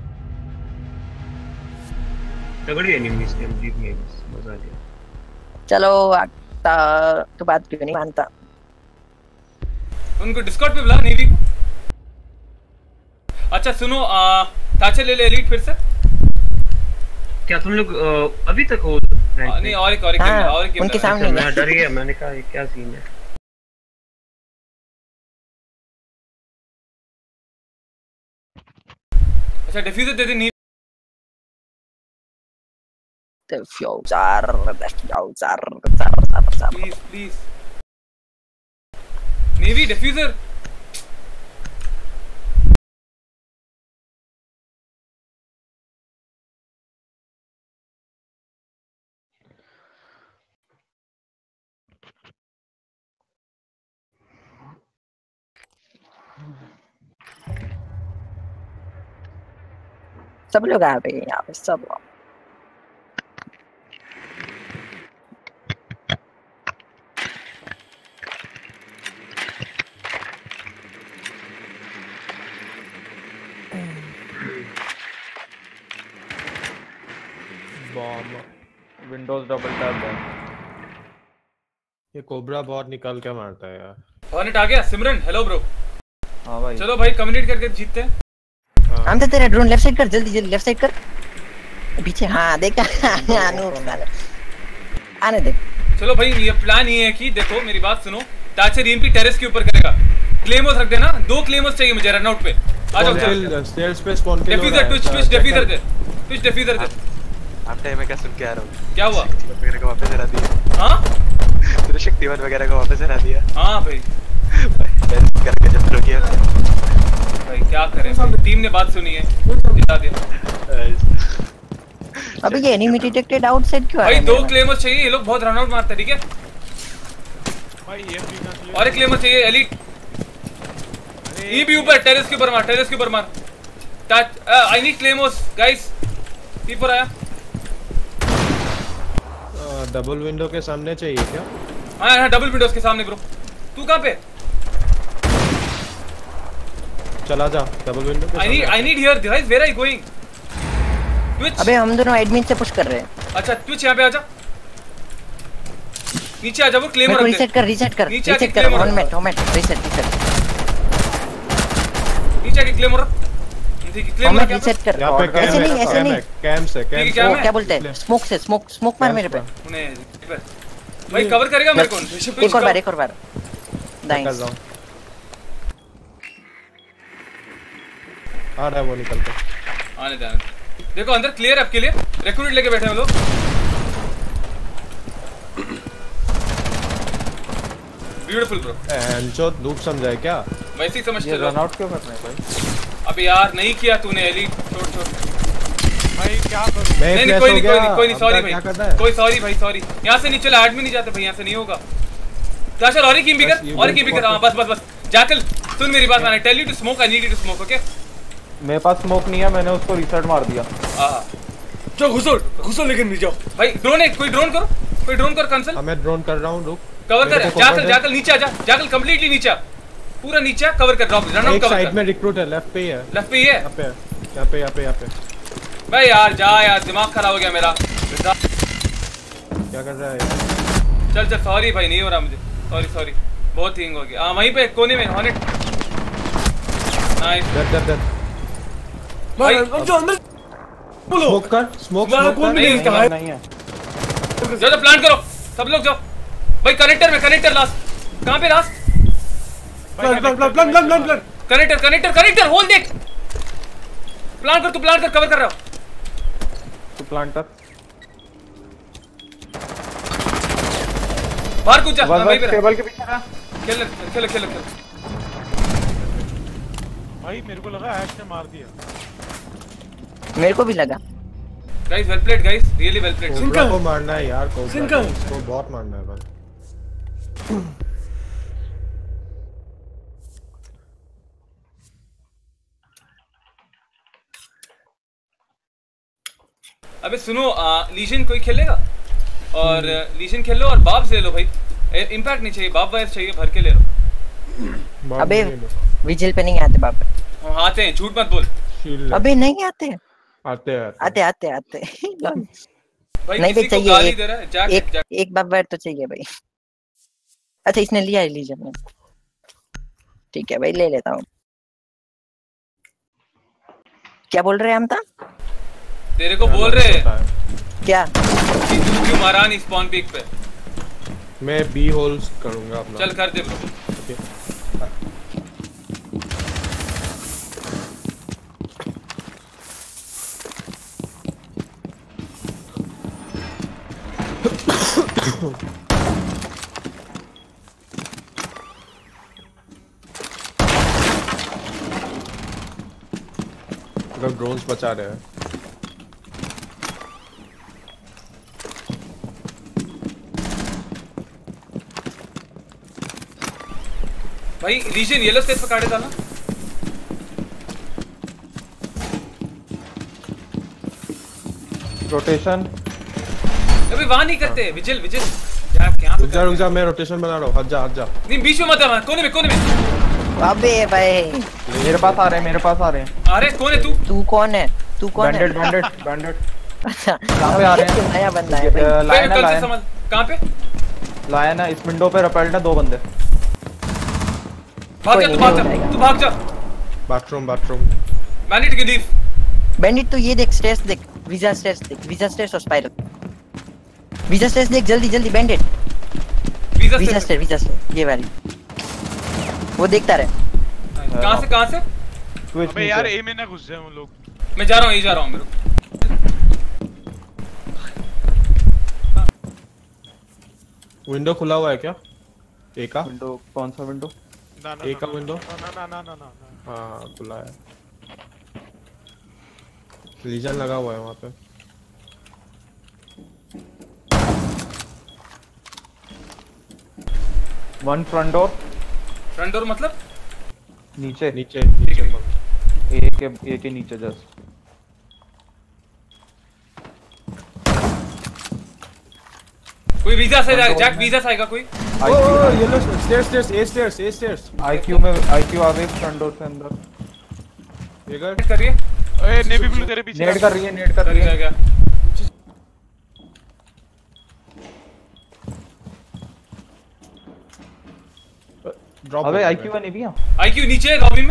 तगड़ी एनिमीज थे, हम जीत गए, बस मजा आ गया। चलो आता तो बात क्यों नहीं मानता। उनको डिस्कॉर्ड पे बुला नेवी को। अच्छा सुनो, ताचे ले ले एलीट फिर से। क्या तुम लोग अभी तक हो? नहीं और एक और एक हाँ, और एक उनके सामने मैं डर गया, मैंने कहा क्या सीन है। अच्छा डिफ्यूजर दे दे नहीं defuser defuser defuser please please navy defuser सब लोग आ गए यहाँ पे सब लोग बॉम्ब विंडोज डबल टैप है। ये कोबरा बहुत निकल के मारता है यार। हॉर्नेट आ गया सिमरन हेलो ब्रो। हाँ भाई चलो भाई कम्युनिकेट करके जीतते हैं। हम तो तेरा ड्रोन लेफ्ट साइड कर जल्दी जल्दी लेफ्ट साइड कर पीछे हाँ देखा अनूप आने दे। चलो भाई ये प्लान ये है कि देखो मेरी बात सुनो ताचर ईएमपी टेरेस के ऊपर करेगा क्लेमोस रख देना दो क्लेमोस चाहिए मुझे रनआउट पे आ जाओ स्टेयर्स पे spawn kill defuser Twitch Twitch defuser दे ट्विच डिफ्यूजर दे आप टाइम में क्या सुन के आ रहा हूं क्या हुआ वगैरह को वापस हरा दिया। हां तेरे शक्तिमान वगैरह को वापस हरा दिया। हां भाई करके जब शुरू किया भाई क्या करें टीम ने बात सुनी है जिता दिया। अबे ये एनिमी डिटेक्टेड आउटसाइड क्यों आ रहा भाई है दो क्लेमोस चाहिए ये लोग बहुत रन आउट मारते हैं ठीक है भाई ईएमपी का क्लियर और एक क्लेमोस चाहिए एलिट ई भी ऊपर टेरेस के ऊपर मार टेरेस के ऊपर मार touch I need claymores guys P पर आया डबल विंडो के सामने चाहिए क्या? हां हां डबल विंडोज के सामने ब्रो तू कहां पे चला जा डबल विंडो के I need I need here guys where are you going Twitch अबे हम दोनों एडमिन से पुश कर रहे हैं। अच्छा ट्विच यहां पे आ जा नीचे आ जा वो क्लेमर रीसेट कर रीसेट कर नीचे रीसेट कर one minute one minute reset reset नीचे के क्लेमर ठीक है क्लेमर क्या रीसेट कर यहां पे ऐसे नहीं ऐसे नहीं कैम से कैम क्या क्या बोलते हैं स्मोक से स्मोक स्मोक मार मेरे पे भाई कवर करेगा मेरे को एक और बार एक और बार नाइस आ रहा है वो निकल के आने दे देखो अंदर क्लियर आपके लिए रिक्रूट लेके बैठे हैं लोग ब्यूटीफुल ब्रो एंचो लूप समझाए क्या वैसे ही समझते ये रन आउट क्यों करना है भाई अबे यार नहीं किया तूने एली छोड़ छोड़ भाई क्या करूं मैं नहीं कोई नहीं कोई नहीं कोई नहीं सॉरी क्या करना भाई है? कोई सॉरी भाई सॉरी यहां से नहीं चला एडमिन नहीं जाते भाई यहां से नहीं होगा ताशर और एक इंबिकर और एक इंबिकर हां बस बस बस जाकल सुन मेरी बात मैंने tell you to smoke I need you to smoke okay मेरे पास स्मोक नहीं है मैंने उसको रीसेट मार दिया हां चलो घुसो घुसो लेकिन नहीं जाओ भाई ड्रोन है कोई ड्रोन करो कोई ड्रोन कर कैंसिल हां मैं ड्रोन कर रहा हूं रुक कवर कर जाकल जाकल नीचे आ जा जाकल कंप्लीटली नीचे पूरा नीचे कवर कर drop run out cover side में रिक्रूट है लेफ्ट पे ही है लेफ्ट पे ही है यहां पे यहां पे यहां पे यहां पे भाई यार जा यार दिमाग खराब हो गया मेरा क्या कर रहा है यार चल चल सॉरी भाई नहीं हो रहा मुझे सॉरी सॉरी बहुत हिंग हो गया हां वहीं पे कोने में हॉनेट नाइस डर डर डर भाई अब जो अंदर बोलो स्मोक कर स्मोक कौन नहीं नहीं नहीं है जाओ जाओ प्लान करो सब लोग जाओ भाई कनेक्टर में कनेक्टर लास्ट कहां पे last plan plan plan plan plan plan connector connector connector hole देख प्लान कर तू प्लान कर कवर कर रहा हूं तू प्लांटर बाहर कूद जा वहीं पे टेबल के पीछे ना खेल खेल खेल खेल भाई मेरे को लगा ऐश ने मार दिया मेरे को भी लगा guys well played guys really well played Cobra को मारना है यार कोबरा को बहुत मारना है भाई अबे सुनो लीजन कोई खेलेगा और लीजन खेल लो और बाब ले लो भाई इंपैक्ट नहीं चाहिए बाब वाइज चाहिए भर के ले लो अबे विजिल पे नहीं आते बाप हम आते हैं झूठ मत बोल अबे नहीं आते आते हैं आते आते आते भाई नहीं भाई चाहिए गाली एक, दे रहा है जैक एक, एक बाप वायर तो चाहिए भाई अच्छा इसने लिया है लीजन में ठीक है भाई ले लेता हूँ क्या बोल रहे हैं हम था तेरे को बोल रहे हैं क्या कि तू क्यों मारा नहीं स्पॉन पिक पे मैं बी होल्स करूंगा अपना चल कर दे ब्रो लोग ड्रोन्स बचा रहे हैं। भाई रीजन येलो स्टेज पे काटे डालना। रोटेशन अबे वहां नहीं करते। विजिल विजिल जा क्या रुक जा रुक जा मैं रोटेशन बना रहा हूं। हट जा हट जा। नहीं बीच में मत आ। कोने में कोने में। अबे भाई मेरे पास आ रहे हैं मेरे पास आ रहे हैं। अरे कौन है तू? तू कौन है? तू कौन है? बैंडेड बैंडेड बैंडेड। अच्छा कहां पे आ रहे हैं? नया बंदा है भाई। लायन है लायन। कहां पे? लायन है इस विंडो पे रपेल्ट है दो बंदे। भाग जा तू भाग जा तू भाग जा। Bathroom bathroom. बैंडिट की लीव। बैंडिट तो ये देख स्टेयर्स देख। वीजा स्टेयर्स देख। वीजा स्टेयर्स और स्पाइरल। वीजा स्टेयर्स देख जल्दी जल्दी bandit. Visa visa stair visa stair ये वाली। वो देखता रहे। कहां से कहां से? अबे यार ए में ना घुस जाए उन लोग। मैं जा रहा हूं ये जा रहा हूं मेरे। विंडो खुला हुआ है क्या? ए का विंडो कौन सा विंडो? ए का विंडो ना ना ना ना ना। हाँ खुला है। लीजन लगा हुआ है वहाँ पे। One front door. Front door मतलब? नीचे नीचे नीचे ए के ए के नीचे जस्ट। कोई वीजा से जैक वीजा से आएगा कोई? Oh yellow stairs stairs A stairs A stairs. IQ में आईक्यू आ गई फ्रंट डोर से अंदर। ये कर कर रही है। ओए नेवी ब्लू तेरे पीछे नेट कर रही है नेट कर रही है। क्या ड्रॉप। अबे आईक्यू का नहीं भी है। आईक्यू नीचे है लॉबी में।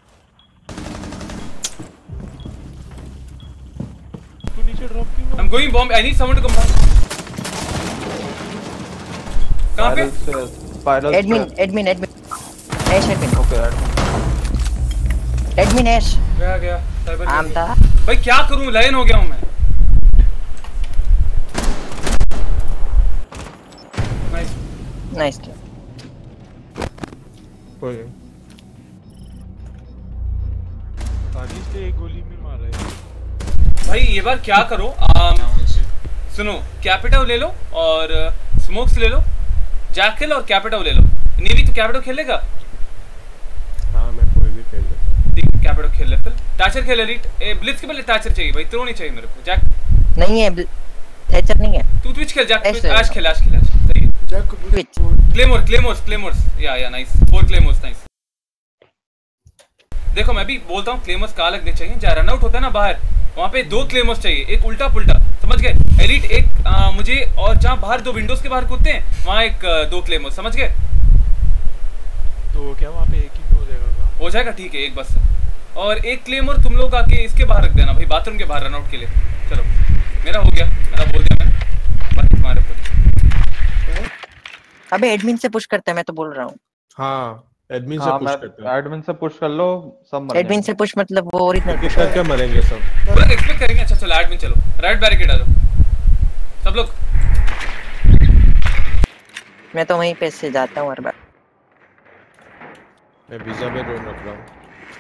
तू नीचे ड्रॉप क्यों? I am going bomb. I need someone to come down. कहां पे? Spiral admin admin admin Ash admin. Okay admin Ash गया गया साइबर। आम था भाई क्या करूं लाइन हो गया हूं मैं। Nice nice. कोई ताजी से एक गोली में मार रहा है भाई। ये बार क्या करो आ, सुनो कैपिटल ले लो और स्मोक्स ले लो। जैकल और कैपिटल ले लो। नेवी तो कैपिटल खेलेगा। हाँ मैं कोई भी खेल लेता। ठीक है कैपिटल खेल ले। फिर टैचर खेल एलिट। ए ब्लिट्ज के पहले टैचर चाहिए भाई। थ्रो नहीं चाहिए मेरे को। जैक नहीं है टैचर नहीं है। तू ट्विच खेल। जैक ऐश ऐश खेल ऐश खेल ऐश सही है। Jack Twitch claymore claymores claymores या या नाइस। Four क्लेमोर्स nice. देखो मैं भी बोलता हूँ क्लेमोर्स कहाँ लगने चाहिए। जहाँ रन आउट होता है ना बाहर वहाँ पे दो क्लेमोर्स चाहिए। एक उल्टा पुल्टा समझ गए। एलिट एक आ, मुझे और जहाँ बाहर दो विंडोज के बाहर कूदते हैं वहाँ एक आ, दो क्लेमोर्स समझ गए। तो क्या वहाँ पे एक ही में हो जाएगा? हो जाएगा ठीक है एक बस। और एक क्लेमोर तुम लोग आके इसके बाहर रख देना भाई बाथरूम के बाहर रन आउट के लिए। चलो मेरा हो गया। मेरा बोल दिया मैंने। बाकी तुम्हारे ऊपर। अबे एडमिन से पुश करते हैं मैं तो बोल रहा हूँ। हाँ एडमिन से हाँ, पुश करते हैं। एडमिन से पुश कर लो सब मर एडमिन से पुश मतलब वो ओरिजिनल किस करके मरेंगे सब। पूरा एक्सपेक्ट करेंगे। अच्छा चलो एडमिन चलो। राइट बैरिकेड आ जाओ सब लोग। मैं तो वहीं पे से जाता हूँ हर बार। मैं वीजा में ड्रोन रख रहा हूँ।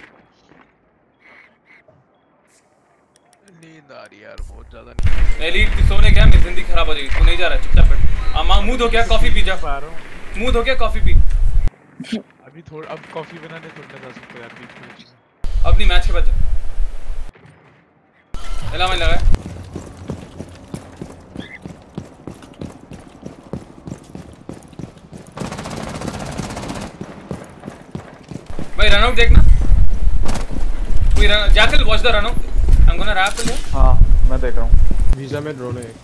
नींद आ रही है यार बहुत ज्यादा। एलिट की सोने गया मेरी जिंदगी खराब हो जाएगी। तू नहीं जा रहा चुपचाप बैठ। आ मुंह धो क्या कॉफी पी जा। पा रहा हूँ। मुंह धो क्या कॉफी पी। अभी थोड़ा अब कॉफी बनाने थोड़ा जा सकते यार बीच में। अब नहीं मैच के बाद जा। एला मैं लगा भाई रन आउट देखना। कोई run Jackal watch the run out. I am gonna wrap it. हाँ मैं देख रहा हूँ। वीजा में ड्रोन है।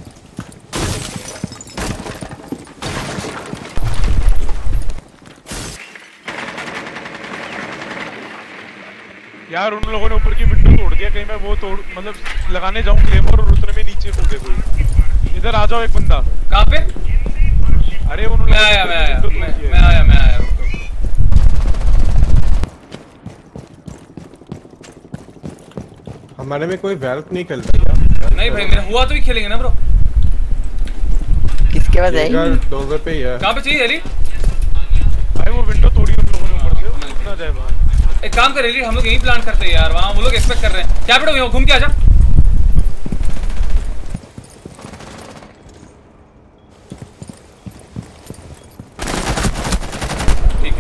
यार उन लोगों ने ऊपर की विंडो तोड़ दिया। कहीं मैं वो तोड़ मतलब लगाने जाऊं क्लेमर और उतने में नीचे कूदे कोई। इधर आ जाओ एक बंदा। कहाँ पे? अरे उन्होंने मैं आया मैं आया मैं, मैं आया मैं आया। हमारे में कोई वेल्थ नहीं खेलता क्या? नहीं भाई मेरा हुआ तो ही खेलेंगे ना ब्रो। किसके इसके बाद है डोरवे पे ही है। कहां पे चाहिए एली? भाई वो विंडो तोड़ी हम लोगों ने ऊपर से, कितना जाए बाहर। एक काम कर एली, हम लोग यहीं प्लान करते हैं यार, वहां वो लोग एक्सपेक्ट कर रहे हैं। क्या बेटा घूम के आजा। ठीक है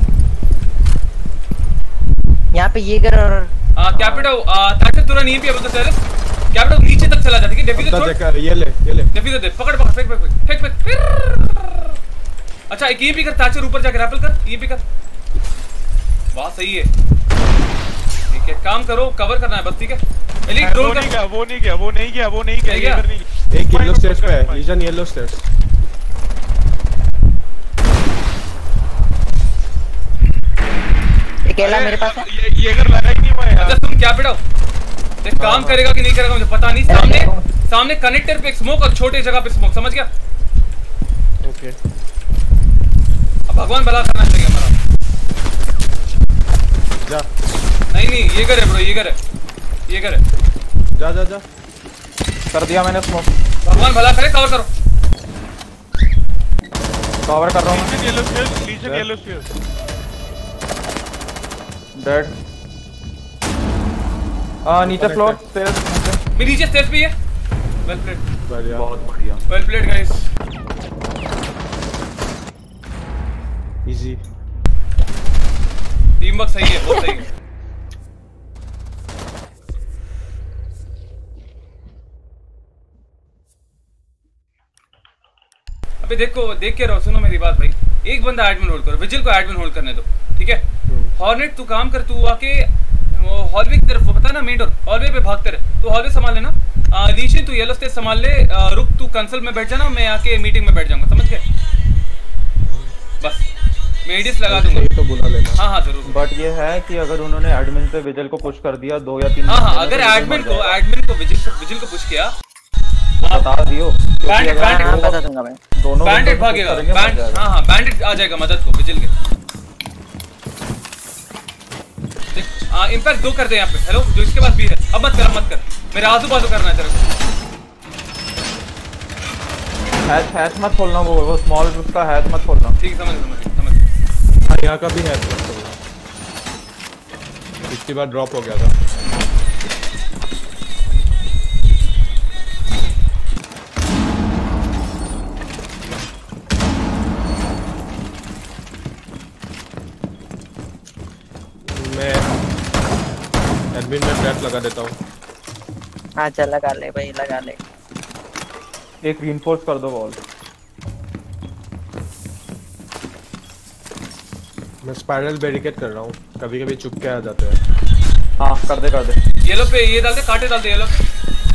यहाँ पे ये कर और हां कैपिटल ताकत तुरंत यहीं पे अब तो सेल्स कैपिटल नीचे तक चला जा। ठीक है डेफिनेट छोड़, ये ले ये ले डेफिनेट दे, पकड़ पकड़ फेंक फेंक फेंक फेंक। अच्छा एक ये भी कर, ताचर ऊपर जाकर रैपल कर, ये भी कर। वाह सही है। ठीक है काम करो, कवर करना है बस। ठीक है एली ड्रोन कर। क्या वो नहीं गया, वो नहीं गया, वो नहीं गया, गया? इधर नहीं। एक येलो स्टेयर्स पे है लीजन, येलो स्टेयर्स। अकेला मेरे पास है। ये ये अगर लगा ही नहीं हुआ यार। अच्छा तुम क्या बेटा देख काम करेगा कि नहीं करेगा मुझे पता नहीं। सामने सामने कनेक्टर पे एक स्मोक और छोटे जगह पे स्मोक, समझ गया? ओके अब भगवान भला करना चाहिए हमारा। जा नहीं नहीं ये करे ब्रो, ये करे ये करे। जा जा जा कर दिया मैंने स्मोक। भगवान भला करे, कवर करो। कवर कर रहा हूँ। Legion yellow stairs, legion yellow stairs. Dead. आ नीचे फ्लोर स्टेयर्स नीचे। मेरे नीचे स्टेज पे ही है। वेल प्लेड, बढ़िया बहुत बढ़िया। Well played guys. Easy team work सही है, बहुत सही है। अबे देखो देख के रहो, सुनो मेरी बात भाई। एक बंदा एडमिन होल्ड करो, विजिल को एडमिन होल्ड करने दो। ठीक है हॉर्नेट तू काम कर, तू आके वो हॉलवे की तरफ, वो पता है ना मेन डोर, हॉलवे पे भागते रहे। तू हॉलवे संभाल लेना। लीशन तू येलो स्टेज संभाल ले। आ, रुक तू कंसोल में बैठ जाना, मैं आके मीटिंग में बैठ जाऊंगा, समझ गए? बस मैं एडिस लगा दूंगा। तो बुला लेना। हाँ हाँ जरूर। बट ये है कि अगर उन्होंने एडमिन से विजिल को पुश कर दिया दो या तीन। हाँ हाँ अगर एडमिन को एडमिन को विजिल विजिल को पुश किया बता दियो। बैंडिट बैंडिट बता दूंगा मैं। दोनों बैंडिट भागेगा। बैंड हाँ हाँ बैंडिट आ जाएगा मदद को विजिल के। हाँ इम्पैक्ट दो कर दे यहाँ पे। हेलो जो इसके पास भी है, अब मत कर, अब मत कर, मेरे आजू बाजू करना है तेरे को। हैच हैच मत खोलना, वो वो स्मॉल उसका हैच मत खोलना। ठीक समझ समझ समझ। हाँ यहाँ का भी है। पिछली बार ड्रॉप हो गया था। मैं एडमिन में ट्रैप लगा देता हूँ। हाँ चल लगा ले भाई, लगा ले। एक रीइंफोर्स कर दो वॉल। मैं स्पाइरल बैरिकेड कर रहा हूँ, कभी कभी चुप के आ जाते हैं। हाँ कर दे कर दे। येलो पे ये डाल दे, कांटे डाल दे येलो पे।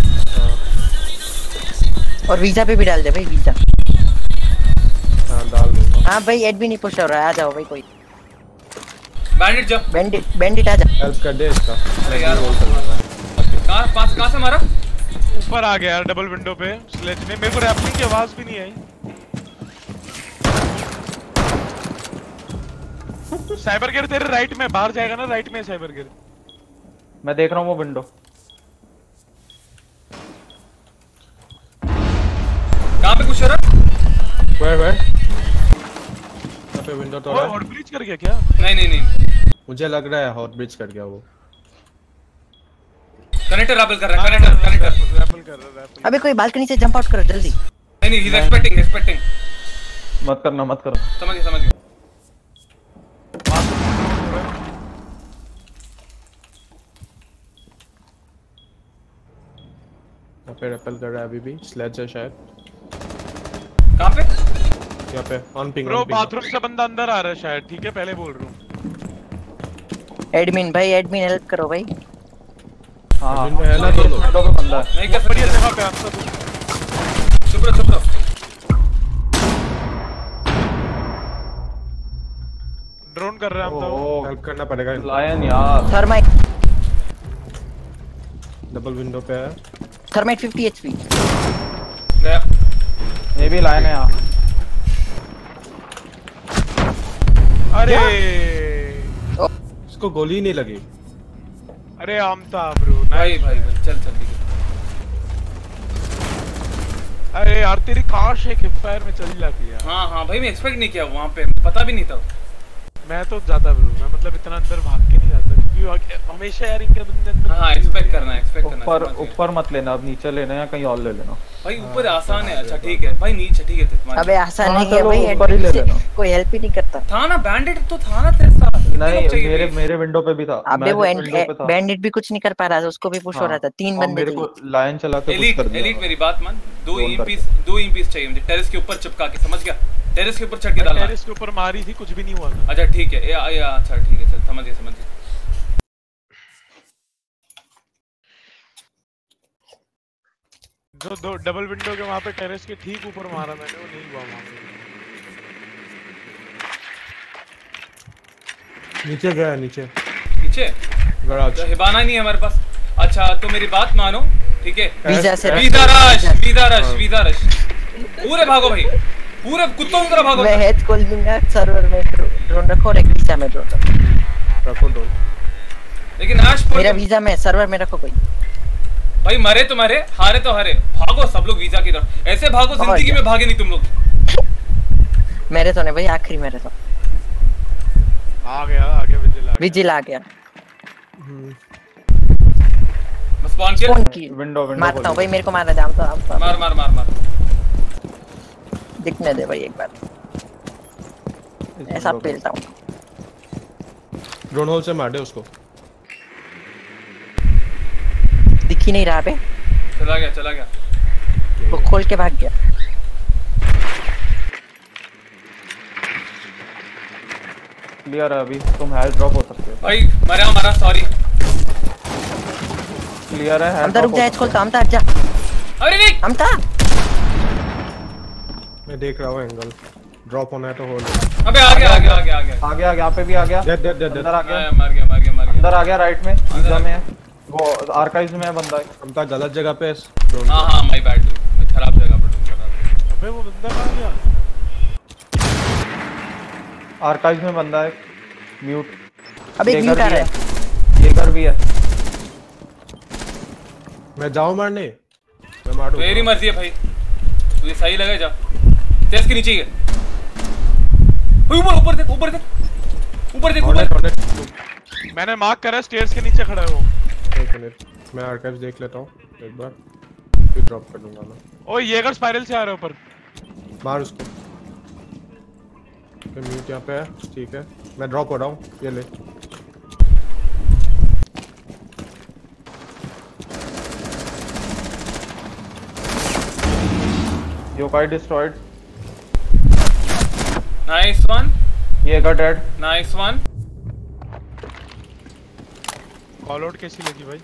और वीजा पे भी डाल दे भाई, वीजा। हाँ डाल दूंगा। हाँ भाई एडमिन नहीं पुश हो रहा है, आ जाओ भाई कोई। बैंडिट जा, बैंडिट बैंडिट आ जा। हेल्प कर दे इसका। अरे यार कहाँ पास कहाँ से मारा? ऊपर आ गया यार डबल विंडो पे स्लेज ने। मेरे को रैपलिंग की आवाज भी नहीं आई। साइबर गिर तेरे राइट में बाहर जाएगा ना, राइट में साइबर गिर। मैं देख रहा हूँ वो विंडो। कहाँ पे कुछ हो रहा? वेयर वेयर यहाँ पे विंडो तोड़ा। हॉट ब्रिज कर गया क्या? नहीं नहीं नहीं मुझे लग रहा है हॉट ब्रिज कर गया वो। कनेक्टर रैपल कर रहा है, कनेक्टर कनेक्टर रैपल कर रहा है। अबे कोई बालकनी से जंप आउट करो जल्दी। नहीं नहीं ही इज एक्सपेक्टिंग एक्सपेक्टिंग। मत करना मत करना। समझ गया समझ गया। यहाँ पे रैपल कर रहा है अभी भी। स्लेज है शायद। कहाँ पे? यहाँ पे ऑन पिंग। ब्रो बाथरूम से बंदा अंदर आ रहा है शायद। ठीक है पहले बोल रहा हूँ। एडमिन भाई एडमिन हेल्प करो भाई। हाँ एडमिन में है ना दोनों। विंडो पे बंदा है। नहीं कर बढ़िया सकते। जगह पे आप सब। चुप रहो चुप रहो। ड्रोन कर रहे हैं हम तो। ओह हेल्प करना पड़ेगा। लायन यार। थर्माइट डबल विंडो पे है। Thermite fifty HP. गया। ये भी लायन है यहाँ। अरे इसको गोली नहीं लगी। अरे आमता ब्रो भाई भाई भाई चल चल ठीक है। अरे यार तेरी काश एक हिपफायर में चली जाती है। हाँ हाँ भाई मैं एक्सपेक्ट नहीं किया वहाँ पे, पता भी नहीं था। मैं तो जाता भी मैं मतलब इतना अंदर भाग के नहीं जाता क्योंकि हमेशा यार इनके बंदे अंदर। हाँ एक्सपेक्ट करना एक्सपेक्ट करना। ऊपर ऊपर मत लेना, अब नीचे लेना या कहीं और ले लेना। भाई ऊपर आसान है। अच्छा ठीक है भाई, नीचे ठीक है। अबे आसान नहीं है भाई, ऊपर ही ले लेना। कोई हेल्प ही नहीं करता था ना, बैंडेड तो था ना तेरे साथ। नहीं मेरे मेरे विंडो पे भी था। अबे वो बैंडेड भी कुछ नहीं कर पा रहा था, उसको भी पुश हो रहा था। तीन बंदे मेरे को लाइन चला के पुश कर दिया। एलीट मेरी बात मान, दो ईएमपीस दो ईएमपीस चाहिए मुझे टेरेस के ऊपर चिपका के, समझ गया? टेरेस के ऊपर चढ़ के डालना। टेरेस के ऊपर मारी थी, कुछ भी नहीं हुआ था। अच्छा ठीक है, या या अच्छा ठीक है, चल समझ गया समझ गया। जो दो डबल विंडो के वहां पे टेरेस के ठीक ऊपर मारा मैंने, वो नहीं हुआ वहां पे। नीचे गया, नीचे नीचे गराज। तो हिबाना नहीं है हमारे पास। अच्छा तो मेरी बात मानो, ठीक है? वीजा से visa rush visa rush visa rush पूरे भागो भाई, पूरे कुत्तों की तरह भागो। मैं हेड खोल दूंगा, सर्वर में ड्रोन रखो और एक वीजा में ड्रोन रखो ड्रोन। लेकिन आश मेरा वीजा में सर्वर में रखो कोई। भाई मरे तो मरे, हारे तो हारे, भागो सब लोग वीजा की तरफ। ऐसे भागो जिंदगी में भागे नहीं तुम लोग। मेरे तो नहीं भाई, आखिरी मेरे तो आ गया आ गया विजिल आ गया विजिल आ गया। बस स्पॉन किल विंडो विंडो मारता हूं भाई, मेरे को मारना जानता हूं। मार मार मार मार दिखने दे भाई एक बार, ऐसा पेलता हूं। ड्रोन होल से मार दे उसको। दिख ही नहीं रहा बे। चला गया चला गया, वो खोल के भाग गया। क्लियर है अभी, तुम हेल्थ ड्रॉप हो सकते हो भाई। मरा मरा सॉरी। क्लियर है। हम तो रुक जा, इसको तो हम तो हट जा। अरे नहीं हम था। मैं देख रहा हूं एंगल, ड्रॉप होना है तो होल्ड। अबे आ गया आ गया आ गया आ गया आ गया, यहाँ पे भी आ गया। डेड डेड डेड अंदर आ गया, मार गया मार गया मार गया। अंदर आ गया, राइट में वीजा में है, वो आर्काइव्स में है बंदा। हम तो गलत जगह पे। हां हां माय बैड, मैं खराब जगह पर ढूंढ रहा था। अबे वो बंदा कहां गया? आर्काइव्स में बंदा है, म्यूट। अबे एक म्यूट आ रहा है, ये कर भी है। मैं जाऊं मारने? मैं मार दूं। तेरी मर्जी है भाई, तुझे सही लगे जा। तेज के नीचे ही है। ऊपर ऊपर देख ऊपर देख ऊपर देख ऊपर। मैंने मार्क करा, स्टेयर्स के नीचे खड़ा है वो। एक मिनट मैं आर्काइव्स देख लेता हूं एक बार, फिर ड्रॉप कर दूंगा मैं। ओए येगर स्पाइरल से आ रहा है ऊपर, मार उसको। तो म्यूट यहाँ पे है, ठीक है मैं ड्रॉप हो रहा हूँ, ये ले। Yokai destroyed. Nice one. ये का dead. Nice one. Call out कैसी लगी भाई?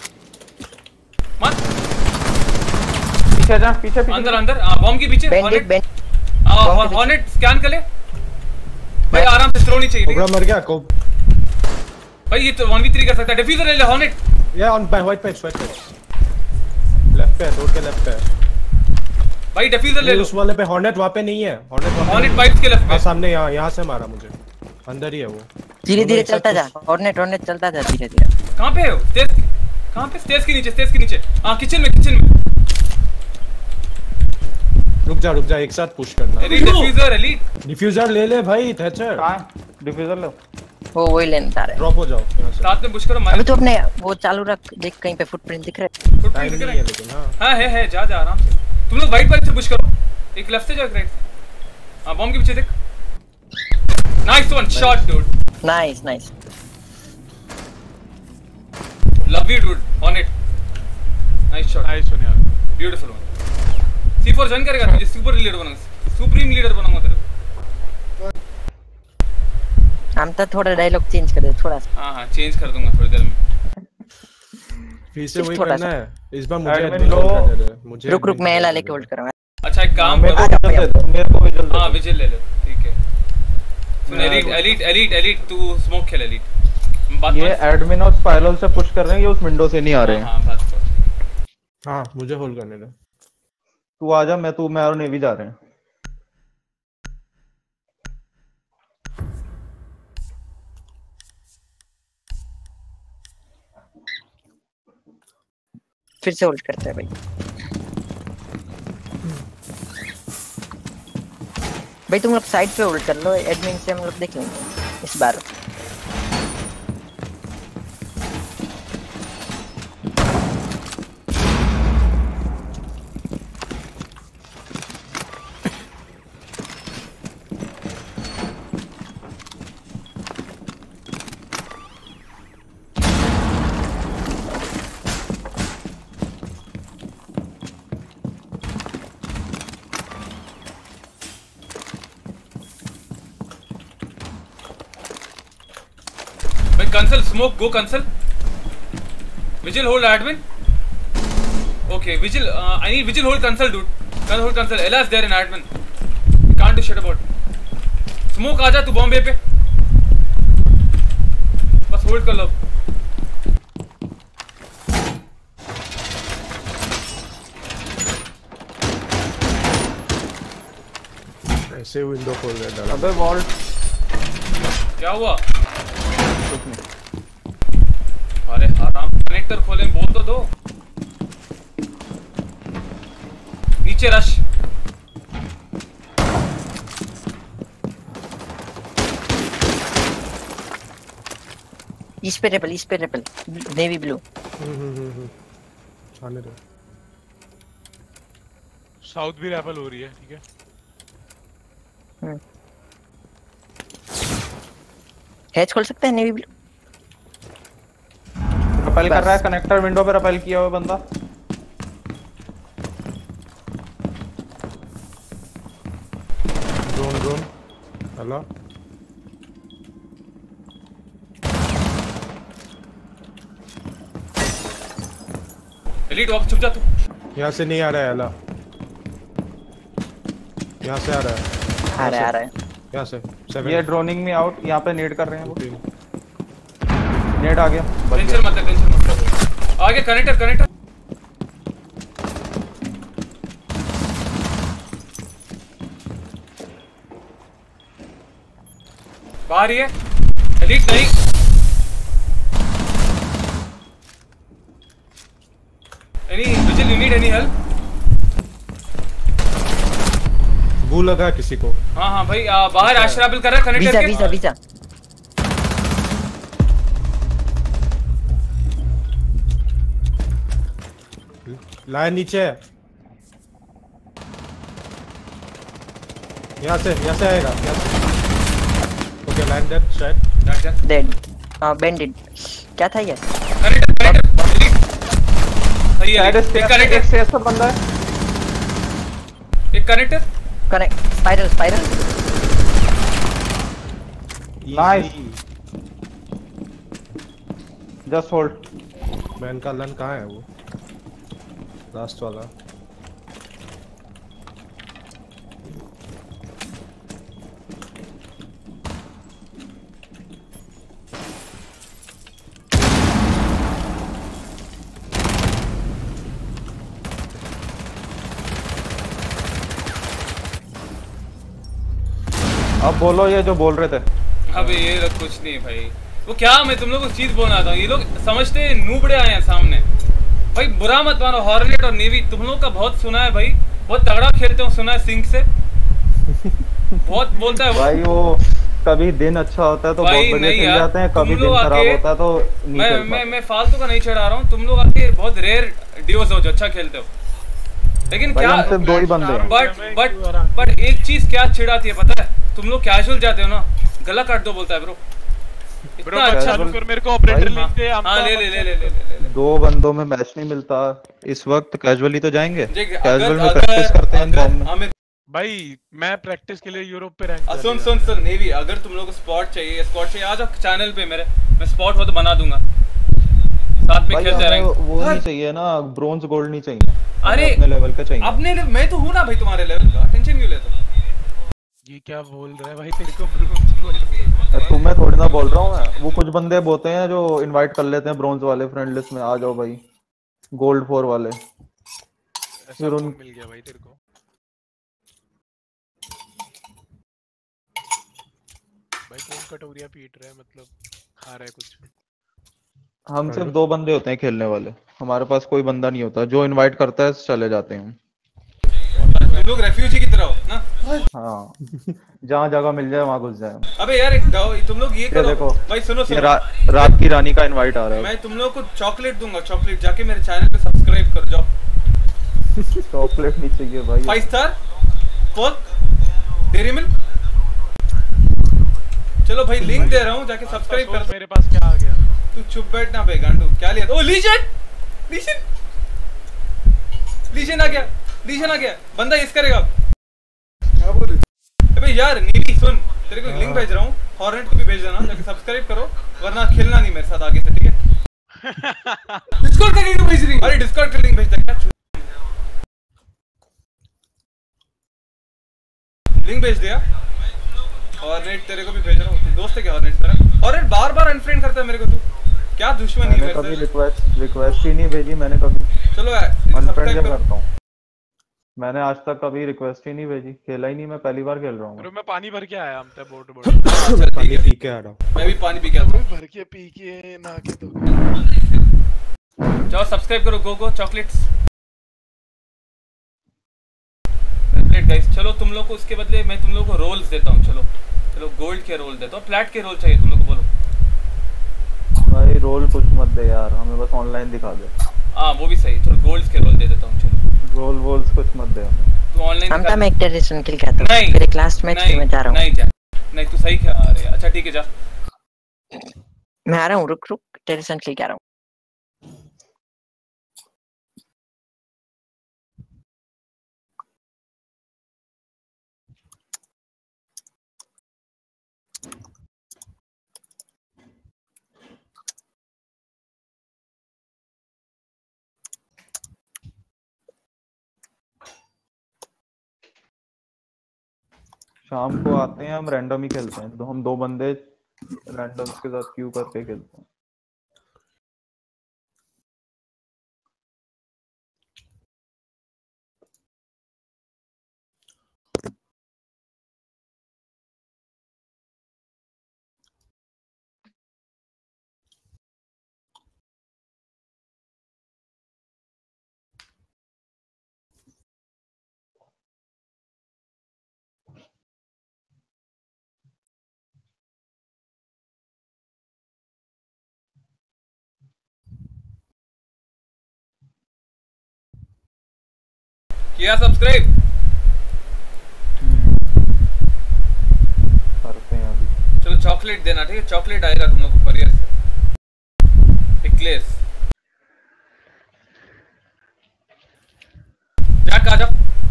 मत पीछे जा, पीछे पीछे अंदर अंदर। हां बॉम्ब के पीछे। Bandit band. हां हॉर्नेट स्कैन कर ले भाई, आराम से स्लो नहीं चाहिए। कोबरा मर गया को भाई, ये तो वन वी थ्री कर सकता है। डिफ्यूजर ले ले हॉर्नेट। ये on by white page white page left पे, रोड के लेफ्ट पे भाई। डिफ्यूजर ले लो। उस वाले पे हॉर्नेट वहां पे नहीं है। हॉर्नेट हॉर्नेट पाइप्स के लेफ्ट पे। हां सामने, यहां यहां से मारा मुझे, अंदर ही है वो। धीरे धीरे चलता जा, हॉर्नेट हॉर्नेट चलता जा धीरे धीरे। कहां पे हो? स्टेज कहां पे? स्टेज के नीचे, स्टेज के नीचे। हां किचन में किचन में। रुक जा रुक जा, एक साथ पुश करना। एलीट डिफ्यूजर एलीट डिफ्यूजर ले ले भाई। थैचर कहां डिफ्यूजर लो? वो वही लेने आ रहा है। ड्रॉप हो जाओ यहां से। साथ में पुश करो। अबे तो अपने वो चालू रख, देख कहीं पे फुटप्रिंट दिख रहा है। फुटप्रिंट दिख रहा है लेकिन। हां हां है है, जा जा आराम से। तुम लोग वाइट पाइप से पुश करो, एक लेफ्ट से जाओ एक राइट से। हां बॉम्ब के पीछे देख। Nice one shot dude. Nice nice. Love you dude on it. Nice shot. Nice one यार, beautiful one. C four join करेगा, तुझे सुपर लीडर बनाऊंगा, सुप्रीम लीडर बनाऊंगा तेरे को। हम तो थोड़ा डायलॉग चेंज कर दे थोड़ा सा। हां हां चेंज कर दूंगा थोड़ी देर में। फिर से वही करना है इस बार। मुझे एडमिन लो। मुझे रुक रुक मैं एला लेके होल्ड करूंगा। अच्छा एक काम मेरे करो, को विजिल दे दो, मेरे को विजिल दे हां दो। विजिल ले लो, ठीक है। सुन एलीट एलीट एलीट एलीट तू स्मोक खेल एलीट। बात ये एडमिन और स्पाइरल से पुश कर रहे हैं, ये उस विंडो से नहीं आ रहे हैं। हां बस बस। हां मुझे होल्ड करने दे। तू आ जा, मैं तू मैं और नेवी जा रहे हैं। फिर से होल्ड करते हैं भाई। भाई तुम लोग साइड पे होल्ड कर लो, एडमिन से हम लोग देख लेंगे इस बार। Cancel smoke, go cancel. Vigil hold admin. Okay, vigil. Uh, I need vigil hold cancel, dude. Cancel hold cancel. Ella is there in admin. You can't do shit about. Smoke आजा तू बॉम्बे पे. बस hold कर लो. ऐसे window खोल दे डाला. अबे vault. क्या हुआ? अरे आराम कनेक्टर खोलें बोल तो दो. नीचे रश. इस पे रेपल, इस पे rappel, navy blue. Hmm hmm hmm. आने दो. साउथ भी रेपल हो रही है, ठीक है. हम्म. हैच खोल सकते हैं नेवी ब्लू. रपेल कर रहा है कनेक्टर विंडो पे, रपेल किया हुआ बंदा. Drone drone. हेलो. एलीट वापस छुप जा तू. यहाँ से नहीं आ रहा है हेलो. यहाँ से आ रहा है. आ रहा है, आ रहा है. यहाँ से. ये ड्रोनिंग में आउट. यहाँ पे नेड कर रहे हैं वो. नेड आ गया. टेंशन मत ले, टेंशन मत ले. आगे कनेक्टर कनेक्टर. बाहर ही है. एलीट नहीं. Any Vigil you need any help? भू लगा किसी को. हाँ हाँ भाई आ, बाहर आश्राबिल कर रहा है कनेक्टर के. Visa visa visa. लाइन नीचे है. यहाँ से यहाँ से आएगा. यहाँ से. ओके लाइन डेड शायद. डेड. हाँ बैंडेड. क्या था ये? Connector connector. सही है. एक कनेक्टर. एक से बंदा है. एक connector. Connect. Spiral spiral. Nice. Just hold. Man का लन कहाँ है वो? लास्ट वाला. अब बोलो ये जो बोल रहे थे. अबे ये लोग कुछ नहीं भाई. वो क्या मैं तुम लोग को चीज बोलना था. ये लोग समझते नूबड़े आए हैं सामने. भाई बुरा मत मानो. हॉर्नेट और नेवी तुम लोग का बहुत सुना है भाई. बहुत तगड़ा खेलते हो सुना है सिंक से. बहुत बोलता है वो. भाई वो कभी दिन अच्छा होता है तो बहुत बढ़िया खेल जाते हैं. कभी दिन खराब होता है तो नहीं. मैं मैं मैं फालतू का नहीं चढ़ा रहा हूँ. तुम लोग आके बहुत रेयर डियोस हो जो अच्छा खेलते हो. लेकिन क्या सिर्फ दो ही बंदे हैं. बट बट बट एक चीज क्या चिढ़ाती है पता है? तुम लोग कैजुअल जाते हो ना. गला काट दो बोलता है ब्रो. ब्रो अच्छा फिर मेरे को ऑपरेटर लिंक दे. हां ले ले ले ले ले. दो बंदों में मैच नहीं मिलता इस वक्त. कैजुअली तो जाएंगे. कैजुअल में अगर- प्रैक्टिस करते हैं फॉर्म में. हमें भाई मैं प्रैक्टिस के लिए यूरोप पे रैंक. सुन सुन सुन नेवी अगर तुम लोग को स्पॉट चाहिए स्पॉट चाहिए आ जाओ चैनल पे मेरे. मैं स्पॉट हो तो बना दूंगा. साथ में भाई खेलते हमें रहेंगे. वो नहीं चाहिए ना. ब्रोंज गोल्ड नहीं चाहिए. अरे अपने लेवल का चाहिए. अपने ले, मैं तो हूं ना भाई तुम्हारे लेवल का. टेंशन क्यों लेते हो? ये क्या बोल रहा है भाई तेरे को ब्रो? तुम्हें थोड़ी ना बोल रहा हूँ मैं. वो कुछ बंदे बोलते हैं जो इनवाइट कर लेते हैं ब्रोंज वाले फ्रेंड लिस्ट में. आ जाओ भाई गोल्ड फोर वाले. फिर उन मिल गया भाई तेरे को. भाई कौन कटोरिया पीट रहा है मतलब खा रहा है कुछ? हम सिर्फ दो बंदे होते हैं खेलने वाले. हमारे पास कोई बंदा नहीं होता. जो इनवाइट करता है चले जाते हैं. तुम लोग रेफ्यूजी की तरह हो ना। हाँ जहाँ जगह मिल जाए वहाँ घुस जाए। अबे यार एक तुम लोग ये करो देखो भाई, सुनो सुनो रा, रात की रानी का इनवाइट आ रहा है। मैं तुम लोग को चॉकलेट दूंगा, चॉकलेट जाके मेरे चैनल पे सब्सक्राइब कर जाओ। चॉकलेट नहीं चाहिए भाई। Five star perk dairy milk. चलो भाई लिंक दे रहा हूँ, जाके सब्सक्राइब कर। मेरे पास क्या आ गया? तू चुप बैठ ना बे गांडू। क्या लिया? ओ लीजन लीजन लीजन आ गया, लीजन आ गया। बंदा इस करेगा। क्या बोल रहे? अबे यार नीली सुन, तेरे को लिंक भेज रहा हूँ, हॉर्नेट को भी भेज देना, जाके सब्सक्राइब करो, वरना खेलना नहीं मेरे साथ आगे से, ठीक है? डिस्कॉर्ड का लिंक भेज रही। अरे डिस्कॉर्ड का लिंक भेज दे क्या? लिंक भेज दिया। हॉर्नेट तेरे को भी भेज रहा हूँ। दोस्त है क्या हॉर्नेट मेरा? हॉर्नेट बार बार अनफ्रेंड करता है मेरे को। तू क्या दुश्मनी है मेरे से? कभी रिक्वेस्ट रिक्वेस्ट ही नहीं भेजी मैंने कभी। चलो अनफ्रेंड जब करता हूँ। मैंने आज तक कभी रिक्वेस्ट ही नहीं भेजी, खेला ही नहीं, मैं पहली बार खेल रहा हूँ। मैं पानी भर के आया, हम तब बोट बोट पानी पी के आ रहा हूँ। मैं भी पानी पी के आता हूँ। भर के पी के ना के तो। चलो सब्सक्राइब करो, go go chocolates. Chocolate guys, चलो तुम लोग को उसके बदले मैं तुम लोग को रोल्स देता हूँ। चलो चलो गोल्ड के रोल देता हूँ, फ्लैट के रोल चाहिए तुम लोग को, बोलो। भाई रोल कुछ मत दे यार, हमें बस ऑनलाइन दिखा दे। हाँ वो भी सही, चलो गोल्ड्स के रोल दे देता हूँ। चलो रोल वोल्स कुछ मत दे हमें। तू ऑनलाइन हम तो मैं एक टेरिसन किल कहता हूँ। नहीं फिर एक लास्ट मैच में जा रहा हूँ। नहीं जा, नहीं तू सही क्या? अरे अच्छा ठीक है जा। मैं आ रहा हूँ, रुक रुक टेरिसन किल कह रहा हूँ। शाम को आते हैं हम, रैंडम ही खेलते हैं। तो हम दो बंदे रैंडम के साथ क्यू करके खेलते हैं। किया सब्सक्राइब? करते हैं अभी। चलो चॉकलेट देना, ठीक है? चॉकलेट आएगा तुम लोग को कोरियर से। इक्लेस जैक आ जाओ।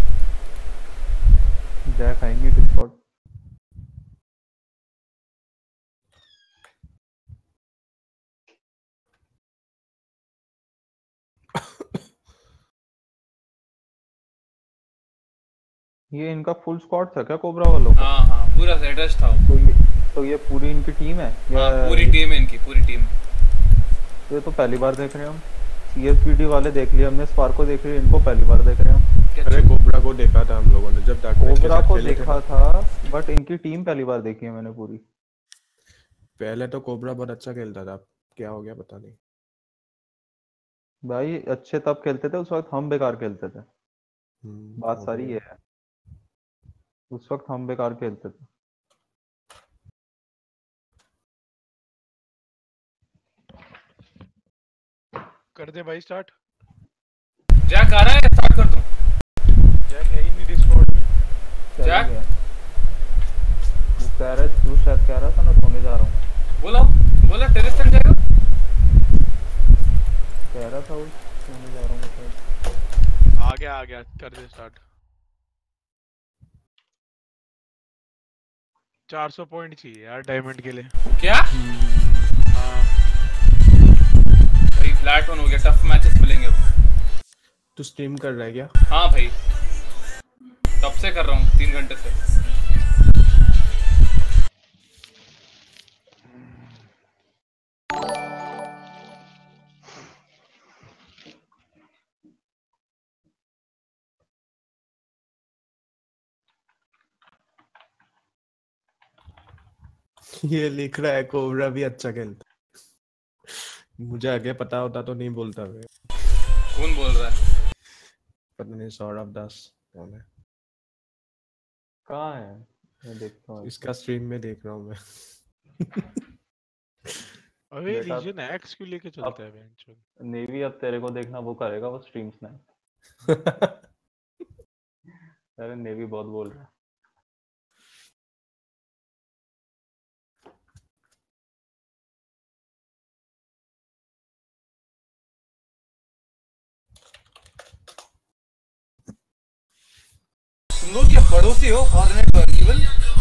जैक आएंगे डिस्कॉर्ड। ये इनका फुल स्क्वाड था क्या कोबरा वालों का? हाँ हाँ पूरा एड्रेस था। तो ये तो ये पूरी इनकी टीम है? हाँ पूरी टीम है इनकी, पूरी टीम। ये तो पहली बार देख रहे हैं हम। सीएसपीडी वाले देख लिए हमने, स्पार्को देख लिए, इनको पहली बार देख रहे हैं हम। अरे कोबरा को देखा था हम लोगों ने जब डार्क नाइट के कोबरा साथ को खेले थे। देखा था बट इनकी टीम पहली बार देखी है मैंने पूरी। पहले तो कोबरा बहुत अच्छा खेलता था, क्या हो गया पता नहीं। भाई अच्छे तब खेलते थे, उस वक्त हम बेकार खेलते थे। बात हो सारी गया। ये है, उस वक्त हम बेकार खेलते थे। कर दे भाई स्टार्ट। जैक आ रहा है, स्टार्ट कर दूं? जैक है ही नहीं डिस्कॉर्ड में। जैक वो कह रहा है, तू शायद कह रहा था ना सोने जा रहा हूँ। बोला बोला टेरेस चढ़ जाएगा। कह रहा था वो सोने जा रहा हूँ शायद। आ गया आ गया, कर दे स्टार्ट। चार सौ पॉइंट चाहिए यार डायमंड के लिए। क्या? हाँ भाई फ्लैट ऑन हो गया, टफ मैचेस मिलेंगे अब। तू स्ट्रीम कर रहा है क्या? हाँ भाई तब से कर रहा हूँ, तीन घंटे से। ये लिख रहा है कोबरा भी अच्छा खेलता। मुझे आगे पता होता तो नहीं बोलता मैं। कौन बोल रहा है? पता नहीं, सौरभ दास कौन है? कहाँ है? मैं देखता हूँ इसका स्ट्रीम में देख रहा हूँ मैं। अबे बेटा, लीजन एक्स क्यों लेके चलता है बेंच? नेवी अब तेरे को देखना वो करेगा, वो स्ट्रीम्स में। अरे नेवी बहुत बोल रहा है। तुम लोग क्या पड़ोसी हो हॉर्नेट और इविल?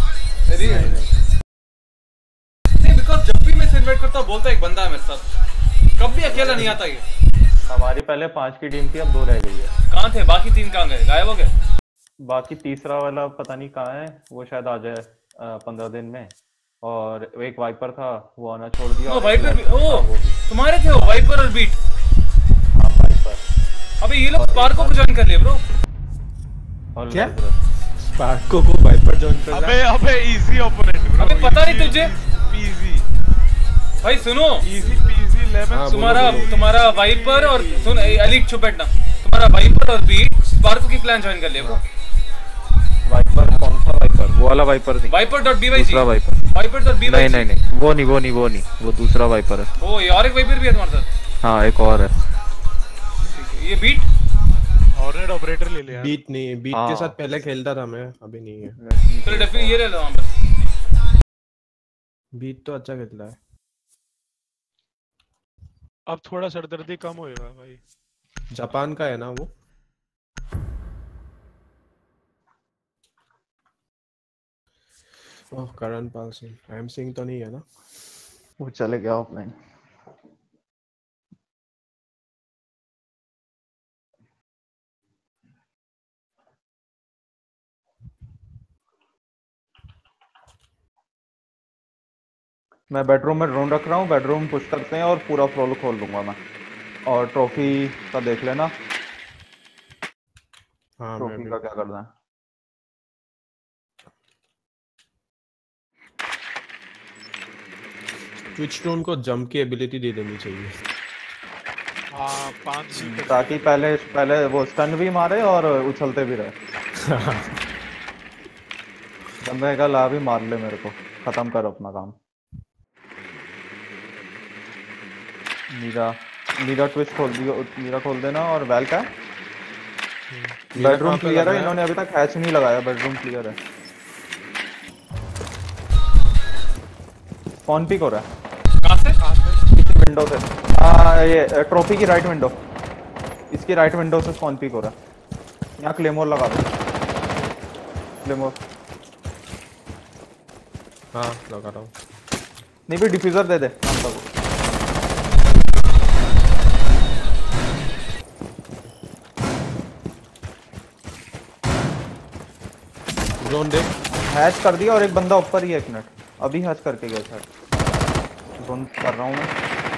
नहीं, बिकॉज़ जब भी मैं इसे इनवाइट करता हूँ बोलता है एक बंदा है मेरे साथ, कभी अकेला नहीं आता ये। हमारी पहले पांच की टीम थी, अब दो रह गई है। कहाँ थे बाकी तीन? कहाँ गए? गायब हो गए? बाकी तीसरा वाला पता नहीं कहाँ है, वो शायद आ जाए पंद्रह दिन में। और एक वाइपर था, वो आना छोड़ दिया। ओ वाइपर भी, ओ तुम्हारे थे वो वाइपर और बीट। हाँ वाइपर। अबे ये लोग स्पार्को को ज्वाइन कर लिए ब्रो। क्या? स्पार्को को वाइपर ज्वाइन कर? अबे अबे इजी ओपोनेंट ब्रो। अबे पता नहीं तुझे? पीजी भाई सुनो, इजी पीजी लेमन। तुम्हारा तुम्हारा वाइपर और सुन एलिट चुप बैठना, तुम्हारा वाइपर और बीट स्पार्को की क्लैन ज्वाइन कर लिए ब्रो। वाइपर कौन सा वाइपर? वो वाला वाइपर नहीं, वाइपर डॉट बीवाईजी। दूसरा वाइपर। Wiper dot बीवाईजी। नहीं नहीं नहीं, वो नहीं वो नहीं वो नहीं वो दूसरा वाइपर है। ओ ये और एक वाइपर भी है तुम्हारे साथ? हाँ एक और है। ये बीट हॉर्नेट ऑपरेटर ले लिया। बीट नहीं, बीट हाँ। के साथ पहले खेलता था मैं, अभी नहीं है। चलो डेफिनेटली ये ले लो वहां पे। बीट तो अच्छा खेलता है। अब थोड़ा सरदर्दी कम होएगा भाई। जापान का है ना वो? ओह करण पाल सिंह, एम सिंह तो नहीं है ना? वो चले गया ऑफलाइन। मैं बेडरूम में ड्रोन रख रहा हूँ, बेडरूम पुश करते हैं और पूरा फ्लोर खोल दूंगा मैं। और ट्रॉफी का देख लेना। हाँ ट्रॉफी का क्या करना है? ट्विच ड्रोन को जंप की एबिलिटी दे देनी चाहिए। हाँ पांच ताकि पहले पहले वो स्टन भी मारे और उछलते भी रहे। बंदे का ला भी मार ले मेरे को, खत्म कर अपना काम। मीरा मीरा ट्विस्ट खोल दियो, मीरा खोल देना। और वेल का बेडरूम क्लियर है, इन्होंने अभी तक हैच नहीं लगाया। बेडरूम क्लियर है। कौन पिक हो रहा है? कहां से? कहां से? किसी विंडो से। आ, ये ट्रॉफी की राइट विंडो, इसकी राइट विंडो से कौन पिक हो रहा है? यहाँ क्लेमोर लगा दो। क्लेमोर हाँ लगा रहा हूँ। नहीं भी डिफ्यूजर दे दे हम तक। ड्रोन देख। हैच कर दिया और एक बंदा ऊपर ही है। एक मिनट, अभी हैच करके गया था। ड्रोन कर रहा हूँ मैं।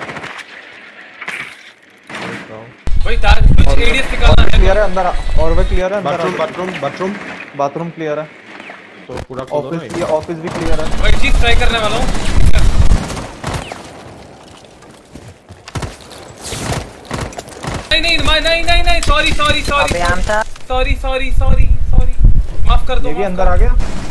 भाई तार कुछ एडीएस निकालना है। क्लियर है अंदर, और वे क्लियर है अंदर। Bathroom bathroom bathroom bathroom clear है। तो पूरा खोलो ना। ऑफिस भी ऑफिस भी क्लियर है। भाई चीज ट्राई करने वाला हूँ। नहीं नहीं नहीं नहीं नहीं सॉरी सॉरी सॉरी अबे आमता सॉरी सॉरी सॉरी सॉरी माफ कर दो। ये भी अंदर आ गया।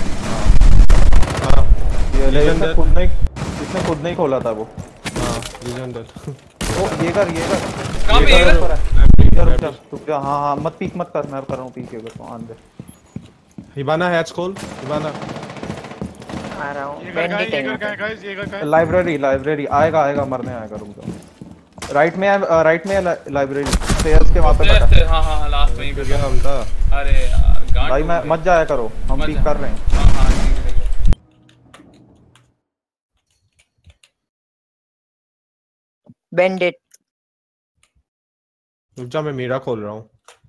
हाँ ये ले इसने खुद नहीं इसने खुद नहीं खोला था वो। हाँ लीजेंडर। ओ ये कर ये कर। कहां पे ये कर? रुक जा। हाँ हाँ मत पीक मत कर, मैं कर रहा हूँ पीक। ये कर आन दे। हिबाना हैच खोल। हिबाना आ रहा हूँ। ये कर ये कर गाइस ये कर। लाइब्रेरी लाइब्रेरी आएगा आएगा मरने आएगा। रुक जाओ। राइट में राइट में लाइब्रेरी स्टेयर्स के वहां पे बैठा। हां हां लास्ट वहीं पे क्या हम था। अरे यार गांड भाई मैं मत जाया करो, हम पीक कर रहे हैं। हां हां ठीक है। बैंडिट रुक जा, मैं मीरा खोल रहा हूँ।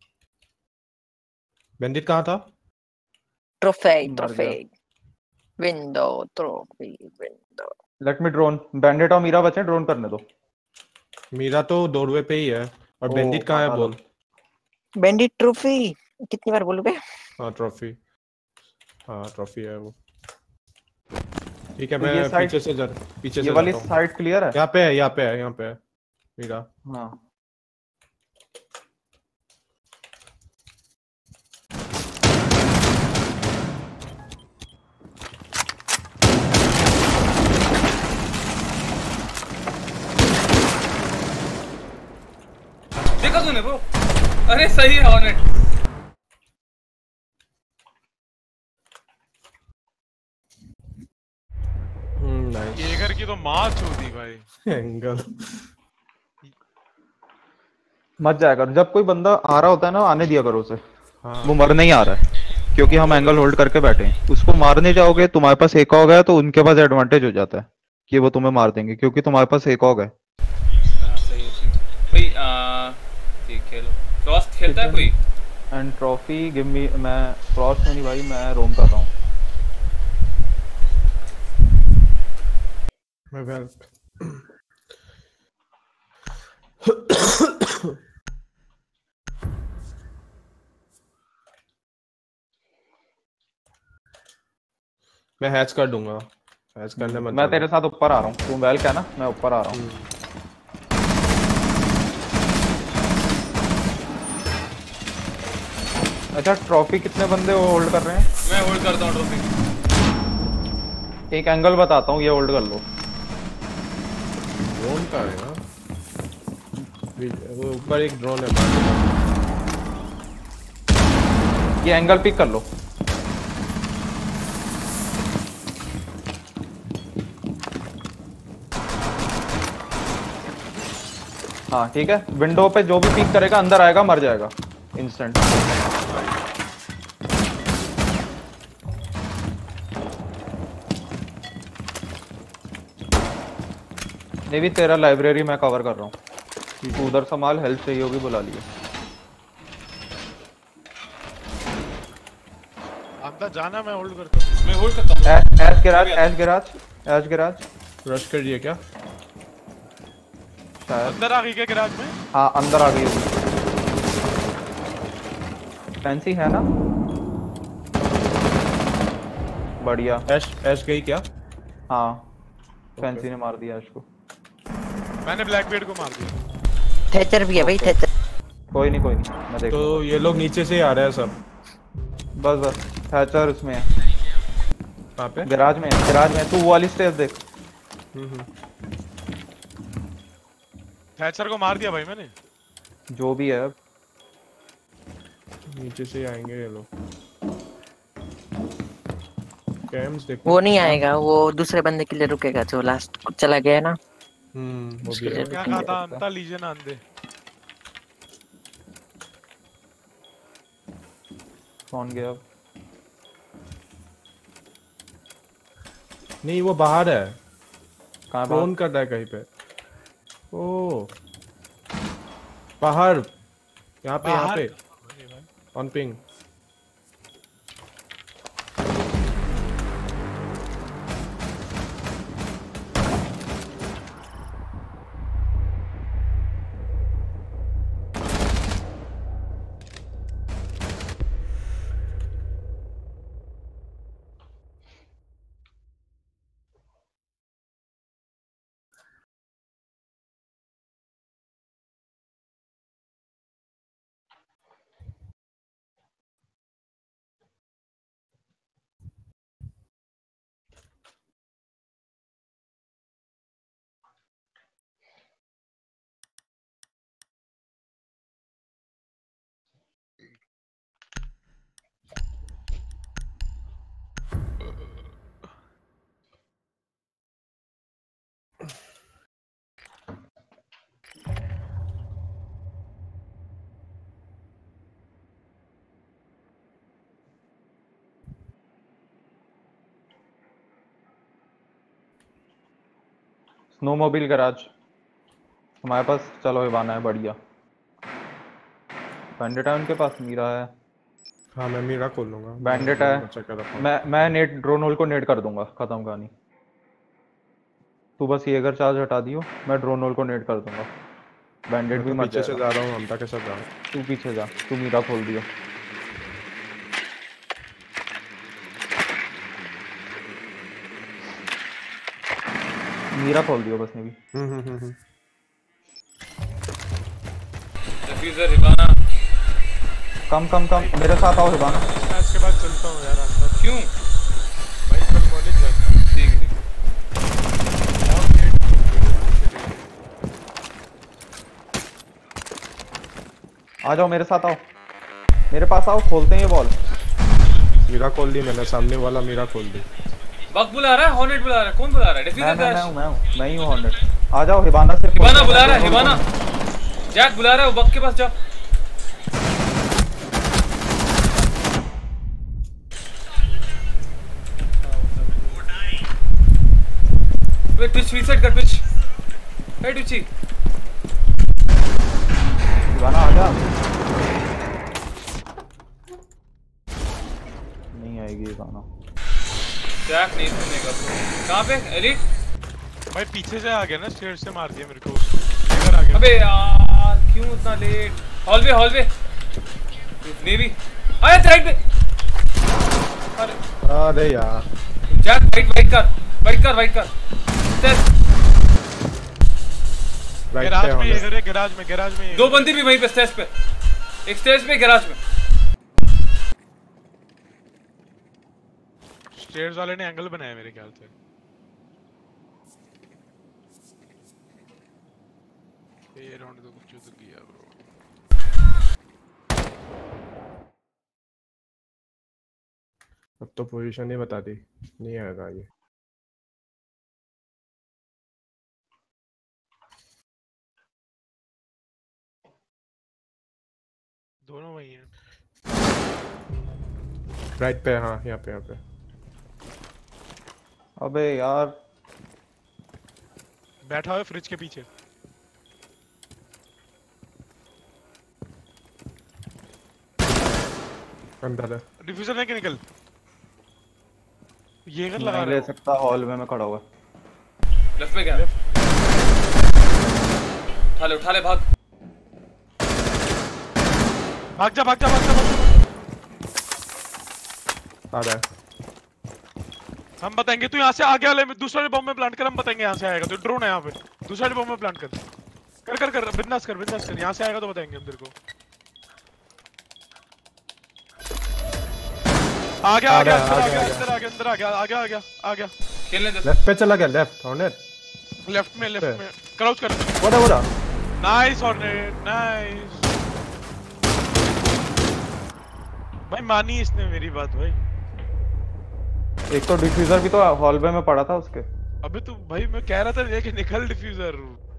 बैंडिट कहाँ था? Trophy trophy window trophy window. Let me drone. Bandit और मीरा बचे, ड्रोन करने दो। मीरा तो डोरवे पे ही है। और बैंडिट कहाँ है बोल? बैंडिट ट्रॉफी कितनी बार बोलोगे? हाँ ट्रॉफी। हाँ ट्रॉफी है वो। ठीक है तो मैं side, पीछे से जर पीछे ये से वाली साइड क्लियर है। यहाँ पे है यहाँ पे है यहाँ पे है मीरा। हाँ देखा तूने ब्रो? अरे सही है हॉर्नेट। हम्म नाइस। येगर की तो मार छोड़ी भाई। एंगल मत जाया करो, जब कोई बंदा आ रहा होता है ना आने दिया करो उसे। हाँ। वो मर नहीं आ रहा है क्योंकि हम एंगल होल्ड करके बैठे हैं। उसको मारने जाओगे तुम्हारे पास एक हो गया तो उनके पास एडवांटेज हो जाता है कि वो तुम्हें मार देंगे क्योंकि तुम्हारे पास एक हो गया। हाँ सही है भाई। आ, ठीक खेलो। फ्रॉस्ट खेलता है कोई? And trophy give me. मैं फ्रॉस्ट में नहीं भाई, मैं रोम कर रहा हूँ। मैं वेल मैं हैच कर दूंगा। हैच करने मत मैं तेरे साथ ऊपर आ रहा हूँ, तू वेल क्या ना, मैं ऊपर आ रहा हूँ। अच्छा ट्रॉफी कितने बंदे होल्ड कर रहे हैं? मैं होल्ड करता हूँ ट्रॉफी। एक एंगल बताता हूँ, ये होल्ड कर लो। ड्रोन का है ना, वो ऊपर एक ड्रोन है। ये एंगल पिक कर लो। हाँ ठीक है, विंडो पे जो भी पिक करेगा अंदर आएगा, मर जाएगा इंस्टेंट। ये भी तेरा लाइब्रेरी मैं कवर कर रहा हूँ, तू उधर संभाल, हेल्प चाहिए होगी बुला लियो। अंदर जाना, मैं होल्ड करता हूँ। मैं होल्ड करता हूँ। Edge garage, edge garage, edge garage. Rush कर दिया क्या? अंदर आ गई क्या गैराज में? हाँ अंदर आ गई। फैंसी है ना? बढ़िया। ऐश ऐश गई क्या? हाँ फैंसी ने मार दिया ऐश को। मैंने ब्लैकबीड को मार दिया। थेचर भी है भाई, थेचर। कोई नहीं कोई नहीं, मैं देख। तो ये लोग नीचे से ही आ रहे हैं सब। बस बस थेचर उसमें है। कहाँ पे? गैराज में, गैराज में। तू वो वाली स्टेज देख। हम्म थैचर को मार दिया भाई मैंने। जो भी है अब नीचे से आएंगे ये लोग। कैम्स देखो। वो नहीं आएगा, वो दूसरे बंदे के लिए रुकेगा जो लास्ट चला गया है ना। हम्म वो भी क्या कहा था अंता लीजिए ना अंधे। कौन गया? नहीं वो बाहर है। कहाँ? फोन कर रहा है कहीं पे। ओ बाहर, यहाँ पे यहाँ पे ऑन पिंग। स्नोमोबिल गैराज हमारे पास। चलो हिबाना है, बढ़िया। बैंडेट है उनके पास, मीरा है। हाँ मैं मीरा खोल लूंगा। बैंडेट है। मैं मैं नेट ड्रोन होल को नेट कर दूंगा, खत्म कहानी। तू बस ये अगर चार्ज हटा दियो, मैं ड्रोन होल को नेट कर दूंगा। बैंडेट भी मत पीछे से जा रहा हूँ, हमता के साथ जा रहा हूँ। तू पीछे जा, तू मीरा खोल दियो। मीरा खोल दियो बस ने भी। हम्म हम्म हम्म डिफ्यूजर हिबाना। कम कम कम मेरे साथ आओ हिबाना। मैं इसके बाद चलता हूँ यार अंदर। क्यों भाई कल कॉलेज जाना। ठीक है। आ जाओ मेरे साथ आओ, मेरे पास आओ, खोलते हैं ये बॉल। मीरा खोल दी मैंने, सामने वाला मीरा खोल दी। बग बुला रहा है, हॉर्नेट बुला रहा है, कौन बुला रहा है? डिफ्यूजर मैं मैं क्रैश। मैं हूं मैं हूं मैं ही हूं हॉर्नेट। आ जाओ हिबाना से। हिबाना बुला रहा है, हिबाना जैक बुला रहा है, वो बग के पास जाओ। वे ट्विच रीसेट कर, ट्विच हे ट्विची। हिबाना आ जा। नहीं आएगी हिबाना। जैक नहीं सुनेगा ब्रो। कहां पे एलिट? भाई पीछे से आ गया ना, स्टेयर से मार दिया मेरे को। इधर आ गया। अबे यार क्यों इतना लेट? हॉलवे हॉलवे नेवी आया राइट पे। अरे अरे यार जैक वाइट वाइट कर, वाइट कर, वाइट कर। गैराज में, इधर है गैराज में, गैराज में। दो बंदी भी वहीं पे स्टेज पे, एक स्टेज पे गैराज में। स्टेयर्स वाले ने एंगल बनाया मेरे ख्याल से। ये राउंड तो कुछ तो किया ब्रो। अब तो पोजीशन ही बता दी, नहीं आएगा ये। दोनों वही हैं। राइट पे, हाँ यहाँ पे यहाँ पे। अबे यार बैठा हुआ है फ्रिज के पीछे। अंदर है। डिफ्यूजर लेके निकल। ये कर लगा नहीं रहा ले है। सकता, हॉल में मैं खड़ा हुआ। लेफ्ट पे क्या? उठा ले, उठा ले, भाग भाग जा, भाग जा, भाग जा, भाग जा। आ रहा है। हम बताएंगे, तू यहाँ से आगे वाले में दूसरे बॉम्ब में प्लांट कर, हम बताएंगे यहाँ से आएगा तो। ड्रोन है यहाँ पे, दूसरे बॉम्ब में प्लांट कर कर कर कर बिंदास कर, बिंदास कर। यहाँ से आएगा तो बताएंगे हम तेरे को। आ गया, आ गया, अंदर आ गया, अंदर आ गया, अंदर आ गया, आ गया, आ गया, आ गया। खेलने दे। लेफ्ट पे चला गया, लेफ्ट हॉर्नेट। लेफ्ट में, लेफ्ट में क्राउच कर। बोला बोला नाइस हॉर्नेट, नाइस। भाई मानी इसने मेरी बात भाई। एक तो डिफ्यूजर भी तो हॉलवे में पड़ा था उसके। अबे तू भाई, मैं कह रहा था लेके निकल डिफ्यूजर।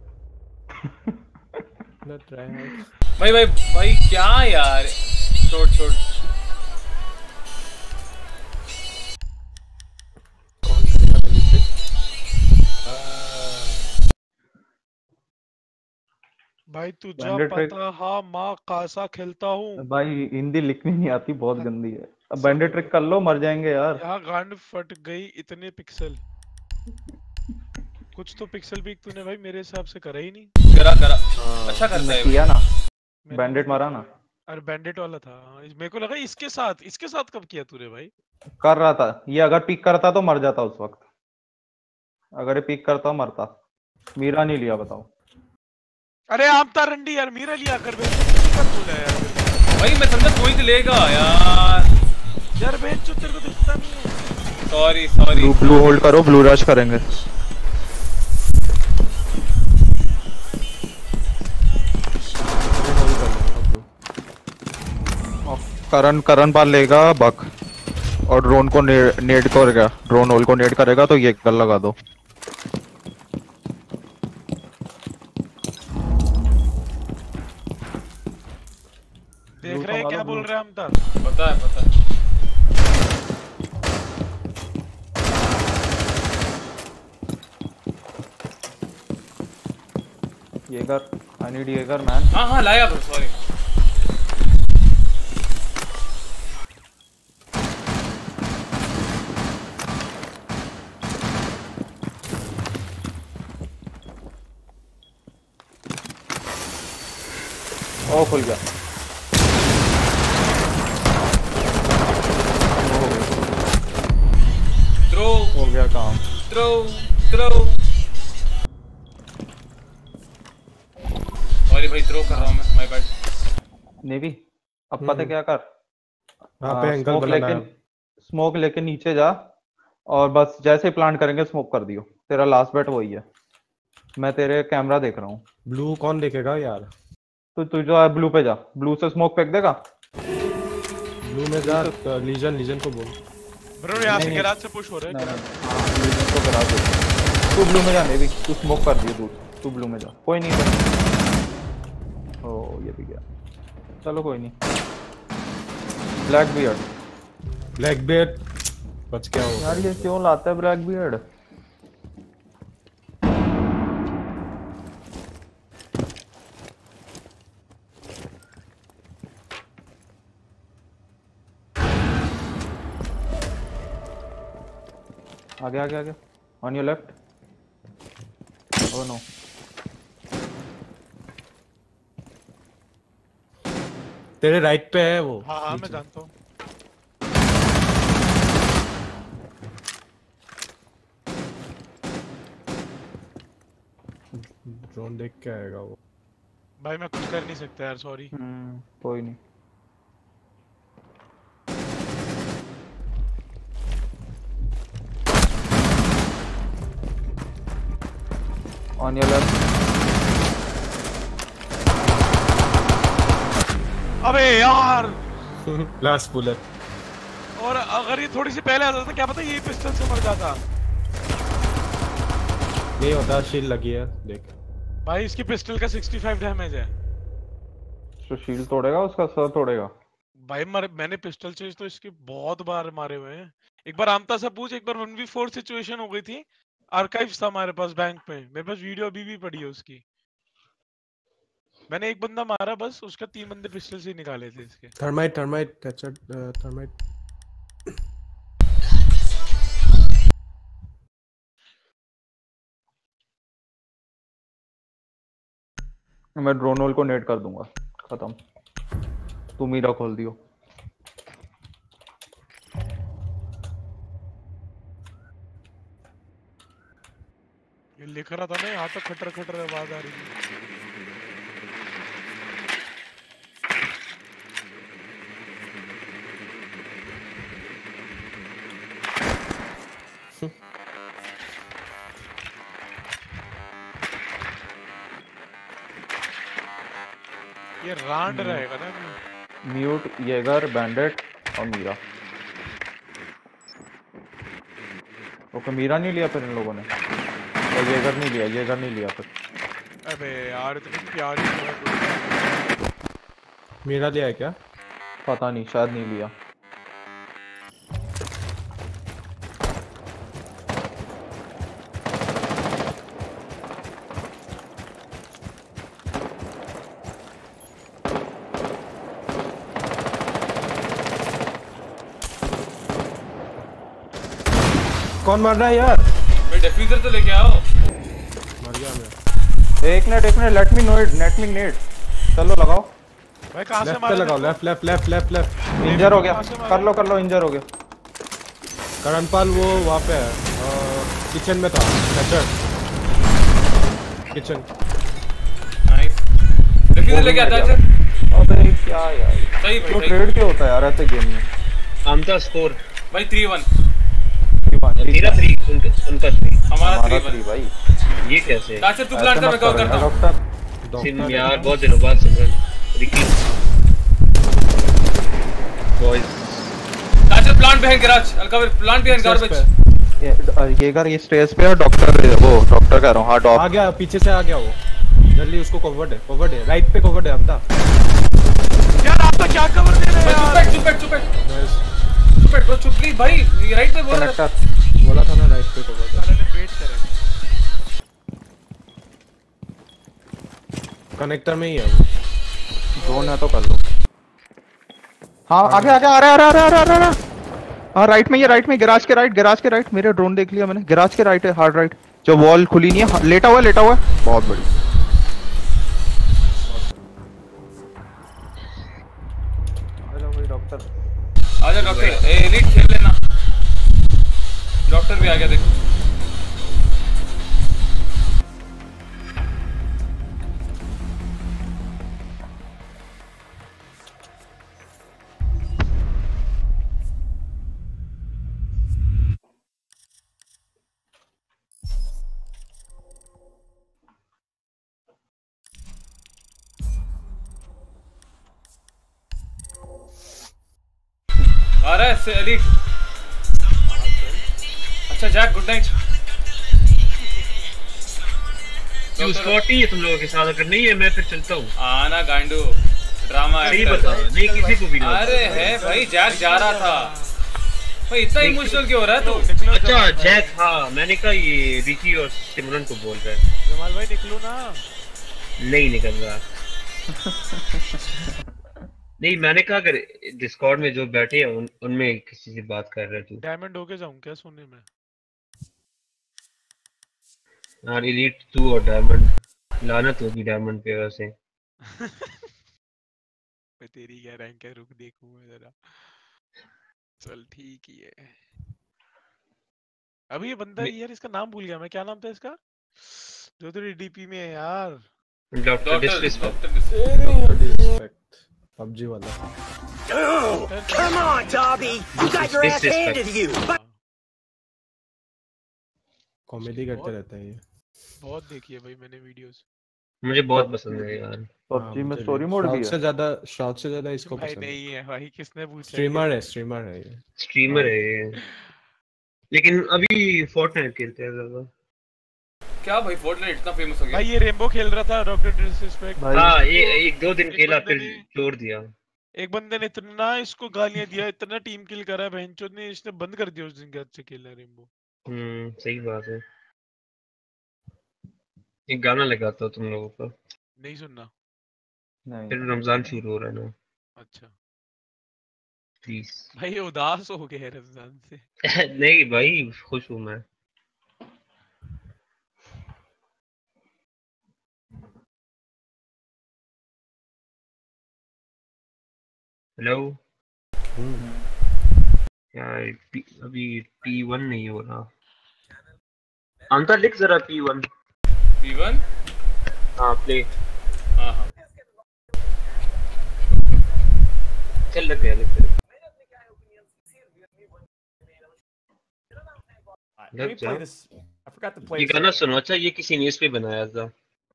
भाई भाई भाई क्या यार, छोड़ छोड़। भाई तुझे पता हाँ माँ कासा खेलता हूँ। भाई हिंदी लिखनी नहीं आती, बहुत गंदी है। अब बैंडेड ट्रिक कर लो, मर जाएंगे यार। यहाँ गांड फट गई, इतने पिक्सल। कुछ तो पिक्सल भी तूने भाई मेरे हिसाब से करा ही नहीं। करा करा अच्छा करता है किया ना, बैंडेड मारा ना। अरे बैंडेड वाला था, मेरे को लगा इसके साथ। इसके साथ कब किया तूने भाई? कर रहा था ये, अगर पिक करता तो मर जाता उस वक्त। अगर ये पिक करता मरता। मीरा नहीं लिया, बताओ। अरे आमता रंडी यार, मीरा लिया कर बे। क्या बोला यार भाई? मैं समझा कोई तो लेगा यार। यार बेंच तेरे को दिखता नहीं है। Sorry sorry. Blue blue hold करो, ब्लू रश करेंगे। करण करण पाल लेगा बक, और ड्रोन को ने, नेड करेगा, ड्रोन होल को नेड करेगा तो ये गल लगा दो। देख रहे हैं क्या बोल रहे हैं हम तक? पता है पता है। Jager, I need Jager man. हाँ हाँ लाया ब्रो, सॉरी। ओ खुल गया। थ्रो हो गया काम। Throw throw. सॉरी भाई, थ्रो कर रहा हूँ मैं, माय बैड। नेवी अब पता क्या कर, वहाँ पे एंगल बनाना है। स्मोक लेके नीचे जा, और बस जैसे प्लांट करेंगे स्मोक कर दियो। तेरा लास्ट बैट वही है। मैं तेरे कैमरा देख रहा हूँ। ब्लू कौन देखेगा यार? तो तू जो है ब्लू पे जा, ब्लू से स्मोक फेंक देगा। ब्लू में जा, लीजन लीजन को बोल। ब्रो यहाँ से गैराज से पुश हो रहा है। हाँ लीजन को करा दे। तू ब्लू में जा, मे भी तू स्मोक कर दियो दूर, तू ब्लू में जा, कोई नहीं है। ओ ये भी गया, चलो कोई नहीं। ब्लैक बियर्ड ब्लैक बियर्ड बच क्या हो यार, ये क्यों लाता है ब्लैक बियर्ड? आगे आगे आगे, on your left. Oh no, तेरे राइट पे है वो। हाँ हाँ मैं जानता हूँ। ड्रोन देख के आएगा वो। भाई मैं कुछ कर नहीं सकता यार, सॉरी। हम्म कोई नहीं। On your left. अबे यार लास्ट बुलेट। और अगर ये थोड़ी सी पहले आता था क्या पता ये पिस्टल से मर जाता। नहीं होता, शील्ड लगी है देख। भाई इसकी पिस्टल का पैंसठ डैमेज है। तो शील्ड तोड़ेगा उसका, सर तोड़ेगा। भाई मर, मैंने पिस्टल चेज तो इसके बहुत बार मारे हुए हैं। एक बार आमता से पूछ, एक बार वन वी फोर सिचुएशन हो गई थी, आर्काइव्स था हमारे पास बैंक पे, मेरे पास वीडियो अभी भी पड़ी है उसकी। मैंने एक बंदा मारा बस, उसका तीन बंदे पिस्टल से निकाले थे इसके। Thermite Thermite headshot Thermite. मैं ड्रोन होल को नेट कर दूंगा, खत्म। तुम मीरा खोल दियो। ये लिख रहा था ना, यहाँ तक खटर खटर आवाज आ रही थी। ये रांड रहेगा ना। म्यूट, येगर, बैंडेट और मीरा। ओके मीरा नहीं लिया फिर इन लोगों ने, और येगर नहीं लिया, येगर नहीं लिया फिर। अबे यार इतनी प्यारी मीरा लिया है क्या? पता नहीं, शायद नहीं लिया। कौन मार रहा है यार? मैं डिफ्यूजर तो लेके आओ। मर गया मैं। एक मिनट एक minute, let me know it, let me net. चलो लगाओ भाई। कहां से लेफ्ट पे मारा? लगाओ, left left left left left. Injured हो गया, कर लो कर लो, इंजर हो गया। करणपाल वो वहाँ पे है, किचन में था। किचन। नाइस। डिफ्यूजर लेके आता है। अबे क्या यार, सही तो भाई। ट्रेड क्या होता है यार ऐसे गेम में? आमता स्कोर भाई थ्री वन। तेरा थ्री, उनका उनका थ्री, हमारा थ्री वन भाई। ये कैसे? ताशर तू प्लान कर, मैं कवर करता हूं। डॉक्टर सिम यार बहुत दिनों बाद Simran Ricky boys. Thatcher plant behind garage, अलकवर प्लांट बिहाइंड गार्बेज। येगर ये स्टेज पे है, डॉक्टर वो डॉक्टर कह रहा हूं। हां डॉक्टर आ गया, पीछे से आ गया वो। जल्दी उसको कवर्ड है, कवर्ड है, राइट पे कवर्ड है आमता। यार आप तो क्या कवर दे रहे हैं यार? चुप बैठ चुप बैठ चुप बैठ चुप बैठ बस, चुप प्लीज भाई। ये राइट पे बोल रहा कनेक्टर बोला था ना, राइट पे कवर्ड है। मैंने वेट करा। कनेक्टर में ही है वो। ड्रोन है तो कर लो। हाँ आगे आगे आ रहा है, आ रहा है, आ रहा है। हाँ राइट में, ये राइट में, गैराज के राइट, गैराज के राइट। मेरे ड्रोन देख लिया मैंने, गैराज के राइट है, हार्ड राइट। जो वॉल खुली नहीं है, लेटा हुआ है, लेटा हुआ है। बहुत बड़ी। डॉक्टर आजा डॉक्टर। ए एलीट खेल लेना। डॉक्टर भी आ गया देख। आ रहा है एलिट। अच्छा जैक गुड नाइट। क्यों स्कॉट नहीं है तुम लोगों के साथ? अगर नहीं है मैं फिर चलता हूँ। आना गांडू ड्रामा सही बता, नहीं किसी को भी नहीं। अरे है भाई जैक जा रहा था भाई, इतना इमोशनल क्यों हो रहा है तू? अच्छा जैक, हाँ मैंने कहा ये रिकी और सिमरन को बोल रहा है। जमाल भाई निकलो ना। नहीं निकल रहा। नहीं मैंने कहा अगर डिस्कॉर्ड में जो बैठे हैं उन उनमें किसी से बात कर रहे तू। डायमंड होके जाऊं क्या सोने में? यार एलीट तू और डायमंड लानत होगी डायमंड पे वैसे। मैं तेरी क्या रैंक है रुक देखूं मैं जरा। चल ठीक ही है। अभी ये बंदा यार इसका नाम भूल गया मैं, क्या नाम था इसका जो तेरे डीपी में है यार? Doctor disrespect. पबजी वाला। Come on, Dobby. You got your ass handed to you. Comedy करते रहता है ये। बहुत देखी है भाई मैंने वीडियोस। मुझे बहुत पसंद है यार। पबजी में स्टोरी मोड भी है। से ज्यादा शॉट से ज्यादा इसको भाई पसंद है। नहीं है भाई, किसने पूछा? स्ट्रीमर है, स्ट्रीमर है ये। स्ट्रीमर है ये। लेकिन अभी फोर्टनाइट खेलते हैं ज्यादा। क्या भाई फोर्टनाइट इतना फेमस हो गया? भाई ये रेम्बो खेल रहा था डॉक्टर डिसरिस्पेक्ट। हां ये एक दो दिन खेला फिर छोड़ दिया। एक बंदे ने इतना इसको गालियां दिया, इतना टीम किल करा बहनचोद ने, इसने बंद कर दिया उस दिन के बाद से खेलना रेम्बो। हम्म सही बात है। एक गाना लगाता हूं तुम लोगों का। नहीं सुनना। नहीं फिर रमजान शुरू हो रहा है ना। अच्छा प्लीज भाई उदास हो गए रमजान से। नहीं भाई खुश हूं मैं। हेलो यार अभी पी वन नहीं हो रहा। अंतर लिख जरा पी वन। पी वन हाँ प्ले। हाँ हाँ चल लग गया लग गया। ये गाना सुनो। अच्छा ये किसी न्यूज़ पे बनाया था।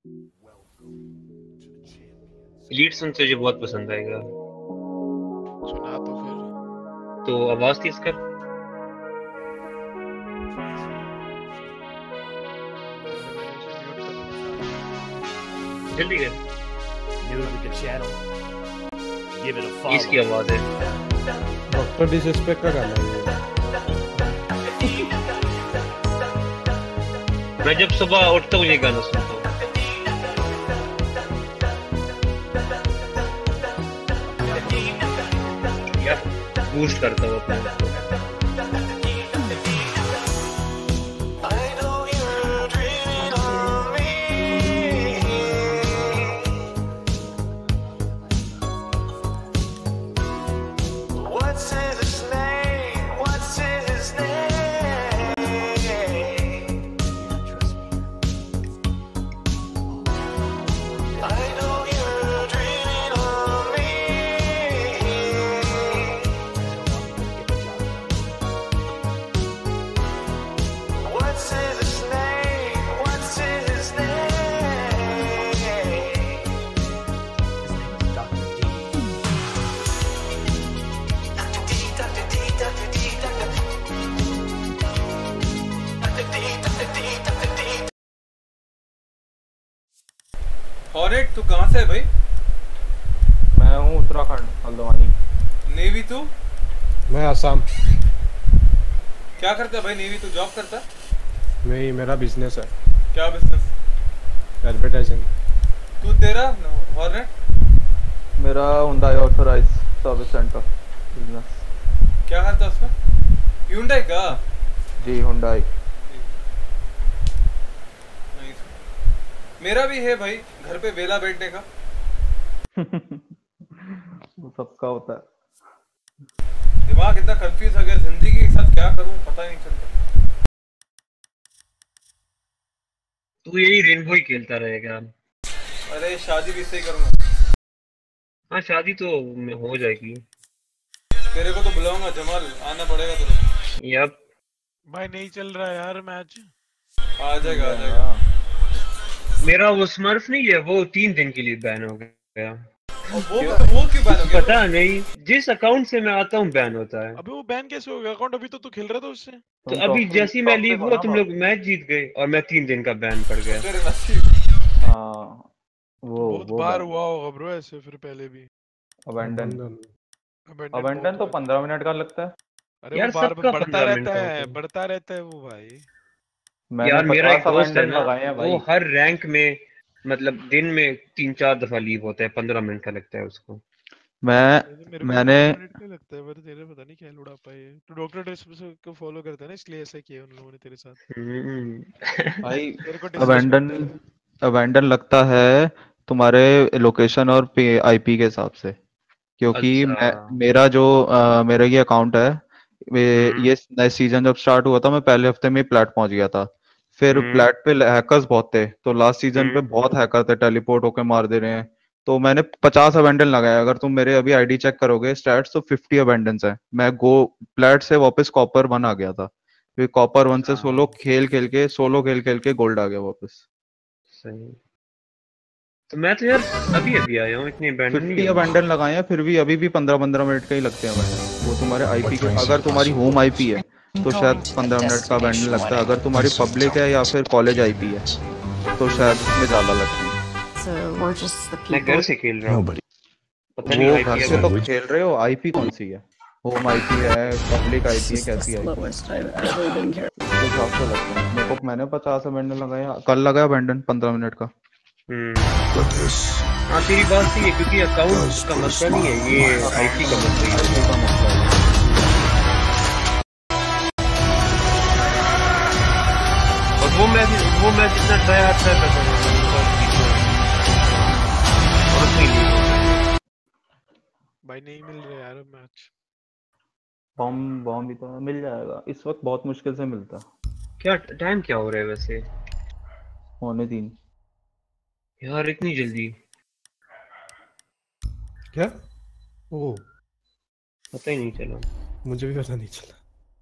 लीड सुन तुझे बहुत पसंद आएगा। सुना तो फिर। तो आवाज तेज कर। जल्दी कर। इसकी आवाज है। डॉक्टर डिसरिस्पेक्ट का गाना है ये। मैं जब सुबह उठता हूँ ये गाना सुनता हूँ। यार बूस्ट करता हूँ अपने। हॉरेट तू कहाँ से है भाई? मैं हूँ उत्तराखंड हल्द्वानी। नेवी तू? मैं आसाम। क्या करता है भाई नेवी? तू जॉब करता है? नहीं मेरा बिजनेस है। क्या बिजनेस? एडवर्टाइजिंग। तू तेरा हॉरेट? मेरा Hyundai authorise service centre business. क्या करता है उसमें? Hyundai का? जी हुंडई। मेरा भी है भाई घर पे वेला बैठने का। वो सबका होता है। दिमाग इतना कंफ्यूज हो गया, जिंदगी के साथ क्या करूं पता ही नहीं चलता। तू यही रेनबो ही खेलता रहेगा। अरे शादी भी सही करूंगा। हाँ शादी तो हो जाएगी। तेरे को तो बुलाऊंगा जमाल, आना पड़ेगा तुझे। यप भाई नहीं चल रहा यार मैच। आ जाएगा आ जाएगा। मेरा वो स्मर्फ नहीं है वो तीन दिन के लिए बैन हो गया। वो वो क्यों बैन हो गया? पता नहीं, जिस अकाउंट से मैं आता हूँ बैन होता है। अबे वो बैन कैसे हो गया अकाउंट? अभी तो तू खेल रहा था उससे। तो अभी जैसे ही मैं लीव हुआ तुम लोग मैच जीत गए और मैं तीन दिन का बैन पड़ गया। हाँ वो बहुत वो बार हुआ होगा ब्रो ऐसे फिर पहले भी। अबेंडन Abandon अबेंडन बहुत तो हुआ। पंद्रह मिनट का लगता है। अरे यार वो बार सबका बढ़ता पंद्रह मिनट रहता का है, होता है। बढ़ता रहता है वो भाई। मैंने यार मेरा एक पचास दोस्त है अबेंडन ना, लगाए हैं वो भाई। हर रैंक में मतलब दिन में तीन चार दफा लीव होता है, पंद्रह मिनट का लगता है उसको। मैं मेरे को मैंने पंद्रह मिनट का लगता है, पर तेरे पता नहीं क्या लुड़ा पाए। तू डॉक्टर ड्रेस को फॉलो करता है ना, इसलिए ऐसा किया उन लोगों ने तेरे साथ। भाई तेरे को अबेंडन डिसरिस्पेक्ट है। अबेंडन लगता है तुम्हारे लोकेशन और आईपी के हिसाब से, क्योंकि अच्छा। मैं मेरा जो अ, मेरा ये अकाउंट है, वे- हम्म ये नए सीजन जब स्टार्ट हुआ था मैं पहले हफ्ते में प्लेट पहुंच गया था। फिर हम्म प्लेट पे हैकर्स बहुत थे, तो लास्ट सीजन पे हम्म बहुत हैकर थे, टेलीपोर्ट होके मार दे रहे हैं। तो मैंने पचास अबेंडन लगाया। अगर तुम मेरे अभी आईडी चेक करोगे स्टैट्स, तो फिफ्टी अबेंडन्स है। मैं गो प्लेट से वापस कॉपर वन आ गया था, फिर कॉपर वन से हाँ सोलो खेल खेल के सोलो खेल खेल के गोल्ड आ गया वापस। सही। तो मैं तो यार अभी अभी आया हूँ, इतनी बैंड नहीं फिफ्टी है अबेंडन मुझे। लगाए हैं, फिर भी अभी भी पंद्रह पंद्रह मिनट का ही लगते हैं अबेंडन। वो तुम्हारे आईपी के, अगर तुम्हारी होम आईपी है तो शायद पंद्रह मिनट का अबेंडन लगता है। अगर तुम्हारी पब्लिक है या फिर कॉलेज आईपी है तो शायद उसमें ज्यादा लगते हैं। मैं घर से खेल रहा हूँ, पता नहीं वो आईपी घर है से तो कौन सी। खेल रहे हो, आईपी कौन सी है? होम आईपी है, पब्लिक आईपी है, कैसी आईपी है? उसके हिसाब से लगता है। मेरे को मैंने पचास अबेंडन लगाया, कल लगाया अबेंडन पंद्रह मिनट का। हम्म हाँ तेरी बात सही है, क्योंकि अकाउंट का मसला नहीं है, ये आईपी का मसला है। आईपी का मसला है। और वो मैच वो मैच इतना ट्राई हार्ड कर रहा था और उसमें ही lose हो गया। भाई नहीं मिल रहा यार मैच। बॉम्ब बॉम्ब भी तो मिल जाएगा, इस वक्त बहुत मुश्किल से मिलता। क्या टाइम क्या हो रहा है वैसे पौने तीन। यार, इतनी जल्दी? क्या? ओह पता ही नहीं चला। मुझे भी पता नहीं चला।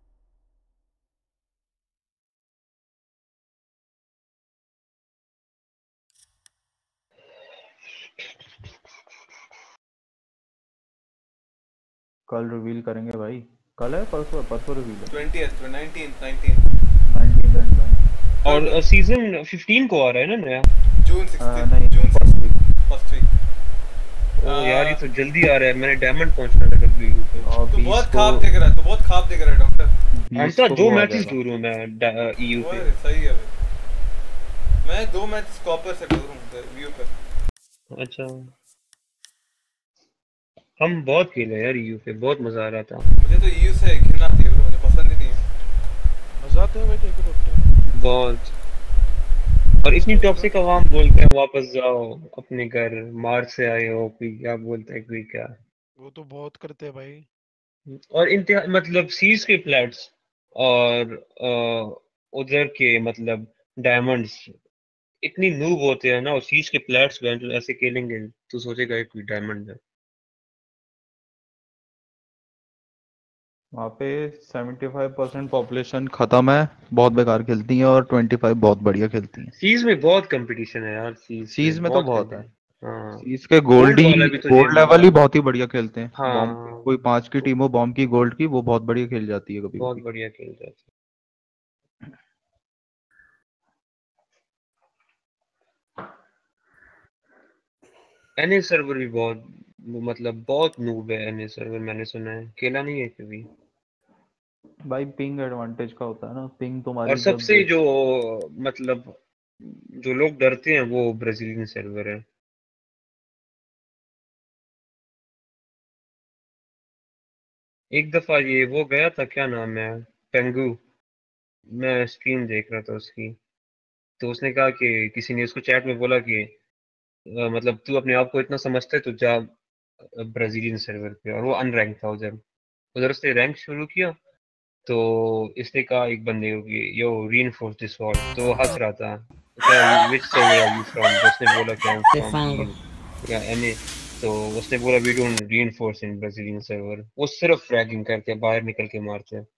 कल रिवील करेंगे भाई। कल है परसों? परसों रिवील है। ट्वेंटिएथ में nineteenth nineteenth nineteen and twenty. और सीजन फिफ्टीन को आ रहा है ना नया? जून सिक्सटीन नहीं, June first week. First week. ओ यार ये तो जल्दी आ रहा है, मैंने डायमंड पहुंचना था कल भी पे। तो बहुत खाब देख रहा है, तो बहुत खाब देख रहा है डॉक्टर। हम तो दो मैचेस दूर हूं मैं ईयू पे। ओए सही है भाई, मैं दो मैच कॉपर से दूर हूं व्यू पे। अच्छा हम बहुत खेले यार ईयू पे, बहुत मजा आ रहा था। मुझे तो ईयू से घिरना आती है, मुझे पसंद ही नहीं है। मजा आता है भाई देखो डॉक्टर बहुत। और इतनी टॉक्सिक आवाम बोलते हैं वापस जाओ अपने घर, मार्च से आए हो, कोई क्या बोलता है कोई क्या। वो तो बहुत करते हैं भाई। और इंतहा मतलब सीज के फ्लैट्स और अ, उधर के मतलब डायमंड्स इतनी नूब होते हैं ना, और सीज के फ्लैट्स जो ऐसे खेलेंगे तो सोचेगा ये कोई डायमंड है। वहाँ पे पचहत्तर परसेंट पॉपुलेशन खत्म है, बहुत बेकार खेलती है, और पच्चीस बहुत बढ़िया खेलती हैं। सीज में बहुत कंपटीशन है यार, सीज सीज में में तो बहुत बहुत है। competition। हाँ सीज के गोल्ड ही, वाला भी तो गोल्ड गेम लेवल बहुत ही बहुत ही बढ़िया खेलते हैं। बॉम्ब की हाँ कोई पांच की टीम हो, बॉम्ब की गोल्ड की, वो बहुत बढ़िया खेल जाती है कभी बहुत कभी। बढ़िया खेल जाते हैं। एनए सर्वर भी बहुत वो मतलब बहुत नूब है एनए सर्वर, मैंने सुना है, खेला नहीं है कभी। भाई पिंग एडवांटेज का होता है ना, पिंग और तुम्हारी जब सबसे जो मतलब जो लोग डरते हैं वो ब्राजीलियन सर्वर है। एक दफा ये वो गया था, क्या नाम है, पेंगू, मैं स्ट्रीम देख रहा था उसकी, तो उसने कहा कि किसी ने उसको चैट में बोला कि अ, मतलब तू अपने आप को इतना समझता है तो जा ब्राजीलियन सर्वर पे, और वो अनरैंक था उधर। उधर उसने रैंक शुरू किया तो इसने कहा एक बंदे को कि यो रीइंफोर्स दिस वॉल, तो वो हंस रहा था, क्या which server are you from, तो उसने बोला कि आई एम फ्रॉम ईयू या एनए, तो उसने बोला we don't reinforce in Brazilian server, वो सिर्फ फ्रैगिंग करते हैं, बाहर निकल के मारते हैं।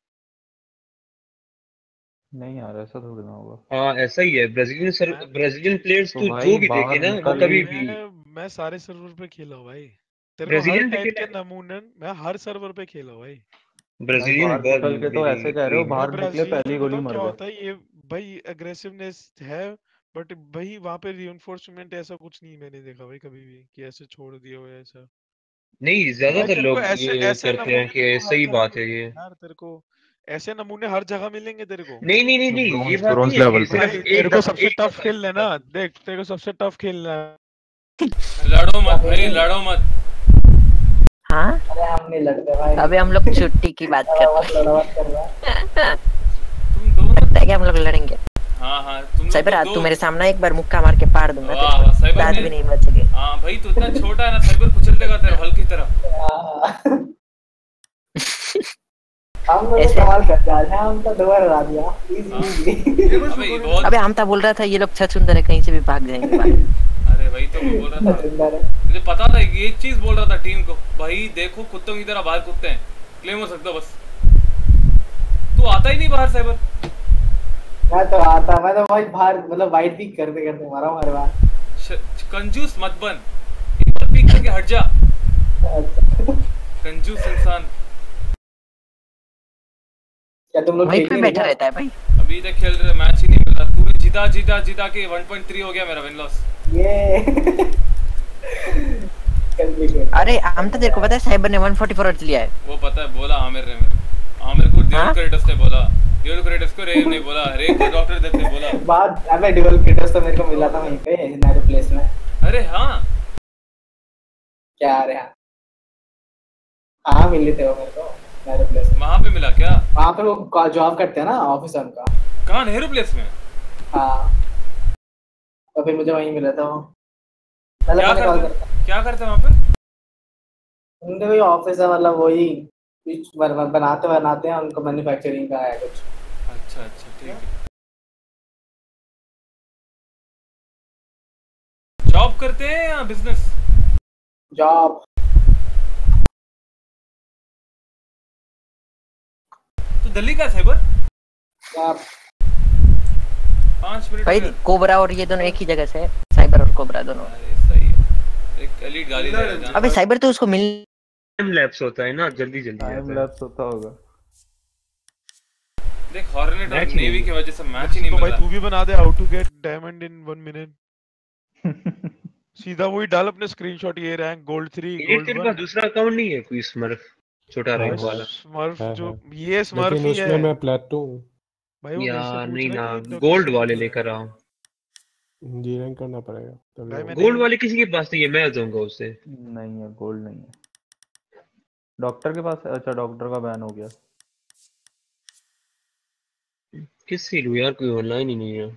नहीं यार, ऐसा थोड़ी ना होगा। हाँ ऐसा ही है, ब्राजीलियन सर ब्राजीलियन प्लेयर्स तो तो भाई जो भी बाहर देखे ना वो निकल कभी भी मैं मैं सारे सर्वर पे खेला हूँ भाई। तेरे को हर ब्राजीलियन टाइप भी के खेला नमूने मैं हर सर्वर पे खेला हूँ भाई। ब्राजीलियन बाहर बहुत निकल के तो ऐसे कह रहे हो मेरी बाहर निकले ब्राजील पहली में गोली बताऊँ मर क्या गए। होता है ये भाई एग्रेसिवनेस है बट भाई वहाँ पे रिइंफोर्समेंट ऐसा कुछ नहीं मैंने देखा भाई कभी भी कि ऐसे छोड़ दिए हो ऐसा। नहीं, भाई ज्यादातर तेरे को लोग ऐसे ये ऐसे करते हैं नमूने कि तेरे को हर सही जगह बात है मिलेंगे ये। यार तेरे को ऐसे नमूने हर जगह मिलेंगे तेरे को। नहीं नहीं नहीं नहीं ये ब्रोंज बात ब्रोंज नहीं है लेवल कि पे सिर्फ भाई एक तेरे को दफा सबसे एक टफ दफा खेलना है ना देख तेरे को सबसे टफ खेलना है। लड़ो मत भाई, लड़ो मत। हाँ अरे हम नहीं लड़ते भाई। अबे हम लोग छुट्टी की बात कर मत लड़ो मत कर रहा। तुम दोनों लगता है कि हम लोग लड़ेंगे। हाँ हाँ तुम लोग साइबर तो आज दो तू मेरे सामने एक बार मुक्का मार के पाड़ दूंगा वाह तेरे वाह को। साइबर दांत ने भी नहीं बचेंगे। हाँ भाई तू इतना छोटा है ना, साइबर कुचल देगा तेरे हल की तरह। हम लोग ऐसे- कमाल कर जा रहे हैं, हम तो दोबारा हरा दिया इजी इजी। अबे ये बहुत अबे हम तो बोल रहा था ये लोग छछुंदर है कहीं से भी भाग जाएंगे बाहर। अरे भाई तो मैं बोल रहा था, सुंदर है। मुझे पता था ये एक चीज बोल रहा था टीम को, भाई देखो कुत्तों की तरह बाहर कूदते हैं, क्लेम हो सकता बस। तू आता ही नहीं बाहर साइबर। मैं तो आता मैं तो भाई बाहर मतलब वाइट भी करते करते मारा हूं हर बार। श- कंजूस मत बन, एक बार पीक करके हट जा। कंजूस इंसान। क्या तुम लोग वहीं खेलते पे नहीं बैठा क्या? रहता है भाई। अभी तक खेल रहे, मैच ही नहीं मिल रहा। तूने जीता जीता जीता के वन पॉइंट थ्री हो गया मेरा विन लॉस। ये कल भी खेल। अरे हम तो तेरे को पता है साइबर ने वन फोर्टी फोर अर्ज लिया है। वो पता है, बोला आमिर ने मेरे आमिर को हाँ? ड्यूल क्रेडिट्स ने बोला, ड्यूल क्रेडिट्स को रे ने बोला, रे को डॉक्टर देते ने बोला। बाद अबे डुअल क्रिटर्स तो मेरे को मिला था वहीं पे नैरो प्लेस में। अरे हाँ क्या आ रहा है? हाँ मिले थे वो मेरे को नैरो प्लेस में। वहाँ पे मिला क्या? वहाँ पे वो जॉब करते हैं ना ऑफिस उनका। कहाँ? नेहरू प्लेस में? हाँ तो फिर मुझे वहीं मिला था वो। पहले क्या मैंने कॉल करते करता क्या करते हैं वहाँ पे? उनके वही ऑफिस है मतलब वही कुछ बन- बनाते बनाते हैं उनको मैन्युफैक्चरिंग का है कुछ। अच्छा अच्छा ठीक है। जॉब करते हैं या बिजनेस? जॉब। तो दिल्ली का साइबर? क्या पाँच मिनट भाई में- कोबरा और ये दोनों एक ही जगह से है, साइबर और कोबरा दोनों। अरे सही है। एक एलीट गाली दे रहा है। अबे साइबर तो उसको मिल टाइम लैप्स होता है ना, जल्दी जल्दी टाइम आता है। लैप्स होता होगा। देख हॉर्नेट और मैच ही नेवी नहीं। की वजह से मैच ही नहीं तो मिल भाई रहा। तू भी बना दे how to get diamond in one minute. सीधा वही डाल अपने स्क्रीनशॉट, ये रैंक गोल्ड थ्री ये गोल्ड तेरे वन। पास दूसरा अकाउंट नहीं है कोई स्मर्फ छोटा है, रैंक है, वाला? स्मर्फ है, जो है। ये स्मर्फ लेकिन ही उसमें है मैं प्लेटो हूँ। भाई। वो मेरे से यार पूछ नहीं रहा ना, है कि गोल्ड कैसे वाले होता है? लेकर आओ। जी रैंक करना पड़ेगा तभी भाई होगा। मैंने गोल्ड वाले किसी के पास नहीं है, मैं दूंगा उसे। नहीं है, गोल्ड नहीं है। डॉक्टर के पास है? अच्छा डॉक्टर का बैन हो गया। किससे लूं यार, कोई ऑनलाइन ही नहीं है।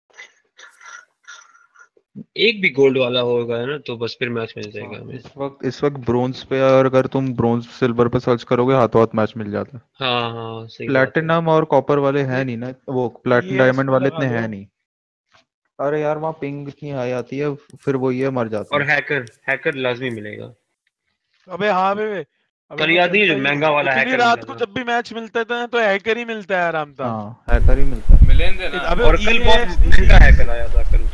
एक भी गोल्ड वाला होगा ना तो बस फिर मैच मिल जाएगा हमें। इस वक्त इस वक्त ब्रोंज पे और अगर तुम ब्रोंज सिल्वर पे सर्च करोगे हाथों हाथ मैच मिल जाता है। हाँ हाँ सही बात है। प्लैटिनम और कॉपर वाले हैं नहीं ना, वो प्लैटिनम ये डायमंड इसमें वाले लगा इतने दो। हैं नहीं। अरे यार वहाँ पिंग इतनी हाई आती है फिर वो ये मर जाते और हैं। हैकर हैकर लाजमी मिलेगा। अबे हाँ बे बे अबे कल वो याद नहीं है चलता जो ही महंगा वाला इतनी हैकर रात मिला को था? जब भी मैच मिलता था तो हैकर ही मिलता है आराम था। हाँ हैकर ही मिलता है। मिलेंगे ना। अबे और कल E A बहुत S D महंगा हैकर आया था कल।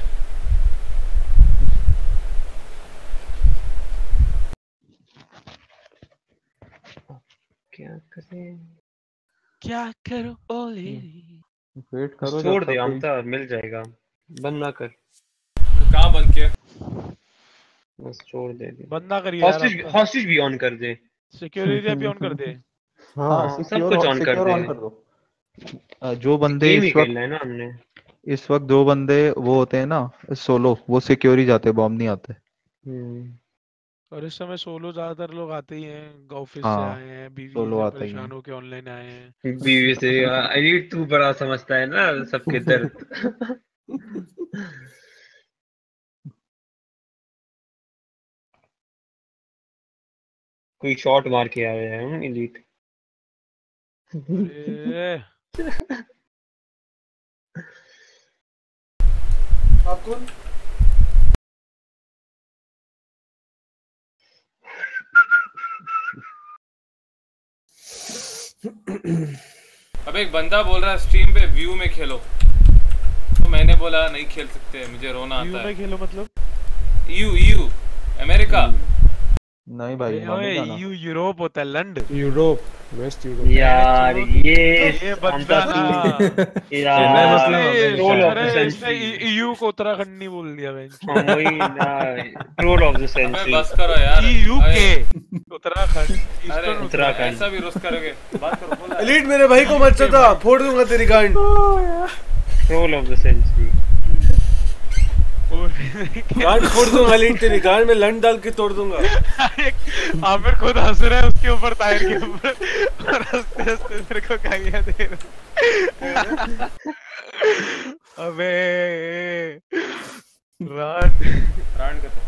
क्या करें? क्या करो ओ लेडी। वेट करो छोड़ जब दे तक कोई आमता, मिल जाएगा। बंद ना कर, कहाँ बंद किया? बस छोड़ दे दे। बंद ना करिए यार हॉस्टेज आपका। हॉस्टेज भी ऑन कर दे। सिक्योर एरिया भी ऑन कर दे। हाँ हाँ, सब सिक्योर कुछ ऑन कर सिक्योर दे। ऑन कर दो। अ, जो बंदे गेम ही इस वक्त खेलना है ना हमने। इस वक्त दो बंदे वो होते हैं ना सोलो, वो सिक्योर ही जाते हैं, बॉम्ब नहीं आते। हम्म और इस समय सोलो ज्यादातर लोग आते ही हैं, ऑफिस से हाँ आए हैं, बीवी सोलो से आते ही हैं। परेशान होके ऑनलाइन आए हैं। बीवी से अरे तू बड़ा समझता है ना सबके दर्द। कोई शॉट मार के आए हैं एलीट। अरे आप कौन? अब एक बंदा बोल रहा है स्ट्रीम पे व्यू में खेलो, तो मैंने बोला नहीं खेल सकते, मुझे रोना व्यू आता में है। खेलो मतलब यू यू अमेरिका। नहीं भाई अबे हमें ओए जाना यू यूरोप होता है लंड यूरोप वेस्ट यूरोप यार ये ये हमका बंदा ना तू मैं यार मतलब हमें ट्रोल ऑफ अरे द इसने सेंचुरी ईयू को उत्तराखंड नहीं बोल दिया बेंच हाँ वही ना ट्रोल ऑफ द अबे सेंचुरी बस करो यार। ईयू अरे के उत्तराखंड अरे ईस्टर्न उत्तराखंड ऐसा भी रोस्ट करोगे बात करो बोला। एलीट मेरे भाई को मत चता, फोड़ दूंगा तेरी गांड। ट्रोल ऑफ द सेंचुरी गांड फोड़ दूंगा एलीट, तेरी गांड में लंड डाल के तोड़ दूंगा। आमिर खुद हंस रहा है उसके ऊपर ताहिर के ऊपर और हंसते हंसते मेरे को गालियां दे रहा है। अबे रान रान का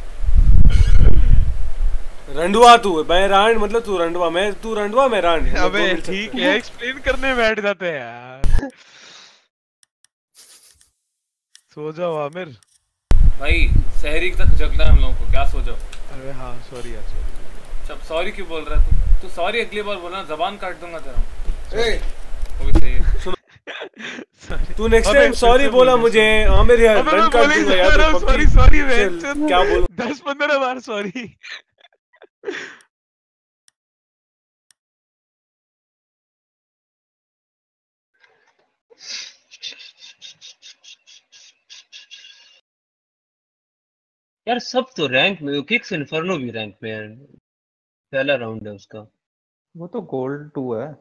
रंडवा तू है, मैं रांड मतलब तू रंडवा, मैं तू रंडवा मैं रांड। अबे ठीक है एक्सप्लेन करने बैठ जाते हैं यार। सो जाओ आमिर भाई सहरी तक जगना है हम लोगों को, क्या सो जाओ। अरे हाँ सॉरी यार सॉरी। सब सॉरी क्यों बोल रहा है तू? तू सॉरी अगली बार बोलना, जबान काट दूंगा तेरा। ए वो भी सही है। तू नेक्स्ट टाइम सॉरी बोला मुझे आमिर यार, अबे मैं लंड काट बोल ही दूंगा जा यार। रहा हूँ तो सॉरी पब्लिक सॉरी से मैं क्या बोलूं? दस पंद्रह बार सॉरी। यार सब तो रैंक में, किक्स इन्फर्नो भी रैंक में है, पहला राउंड है उसका। वो तो गोल्ड टू है।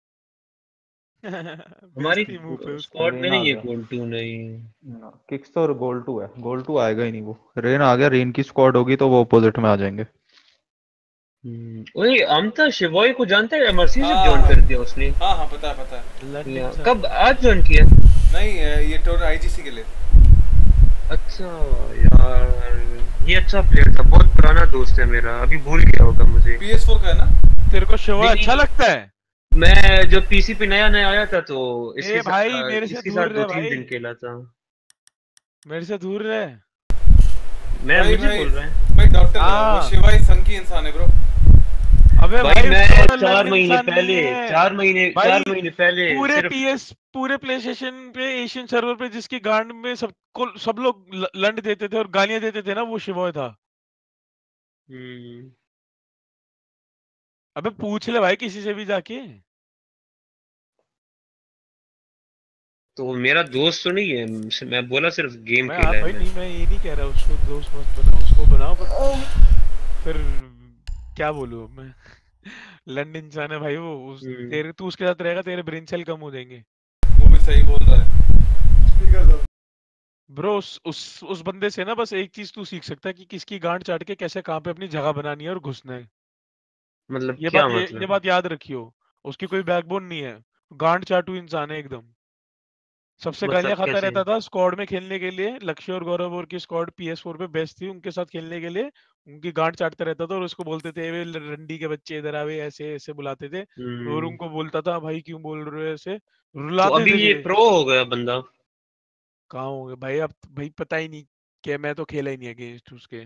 हमारी बेइज्जती मुंह पे उसकी। स्क्वाड में रेन आ नहीं है गया। गोल्ड टू नहीं। किक्स तो गोल्ड टू है, गोल्ड टू आएगा ही नहीं वो। रेन आ गया, रेन की स्क्वाड होगी तो वो अपोजिट में आ जाएंगे। हम्म, वही अमता शिवॉय को जानते हैं, एमआरसी से हाँ, ज्वाइन हाँ। कर दिया उसने। हाँ हाँ पता है पता है। या, कब आज ज्वाइन किया? नहीं ये टोर आईजीसी के लिए। अच्छा यार ये अच्छा प्लेयर था, बहुत पुराना दोस्त है मेरा, अभी भूल गया होगा मुझे। पी एस फोर का है ना? तेरे को शिवा अच्छा लगता है? मैं जब पीसी पे नया नया आया था तो इसके ए भाई साथ मेरे से इसके दूर साथ दो रहे तीन भाई। दिन खेला था। मेरे से दूर रहे। मैं भाई, मुझे भाई, बोल रहा है भाई डॉक्टर हाँ। वो शिवा ही संघ की इंसान है ब्रो। अबे भाई भाई मैं उसका चार लंड महीने इंसान पहले नहीं है। चार महीने भाई, चार महीने पहले पूरे सिर्फ पीएस पूरे प्ले स्टेशन पे एशियन सर्वर पे जिसकी गांड में सबको सब लोग ल- लंड देते थे और गालियां देते थे ना, वो शिवॉय था। हम्म, अबे पूछ ले भाई किसी से भी जाके। तो मेरा दोस्त तो नहीं है, मैं बोला सिर्फ गेम मैं खेला आप है भाई मैं। नहीं, मैं ये नहीं कह रहा उसको दोस्त मत बनाओ, उसको बनाओ पर फिर क्या बोलूं अब मैं। लंड इंसान है भाई वो। उस हम्म, तेरे तू उसके साथ रहेगा तेरे ब्रेन सेल कम हो जाएंगे। वो भी सही बोल रहा है। ब्रो उस उस उस बंदे से ना बस एक चीज तू सीख सकता है कि किसकी गांड चाट के कैसे कहाँ पे अपनी जगह बनानी है और घुसना है। मतलब ये क्या बात ये ये मतलब? बात याद रखियो। उसकी कोई बैकबोन नहीं है। गांड चाटू इंसान है एकदम। सबसे गालियां मतलब खाता कैसे? रहता था स्क्वाड में खेलने के लिए। लक्ष्य और गौरव और की स्क्वाड पी एस फोर पे बेस्ट थी उनके साथ खेलने के लिए। उनकी गांड चाटता रहता था और उसको बोलते थे "ए, वे रंडी के बच्चे इधर आवे", ऐसे ऐसे बुलाते थे। और हम्म, उनको बोलता था भाई क्यों बोल रहे हो ऐसे, तो रुलाते अभी थे ये कि प्रो हो गया बंदा? कहाँ होंगे भाई। अब भाई पता ही नहीं कि मैं तो खेला ही नहीं अगेंस्ट उसके।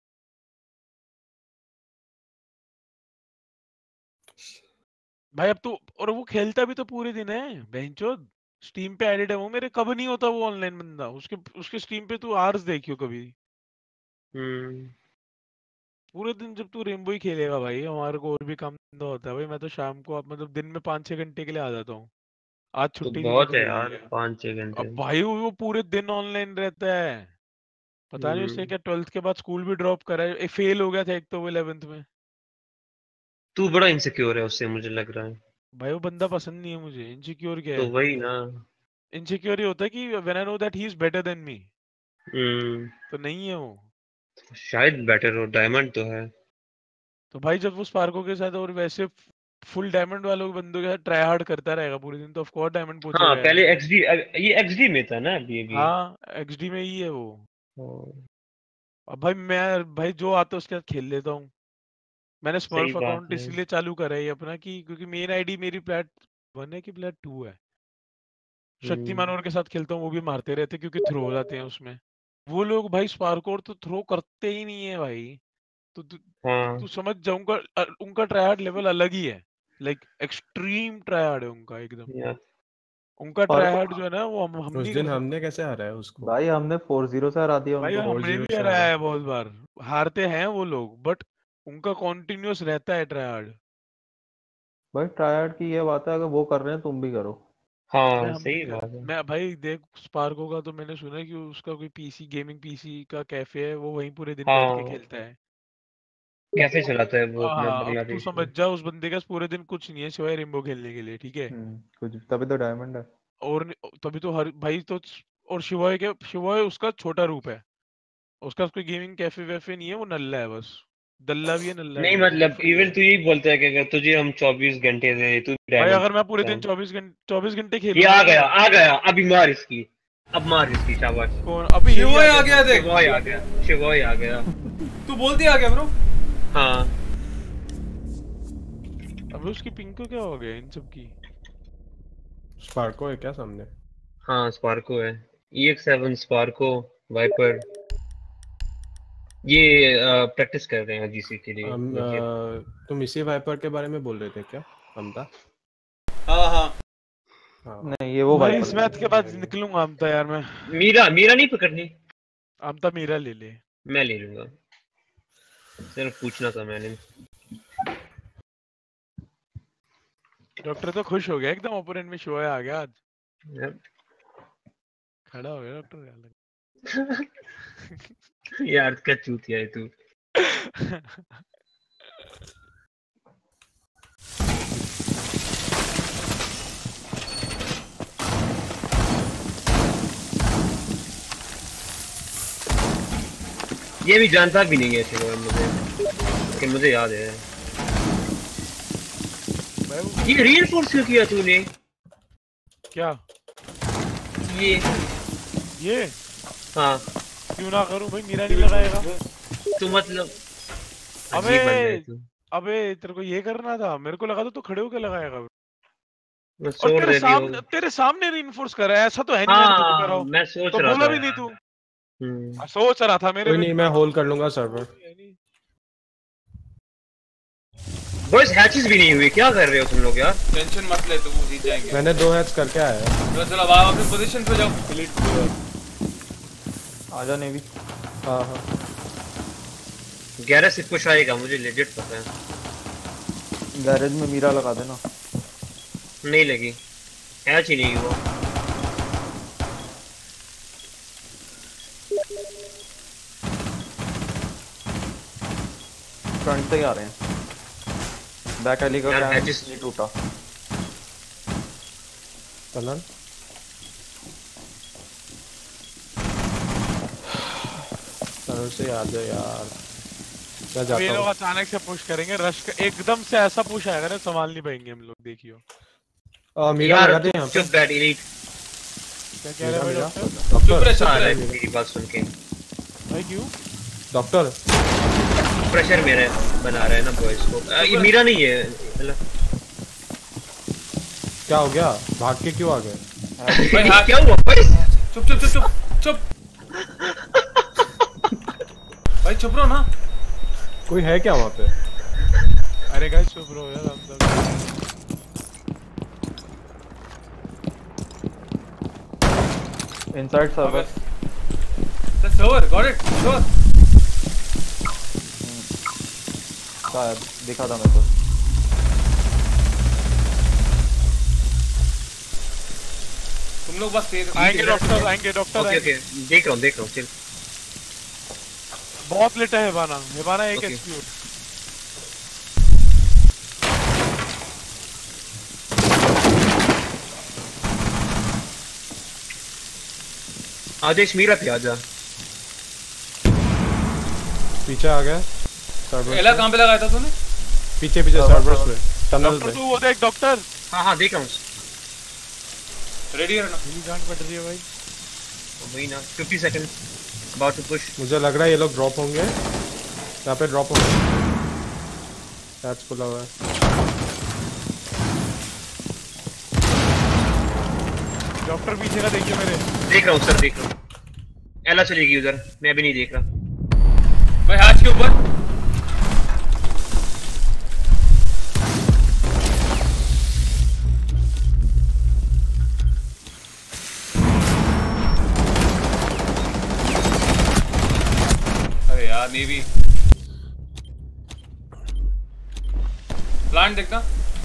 भाई अब तो, और वो खेलता भी तो पूरे दिन है बहनचोद। स्टीम पे एडिड है वो मेरे। कब नहीं होता वो ऑनलाइन बंदा। उसके उसके स्ट्रीम पे तू आवर्स देखियो कभी। हम्म, पूरे दिन जब तू रेनबो ही खेलेगा भाई, हमारे को और भी काम धंधा होता है भाई। मैं तो शाम को अब मतलब दिन में पाँच छह घंटे के लिए आ जाता हूँ। आज तो छुट्टी थी बहुत मैंने है कर यार लिया। पाँच छह घंटे। अब भाई वो वो पूरे दिन ऑनलाइन रहता है। पता नहीं उसने हम्म, क्या ट्वेल्थ के बाद स्कूल भी ड्रॉप करा है। फेल हो गया था एक तो वो इलेवेंथ में। तू बड़ा इनसिक्योर है उससे मुझे लग रहा है। भाई वो बंदा पसंद नहीं है मुझे। इनसिक्योर क्या तो है? वही ना। इनसिक्योर ये होता है कि when I know that he is better than me. Hmm, तो नहीं है वो। शायद बेटर हो, डायमंड तो है। तो भाई जब वो स्पार्को के साथ और वैसे फुल डायमंड वालों के बंदों के साथ ट्राई हार्ड करता रहेगा पूरे दिन, तो ऑफ कोर्स डायमंड हाँ पहुंचेगा यार पहले वो। एक्सडी, ये एक्सडी में था ना अभी अभी। हाँ एक्सडी में ही है वो। हाँ, अब भाई मैं भाई जो आता है उसके साथ खेल लेता हूँ। मैंने सही स्मर्फ बात अकाउंट है। इसीलिए चालू करा है ये अपना कि क्योंकि मेन आईडी मेरी प्लेट वन है कि प्लेट टू है। शक्तिमान हम्म, और के साथ खेलता हूँ वो भी मारते रहते क्योंकि थ्रो हो जाते हैं उसमें। वो लोग भाई स्पार्कोर तो थ्रो करते ही नहीं है भाई। तो तू तू हाँ समझ जा उनका अ- उनका ट्रायहार्ड लेवल अलग ही है। लाइक एक्सट्रीम ट्रायहार्ड है उनका एकदम। यार। उनका स्पार्को ट्रायहार्ड जो है ना वो हम हम उस नहीं कर दिन सकते। हमने कैसे हराया उसको? भाई हमने फोर जीरो से हरा दिया भाई उनको। फोर हमने जीरो भी से हराया हरा। है बहुत बार। हारते हैं वो लोग बट उनका कॉन्टिन्यूअस रहता है ट्रायड। भाई ट्रायड की ये बात है, अगर वो कर रहे हैं तुम भी करो। अरे हाँ हम सही भी बात है। मैं भाई देख स्पार्को का तो मैंने सुना है कि उसका कोई पीसी गेमिंग पीसी का कैफे है, वो वहीं पूरे दिन बैठ के हाँ खेलता है। कैफे चलाता है वो अपना हाँ अब तू बांग्लादेश समझ में। जा उस बंदे के पास पूरे दिन कुछ नहीं है सिवाय रेम्बो खेलने के लिए, ठीक है। हम्म कुछ तभी तो डायमंड है। और नि- तभी तो हर भाई तो और शिवॉय के शिवॉय उसका छोटा रूप है, उसका कोई गेमिंग कैफे वैफे नहीं है, वो नल्ला है बस। दल्ला भी है नल्ला नहीं भी है, तो वो मतलब फ्री इवन है। तू यही बोलता है कि अगर तुझे हम चौबीस घंटे दे तू भाई डायमंड अगर मैं पूरे है। दिन चौबीस घंटे चौबीस घंटे ये खेलूंगा आ ना। गया आ गया अभी मार इसकी, अब मार इसकी शाबाश। कौन अभी यही शिवॉय आ आ गया गया था। देख। शिवॉय आ गया शिवॉय आ गया। तू बोलती आ गया ब्रो। हाँ अबे उसकी पिंक को क्या हो गया इन सब की। स्पार्को है क्या सामने? हाँ स्पार्को है, E X seven Sparko Viper. ये प्रैक्टिस कर रहे हैं जीसी के लिए। हम, अ, तुम इसी वाइपर के बारे में बोल रहे थे क्या अमता? हाँ हाँ हाँ नहीं ये वो भाई वाइपर इस मैच के बाद निकलूंगा अमता यार मैं। मीरा मीरा नहीं पकड़नी। अमता मीरा ले ले। मैं ले लूंगा, सिर्फ पूछना था मैंने। डॉक्टर तो खुश हो गया एकदम, ओपोनेंट में शिवॉय आ गया आज। यार खड़ा हो गया डॉक्टर यार। यार क्या चूतिया है तू। ये भी जानता भी नहीं है शिवॉय मुझे, लेकिन मुझे याद है। ये रीइंफोर्स क्यों किया तूने? क्या ये ये हाँ क्यों ना करूं भाई, मेरा नहीं लगाएगा तो मतलब अबे अजीब बंदा है तू। अबे तेरे को ये करना था, मेरे को लगा था तो खड़े होके लगाएगा। मैं और सोच तेरे रही सामने हूँ। तेरे सामने रीइंफोर्स कर रहा है, ऐसा तो है नहीं मैंने तुझे करा हाँ हो। मैं सोच तो रहा बोला था भी नहीं यार। तू। हम्म। आ, सोच रहा था मेरे कोई में नहीं, तो मैं करा होल्ड कर लूंगा सर्वर। बॉयज हैचेस भी नहीं हुई, क्या कर रहे हो तुम लोग यार? टेंशन मत ले, तुम जीत जाएंगे। मैंने दो हैच करके आया है। चलो चलो अब आप अपनी पोजीशन पे जाओ। आजा नेवी। हाँ हाँ ग्यारह से कुछ आएगा मुझे लेजिट पता है। गैरेज में मीरा लगा देना। नहीं लगी, हैच ही नहीं हुआ। फ्रंट से ही आ रहे हैं। बैक एली का यार कैम हैचेस नहीं टूटा। कलन सर्वर से आ जाए यार। मैं अब ये जाता लोग हूँ। अचानक से पुश करेंगे, रश का एकदम से ऐसा पुश आएगा ना, संभाल नहीं पाएंगे हम लोग, देखियो। आ, मीरा यार लगा दे यहाँ चुप पे। बैठ एलीट। क्या कह रहे मीरा हैं भाई मीरा डॉक्टर? चुप रहे डॉक्टर चुप आ रहा रहे। है मेरी बात सुन के। भाई क्यों? डॉक्टर प्रेशर मेरा बना रहा है ना बॉयज को। आ, ये मीरा नहीं है मतलब। क्या हो गया, भाग के क्यों आ गए? भाई हाँ क्या हुआ बॉयज? चुप चुप चुप चुप चुप। भाई चुप रहो ना। कोई है क्या वहाँ पे? अरे गाइस चुप रहो यार आप लोग। Inside server. The server, got it, sure. शायद दिखा था मेरे को। तुम लोग बस तेज आएंगे डॉक्टर, आएंगे डॉक्टर ओके आएंगे। ओके देख रहा हूँ देख रहा हूँ चल। बहुत लेट है हिबाना, हिबाना एक Okay. एचपी। आदेश मीरा पे आजा। पीछे आ गया सर्वर एला से। कहाँ पे लगाया था तूने? पीछे पीछे सर्वर पे, टनल डॉक्टर पे। तू वो देख डॉक्टर। हाँ हाँ देख रहा हूँ। रेडी रहना। मेरी जान कट रही है भाई। वही ना fifty second about to push. मुझे लग रहा है ये लोग ड्रॉप होंगे, यहाँ पे ड्रॉप होंगे। हैच खुला हुआ है। डॉक्टर पीछे का देखिए मेरे। देख रहा हूँ सर देख रहा हूँ। एला चलेगी उधर, मैं अभी नहीं देख रहा। भाई हाथ के ऊपर। अरे यार नेवी। प्लांट देखना।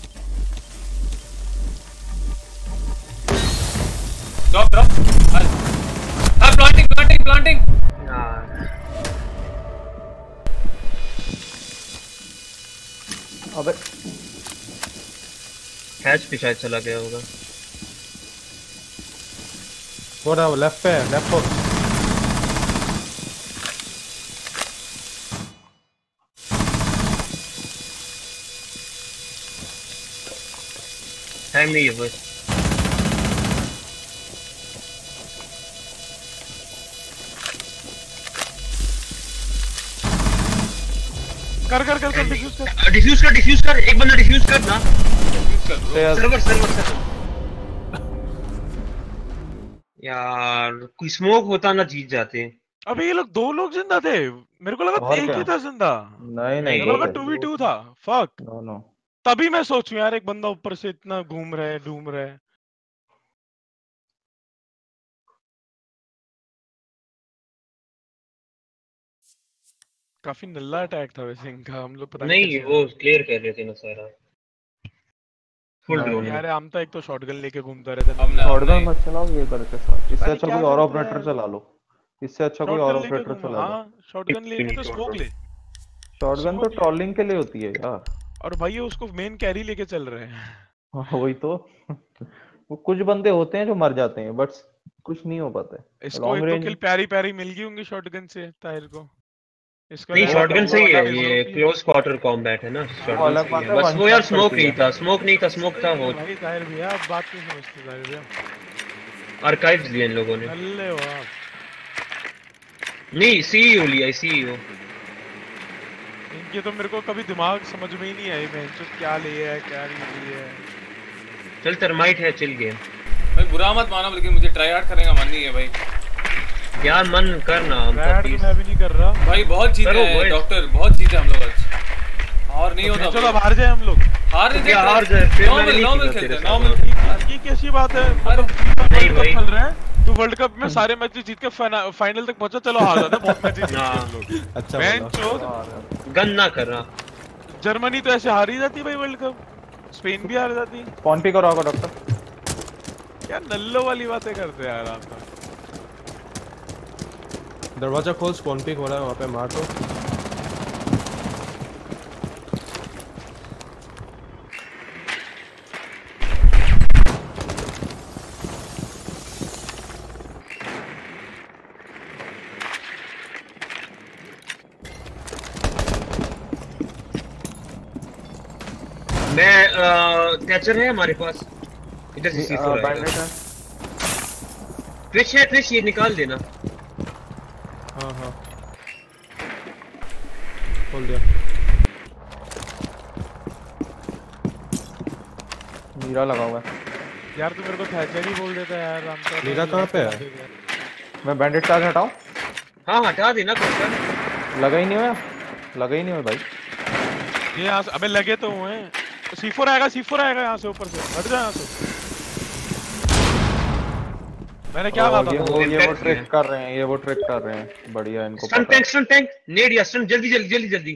Drop drop. हाँ प्लांटिंग प्लांटिंग प्लांटिंग। अबे हैच पे शायद चला गया होगा। वो रहा, लेफ्ट पे, लेफ्ट हो। टाइम नहीं है बस। कर कर कर कर डिफ्यूज कर डिफ्यूज कर डिफ्यूज कर एक बंदा डिफ्यूज कर ना। डिफ्यूज कर सर्वर सर्वर सर्वर। यार कोई स्मोक होता ना जीत जाते। अबे ये लोग दो लोग जिंदा थे, मेरे को लगा एक ही था जिंदा। नहीं नहीं, मेरे को लगा टू वी टू था। फक। नो नो, तभी मैं सोचूं यार एक बंदा ऊपर से इतना घूम रहा है ढूंढ रहा है। काफी नल्ला अटैक था वैसे इनका, हम लोग पता नहीं कैसे वो क्लियर कर रहे थे ना सारा फुल ड्रोन। यार हम तो एक तो शॉटगन लेके घूमता रहता है। शॉटगन मत चलाओ ये करके साथ, इससे अच्छा कोई और ऑपरेटर चला लो। इससे अच्छा कोई और ऑपरेटर चला लो। हां शॉटगन लेके तो स्मोक ले। शॉटगन तो ट्रोलिंग के लिए होती है यार। और भाई ये उसको मेन कैरी लेके चल रहे हैं। हाँ वही तो। वो कुछ बंदे होते हैं जो मर जाते हैं बट कुछ नहीं हो पाता। इसको एक दो किल प्यारी प्यारी मिल गई होंगी शॉटगन से ताहिर को। इसका नहीं शॉटगन सही है, ये क्लोज क्वार्टर कॉम्बैट है ना शॉटगन सही है। बस वो यार स्मोक नहीं था, स्मोक नहीं था, स्मोक था वो। भाई ताहिर भैया आप बात क्यों समझते ताहिर भैया? आर्काइव्स लिए इन लोगों ने। अल्ले वाह। नहीं सीईओ लिया सीईओ। इनके तो मेरे को कभी दिमाग समझ में ही नहीं आई मैं तो क्या लिया है क्या नहीं लिया है। चल टर्माइट है चिल गेम। भाई बुरा मत मानो लेकिन मुझे ट्राई हार्ड करने का मन नहीं है भाई। यार मन करना हम तो मैं भी नहीं कर रहा भाई। बहुत जीते हैं डॉक्टर, बहुत जीते हम लोग आज। और नहीं होता चलो अब हार जाए हम लोग। हार नहीं हार जाए फिर नॉर्मल नॉर्मल खेलते हैं नॉर्मल। ये कैसी बात है? मतलब नहीं भाई खेल रहे हैं तो वर्ल्ड कप में सारे मैच जीत के फाइनल तक पहुंचा। चलो हार जाते बहुत मैच जीते हम लोग। अच्छा बेंच गन ना कर रहा। जर्मनी तो ऐसे हार ही जाती भाई वर्ल्ड कप, स्पेन भी हार जाती। स्पॉन पिक करो डॉक्टर। क्या नल्लो वाली बातें करते हैं यार आप। दरवाजा खोल, स्पॉन पिक हो रहा है वहां पे, मार दो। मैं कैचर है हमारे पास इधर से सी फोर है। ट्विच है, ट्विच ये निकाल देना। हाँ हाँ खोल दिया। मीरा लगा हुआ है यार। तू मेरे को थैचर ही बोल देता है यार। हम तो मीरा कहाँ पे है? मैं बैंडेड चार्ज हटाऊं? हाँ हटा देना। लगा ही नहीं हुआ, लगा ही नहीं हुआ भाई। ये यहाँ से अबे लगे तो हुए हैं। सी फोर आएगा, सी फोर आएगा यहाँ से ऊपर से। हट जा यहाँ से। मैंने क्या कहा था? ये वो ये वो ट्रिक कर रहे हैं, ये वो ट्रिक कर रहे हैं। बढ़िया इनको stun tank, stun tank nade या स्टन जल्दी जल्दी जल्दी जल्दी।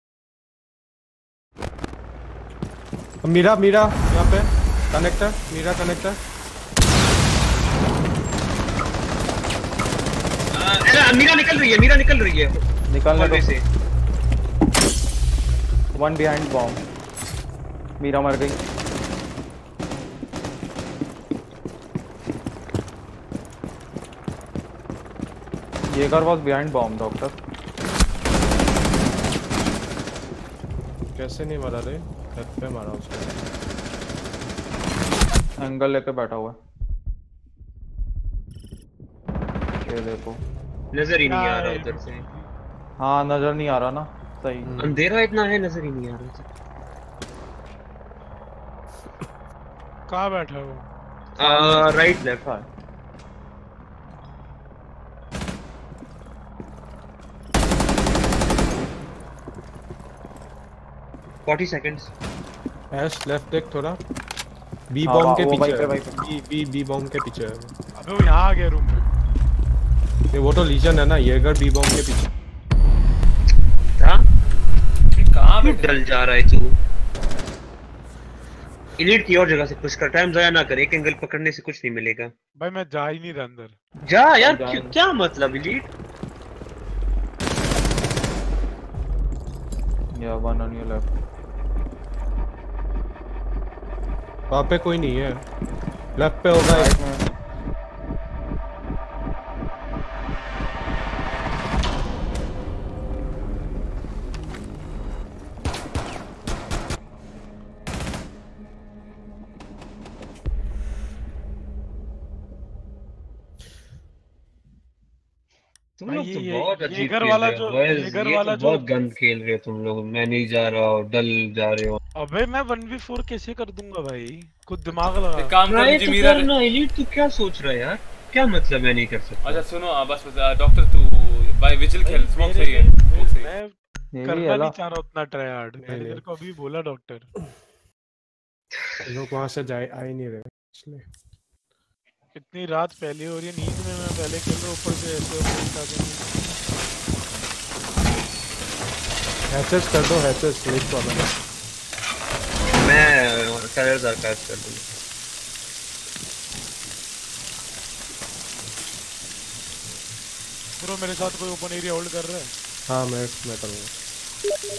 मीरा मीरा यहाँ पे कनेक्टर, मीरा कनेक्टर। मीरा निकल रही है, मीरा निकल रही है। निकलने दो से। One behind bomb. मीरा मर गई। Jager was behind bomb doctor. कैसे नहीं मरा रे? हेड पे मारा उसको। एंगल लेके बैठा हुआ है। ये देखो नजर ही नहीं आ रहा उधर से। हाँ नजर नहीं आ रहा ना। सही अंधेरा इतना है, नजर ही नहीं आ रहा। कहाँ बैठा है वो? आ, राइट लेफ्ट। हाँ फोर्टी सेकंड्स। एश लेफ्ट देख थोड़ा। बी बॉम्ब के वो पीछे भाई है। भाई बी बी बी बॉम्ब के पीछे है। अबे वो यहाँ आ गया रूम में। ये वो तो लीजन है ना, ये अगर बी बॉम्ब के पीछे। हाँ? कहाँ पे डल जा रहा है तू? एलीट की और जगह से पुश कर, टाइम जाया ना कर, एक एंगल पकड़ने से कुछ नहीं मिलेगा। भाई मैं जा ही नहीं रहा अंदर। जा यार, क्यों, क्या मतलब एलीट? या वन ऑन योर लेफ्ट। वहाँ पे कोई नहीं है, लेफ्ट पे होगा एक। तुम लोग तो ये- बहुत ये अजीब घर खेल वाला रहे हो जो- बॉयज, ये घर ये वाला तो जो- बहुत गंद खेल रहे हो तुम लोग। मैं नहीं जा रहा हूँ, डल जा रहे हो। अबे मैं वन वी फोर कैसे कर दूंगा भाई, खुद दिमाग लगा। एक काम कर ट्राई मुझे तो मीरा करना, एलीट तू क्या सोच रहा है यार? क्या मतलब मैं नहीं कर सकता? अच्छा सुनो, आ, बस बस आ, डॉक्टर तू भाई विजिल खेल, स्मोक सही है, स्मोक सही है। मैं करना नहीं चाह रहा उतना ट्राई हार्ड, मैंने नहीं। तेरे को अभी बोला डॉक्टर। लोग वहाँ से जाए आ ही नहीं रहे इसलिए। इतनी रात पहले हो रही है, नींद में मैं पहले खेल रहा हूँ, ऊपर से ऐसे उल्टा देंगे। हैचेस कर दो, हैचेस लिफ्ट वाला। मैं कलर दरखास्त कर दूंगा। ब्रो मेरे साथ कोई ओपन एरिया होल्ड कर रहा है? हाँ मैं मैं करूँगा।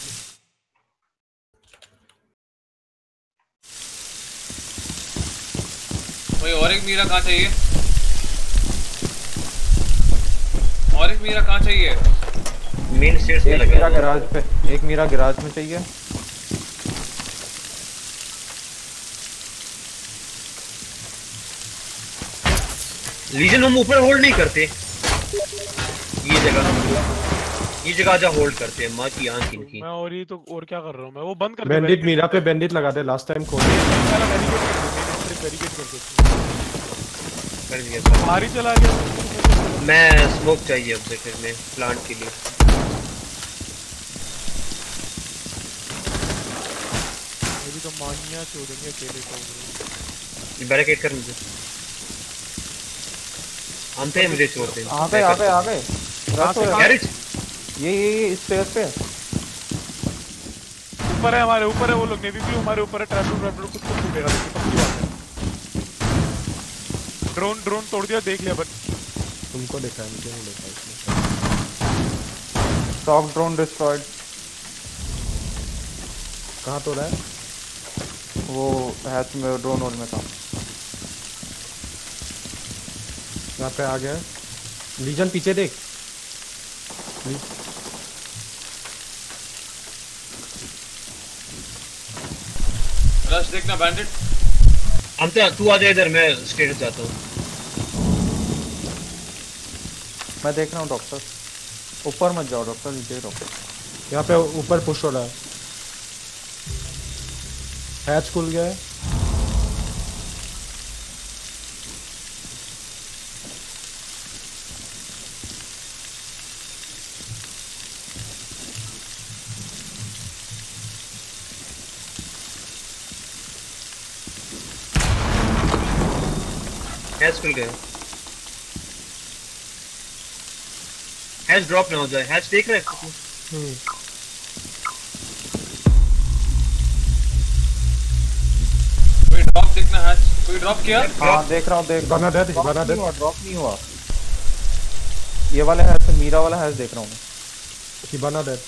भाई और एक मीरा कहाँ चाहिए? और एक मीरा कहाँ चाहिए? मेन स्टेज में एक लगा मेरा गैराज पे, एक मेरा गैराज में चाहिए। लीजन हम ऊपर होल्ड नहीं करते, ये जगह ये जगह जा होल्ड करते हैं। माँ की आंख इनकी। मैं और ही तो और क्या कर रहा हूँ मैं, वो बंद कर दे। बैंडिट मीरा पे बैंडिट लगा दे, लास्ट टाइम कौन बैरिकेड कर दे। कर दिया। बाहर ही चला गया। मैं स्मोक चाहिए अब से फिर मैं प्लांट के लिए। अभी तो मानिया छोड़ेंगे अकेले को। बैरिकेड कर मुझे, हम पे मुझे छोड़ दे। आ गए आ गए आ गए। गैरेज ये ये ये इस स्टेज पे ऊपर है, हमारे ऊपर है वो लोग। नेवी भी हमारे ऊपर है। ट्रैपल ट्रैपल कुछ कुछ टूटेगा, देखिए पक्की बात है। ड्रोन ड्रोन तोड़ दिया, देख लिया। बट तुमको देखा है, मुझे नहीं देखा इसमें। Shock drone destroyed. कहाँ तोड़ा है? वो हैच में ड्रोन होल में था। यहाँ पे आ गया। लीजन पीछे देख। रश देखना बैंडिट। हम तो तू आ जा इधर, मैं स्टेट जाता हूँ। मैं देख रहा हूँ डॉक्टर। ऊपर मत जाओ डॉक्टर, नीचे रहो। यहाँ पे ऊपर पुश हो रहा है। हैच खुल गया है। हैच खुल गया। हैच ड्रॉप ना हो जाए। हैच देख रहे हैं? हम्म। कोई ड्रॉप देखना हैच, कोई ड्रॉप किया? हाँ देख रहा हूँ देख रहा हूँ। बना दे, बना दे। ड्रॉप नहीं हुआ। ये वाला हैच, मीरा वाला हैच देख रहा हूँ। कि बना दे।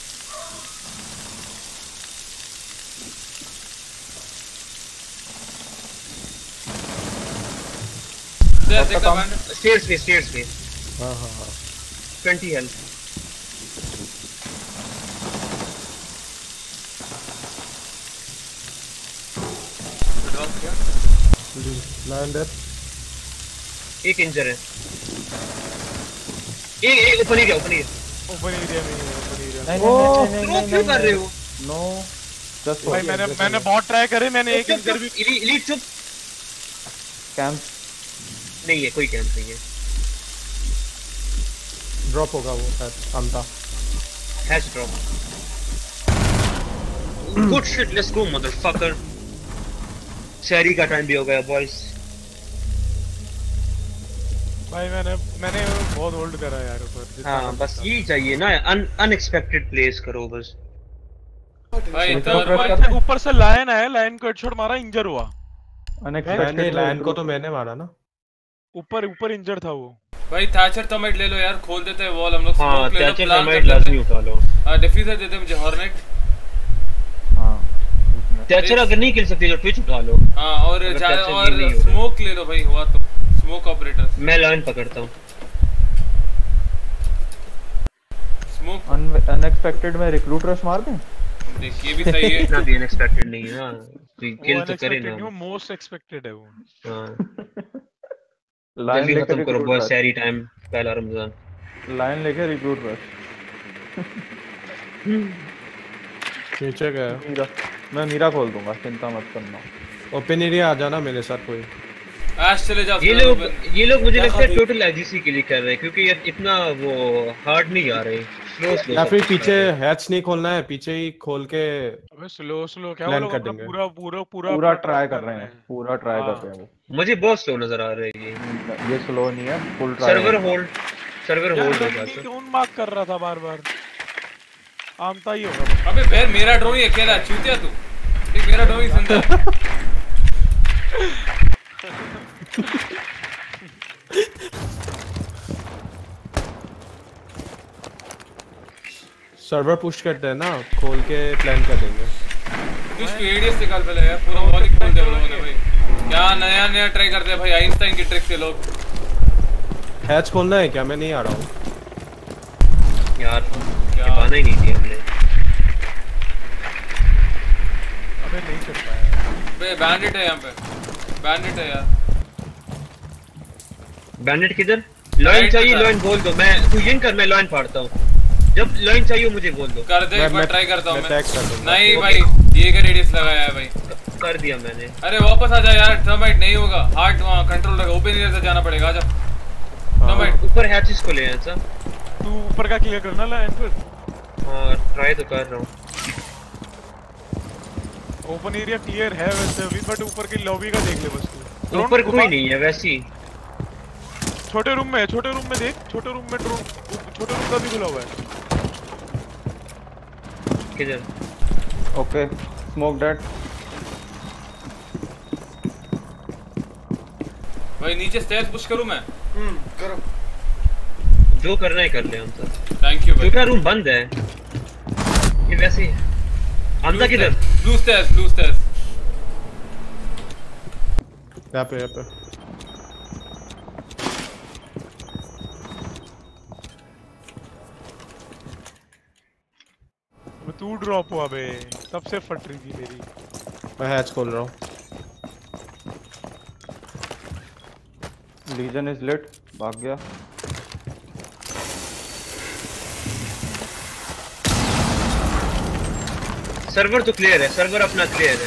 स्टेयर्स पे, स्टेयर्स पे। हाँ हाँ हाँ। Twenty health. लैंडर। एक इंजर है। एक एक open area, open area. Open area में ओपन एरिया। नहीं नहीं नहीं नहीं क्यों कर रहे हो? नो जस्ट भाई मैंने मैंने बहुत ट्राई करे। मैंने एक इंजर भी। एलीट चुप। कैंप नहीं है, कोई कैंप नहीं है। ड्रॉप होगा वो शायद अमता। Hatch drop. Good shit, let's go motherfucker. शहरी का टाइम भी हो गया बॉयज। भाई मैंने मैंने बहुत होल्ड करा यार ऊपर। हाँ बस यही चाहिए ना, अन अनएक्सपेक्टेड प्लेस करो बस। भाई ऊपर ऊपर से लायन आया, लायन को हेडशॉट मारा, इंजर हुआ। मैंने लायन को तो मैंने मारा ना, ऊपर ऊपर इंजर था वो। भाई थैचर थर्माइट ले लो यार, खोल देते हैं वॉल हम लोग। हाँ, स्मोक ले लो, थैचर प्लान थर्माइट कर लाजमी लेते उठा लो। हैं। हां डिफ्यूजर दे दे मुझे, हॉर्नेट। हां थैचर अगर नहीं किल सकती तो ट्विच उठा लो। हां और और स्मोक ले लो भाई, हुआ तो स्मोक ऑपरेटर। मैं लाइन पकड़ता हूं। स्मोक अनएक्सपेक्टेड में रिक्रूट रश मार दें। देख ये भी सही है। इतना भी अनएक्सपेक्टेड नहीं है ना, कोई किल तो करे ना। वो मोस्ट एक्सपेक्टेड है वो। हां लाइन जल्दी लेकर खत्म करो बस, सैरी टाइम, पहला रमजान। लाइन लेके रिक्रूट रश। नीचे गया मीरा, मैं मीरा खोल दूंगा, चिंता मत करना। ओपन एरिया आ जाना मेरे साथ कोई। आज चले जाओ। ये लोग ये लोग मुझे लगता है टोटल आईजीसी के लिए कर रहे हैं, क्योंकि ये इतना वो हार्ड नहीं आ रहे, स्लो स्लो। या फिर पीछे हैच नहीं खोलना है, पीछे ही खोल के अबे स्लो स्लो क्या वो लोग अपना पूरा पूरा पूरा पूरा ट्राई कर रहे हैं, पूरा ट्राई कर रहे हैं। मुझे बहुत स्लो नजर आ रहा है ये। ये स्लो नहीं है, full try. Server hold, server hold हो जाता। कौन मार्क कर रहा था बार बार? आमता ही होगा। अबे फिर मेरा ड्रोन ही अकेला चूतिया तू। देख मेरा ड्रोन ही जिंदा सर्वर पुश करते हैं ना, खोल के प्लान कर देंगे। कुछ एडीएस निकाल पहले यार, पूरा वॉल ही खोल दे लोगों ने भाई। क्या नया नया ट्राई करते हैं भाई, आइंस्टाइन की ट्रिक से लोग। हैच खोलना है क्या? मैं नहीं आ रहा हूँ यार, क्या पाना ही नहीं थी हमने। अबे नहीं कर पाया। बे बैंडिट है यहाँ पे, बैंडिट है यार। बैंडिट किधर? लॉइन चाहिए, लॉइन बोल दो। मैं तू यिन कर, मैं लॉइन फाड़ता हूँ। जब लॉइन चाहिए मुझे बोल दो। कर दे, एक बार ट्राई करता हूँ मैं। मैं नहीं भाई, ये का रेडियस लगाया है भाई। कर दिया मैंने। अरे वापस आ जा यार, थर्माइट नहीं होगा, हार्ट वहाँ कंट्रोल रखा, ओपन एरिया से जाना पड़ेगा। आजा थर्माइट ऊपर हैचेस को ले आया था। तू ऊपर का क्लियर करना ला एंटर। हां ट्राई तो कर रहा हूँ। ओपन एरिया क्लियर है वैसे अभी, बट ऊपर की लॉबी का देख ले बस तू। ऊपर कोई नहीं है वैसी। छोटे रूम में, छोटे रूम में देख, छोटे रूम में ड्रोन, छोटे रूम का भी खुला हुआ है। किधर? Okay smoke dead. भाई नीचे स्टेयर्स पुश करूं मैं? हम्म करो, जो करना है कर ले हम सब। थैंक यू भाई। छोटा रूम बंद है ये वैसे ही। अंदर किधर? Blue stairs, blue stairs. यहाँ पे, यहाँ पे। तू ड्रॉप हुआ बे, तब से फट रही थी मेरी। मैं हैच खोल रहा हूँ। लीजन इज लिट, भाग गया। सर्वर तो क्लियर है, सर्वर अपना क्लियर है।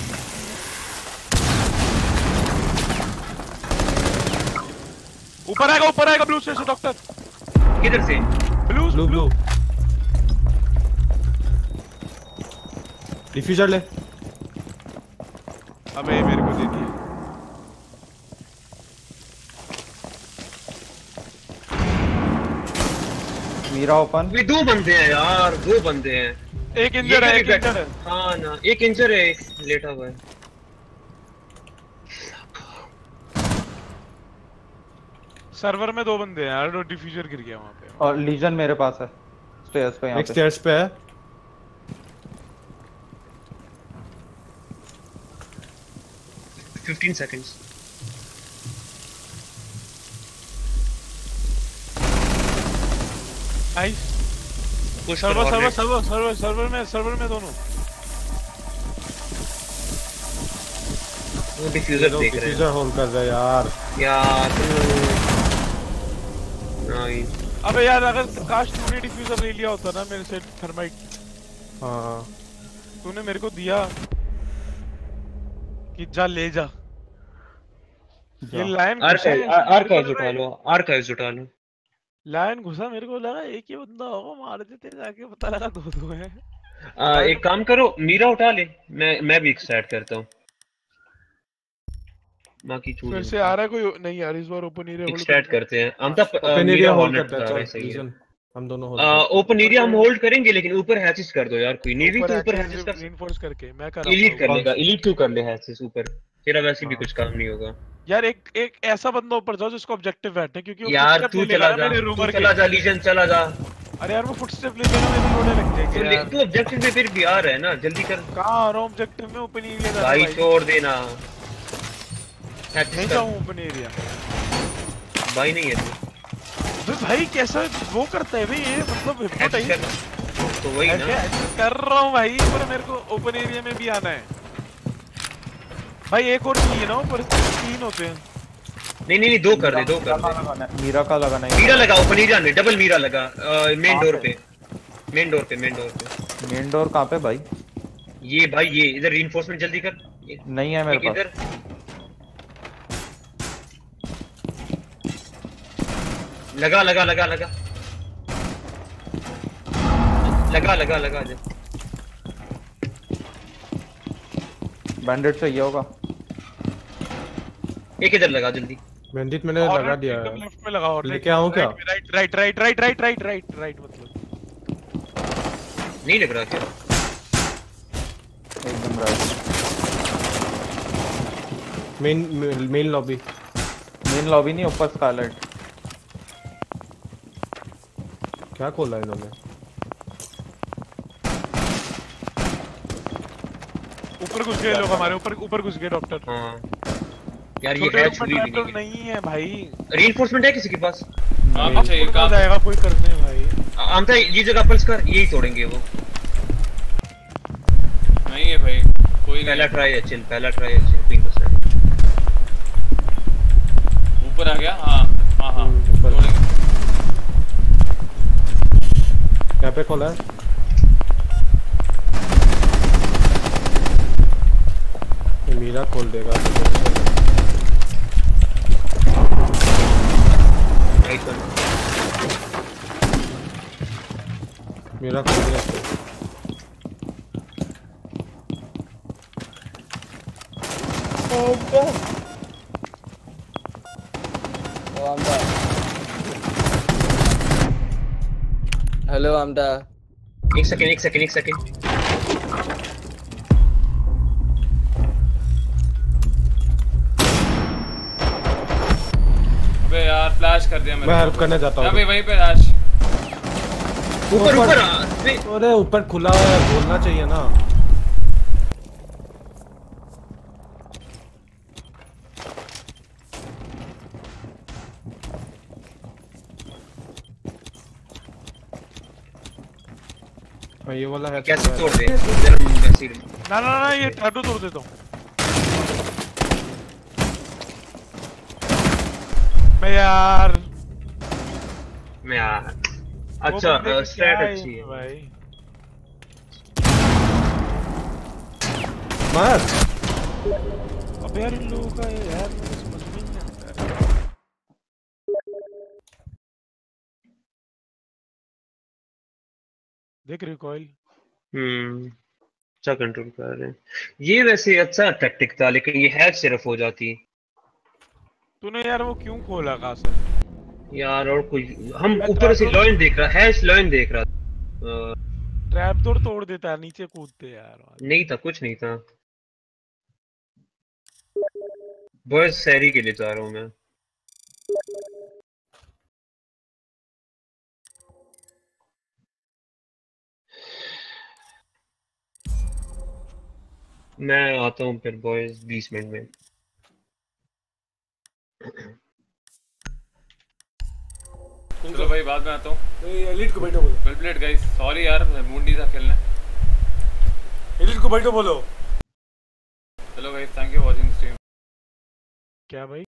ऊपर आएगा, ऊपर आएगा ब्लू से डॉक्टर। किधर से? Blue blue blue. डिफ्यूजर ले। अबे मेरे को दे दिया। Mira open. भी दो बंदे हैं यार, दो बंदे हैं। एक इंजर है, एक इंजर है। हाँ ना, एक इंजर है, एक लेटा हुआ है। सर्वर में दो बंदे हैं यार, डिफ्यूजर गिर गया वहाँ पे। और लीजन मेरे पास है, स्टेयर्स पे यहाँ पे। स्टेयर्स पे है। fifteen seconds. Nice. Push server server server server server में सर्वर में दोनों। वो डिफ्यूजर देख रहे हैं। डिफ्यूजर होल्ड कर रहा है यार। यार नाइस। अबे यार अगर काश तूने डिफ्यूजर ले लिया होता ना मेरे से थर्माइट। हाँ तूने मेरे को दिया कि जा ले जा। ये लायन आर्काइव्स उठा लो, आर्काइव्स उठा लो। लायन घुसा, मेरे को लगा एक ही बंदा होगा, मार देते, जाके पता लगा दो दो हैं। आ, एक काम करो, मीरा उठा ले, मैं मैं भी एक्सट्रैक्ट करता हूँ। बाकी चूड़ फिर से आ रहा है कोई? नहीं यार इस बार ओपन एरिया एक्सट्रैक्ट करते हैं हम। तब ओपन एरिया होल्ड करते हैं। चल लीजन हम दोनों ओपन एरिया हम होल्ड करेंगे, लेकिन ऊपर हैचेस कर दो यार कोई। नेवी तो ऊपर हैचेस का रीइंफोर्स करके मैं कर रहा हूं। एलीट कर लेगा, एलीट क्यों कर ले हैचेस ऊपर, तेरा वैसे भी कुछ काम नहीं होगा यार। एक एक ऐसा बंदा ऊपर जाओ जिसको ऑब्जेक्टिव बैठने, क्योंकि वो यार footstep तू ले चला लेगा जा, मेरे तू रूमर चला के। जा लीजन, चला जा। अरे यार वो फुटस्टेप ले लेगा, मेरे लोड़े लग जाएंगे यार। तू ऑब्जेक्टिव में फिर भी आ रहा है ना, जल्दी कर। कहां आ रहा हूं ऑब्जेक्टिव में? ओपन एरिया जा भाई छोड़ देना, नहीं जाऊं ओपन एरिया। भाई नहीं है तू भाई कैसा वो करता है भाई ये, मतलब हिप्नोटाइज तो वही ना कर रहा हूं भाई, पर मेरे को ओपन एरिया में भी आना है भाई। एक और चाहिए ना, ऊपर तीन होते हैं। नहीं नहीं नहीं दो कर दे, दो कर दे। मीरा का लगाना है, मीरा लगा ओपन एरिया में, डबल मीरा लगा मेन डोर पे, मेन डोर पे, मेन डोर पे। मेन डोर कहाँ पे भाई? ये भाई ये इधर रीइंफोर्समेंट जल्दी कर। नहीं है मेरे पास। इधर लगा लगा लगा लगा लगा लगा लगा जा। बैंडेड चाहिए होगा। एक इधर लगा जल्दी। बैंडिट मैंने लगा दिया है। लेफ्ट में लगा और लेके आऊं क्या? Right right right right right right right right मतलब नहीं लग रहा क्या? एकदम right. Main main lobby, main lobby नहीं, ऊपर स्कारलेट। क्या खोला इन्होंने? ऊपर घुस गए लोग हमारे ऊपर, ऊपर घुस गए डॉक्टर। हां यार ये हैच भी नहीं, नहीं है भाई। रीइंफोर्समेंट है किसी के पास? हां चाहिए कहां जाएगा कोई करने भाई? आमता ये जगह पल्स कर, यही तोड़ेंगे वो। नहीं है भाई कोई नहीं। पहला ट्राई है, चिल पहला ट्राई है, चिल तीन परसेंट ऊपर आ गया। हां हां हां तोड़ेंगे। क्या पे खोला है? ये मीरा खोल देगा। मीरा खोल दिया। हेलो आमदा। एक सेकंड एक सेकंड एक सेकंड। अबे यार फ्लैश कर दिया मैंने। मैं हेल्प करने जाता हूं। अबे वहीं पे रैश। ऊपर ऊपर अरे ऊपर खुला हुआ है, बोलना चाहिए ना। ये वाला है कैसे तोड़ दे जरा वैसे। ना ना ना ये टैटू तोड़ देता हूं मैं यार। मैं यार अच्छा स्ट्रैट अच्छी है भाई। मार। अबे यार इन लोगों का यार मुझे समझ में नहीं आता। देख रिकॉइल। हम्म अच्छा कंट्रोल कर रहे हैं ये। वैसे अच्छा टैक्टिक था, लेकिन ये हैक सिर्फ हो जाती। तूने यार वो क्यों खोला कासर यार? और कोई हम ऊपर से लॉइन देख रहा, हैश लॉइन देख रहा। ट्रैप डोर तोड़ देता है, नीचे कूदते यार। नहीं था, कुछ नहीं था। बॉयज सैरी के लिए जा रहा हूँ मैं। मैं आता हूँ फिर बॉयज बीस मिनट में। चलो भाई बाद में आता हूँ। एलिट को बैठो बोलो। Well played guys. सॉरी यार मूड नहीं था खेलने। एलिट को बैठो बोलो। चलो guys thank you watching stream. क्या भाई?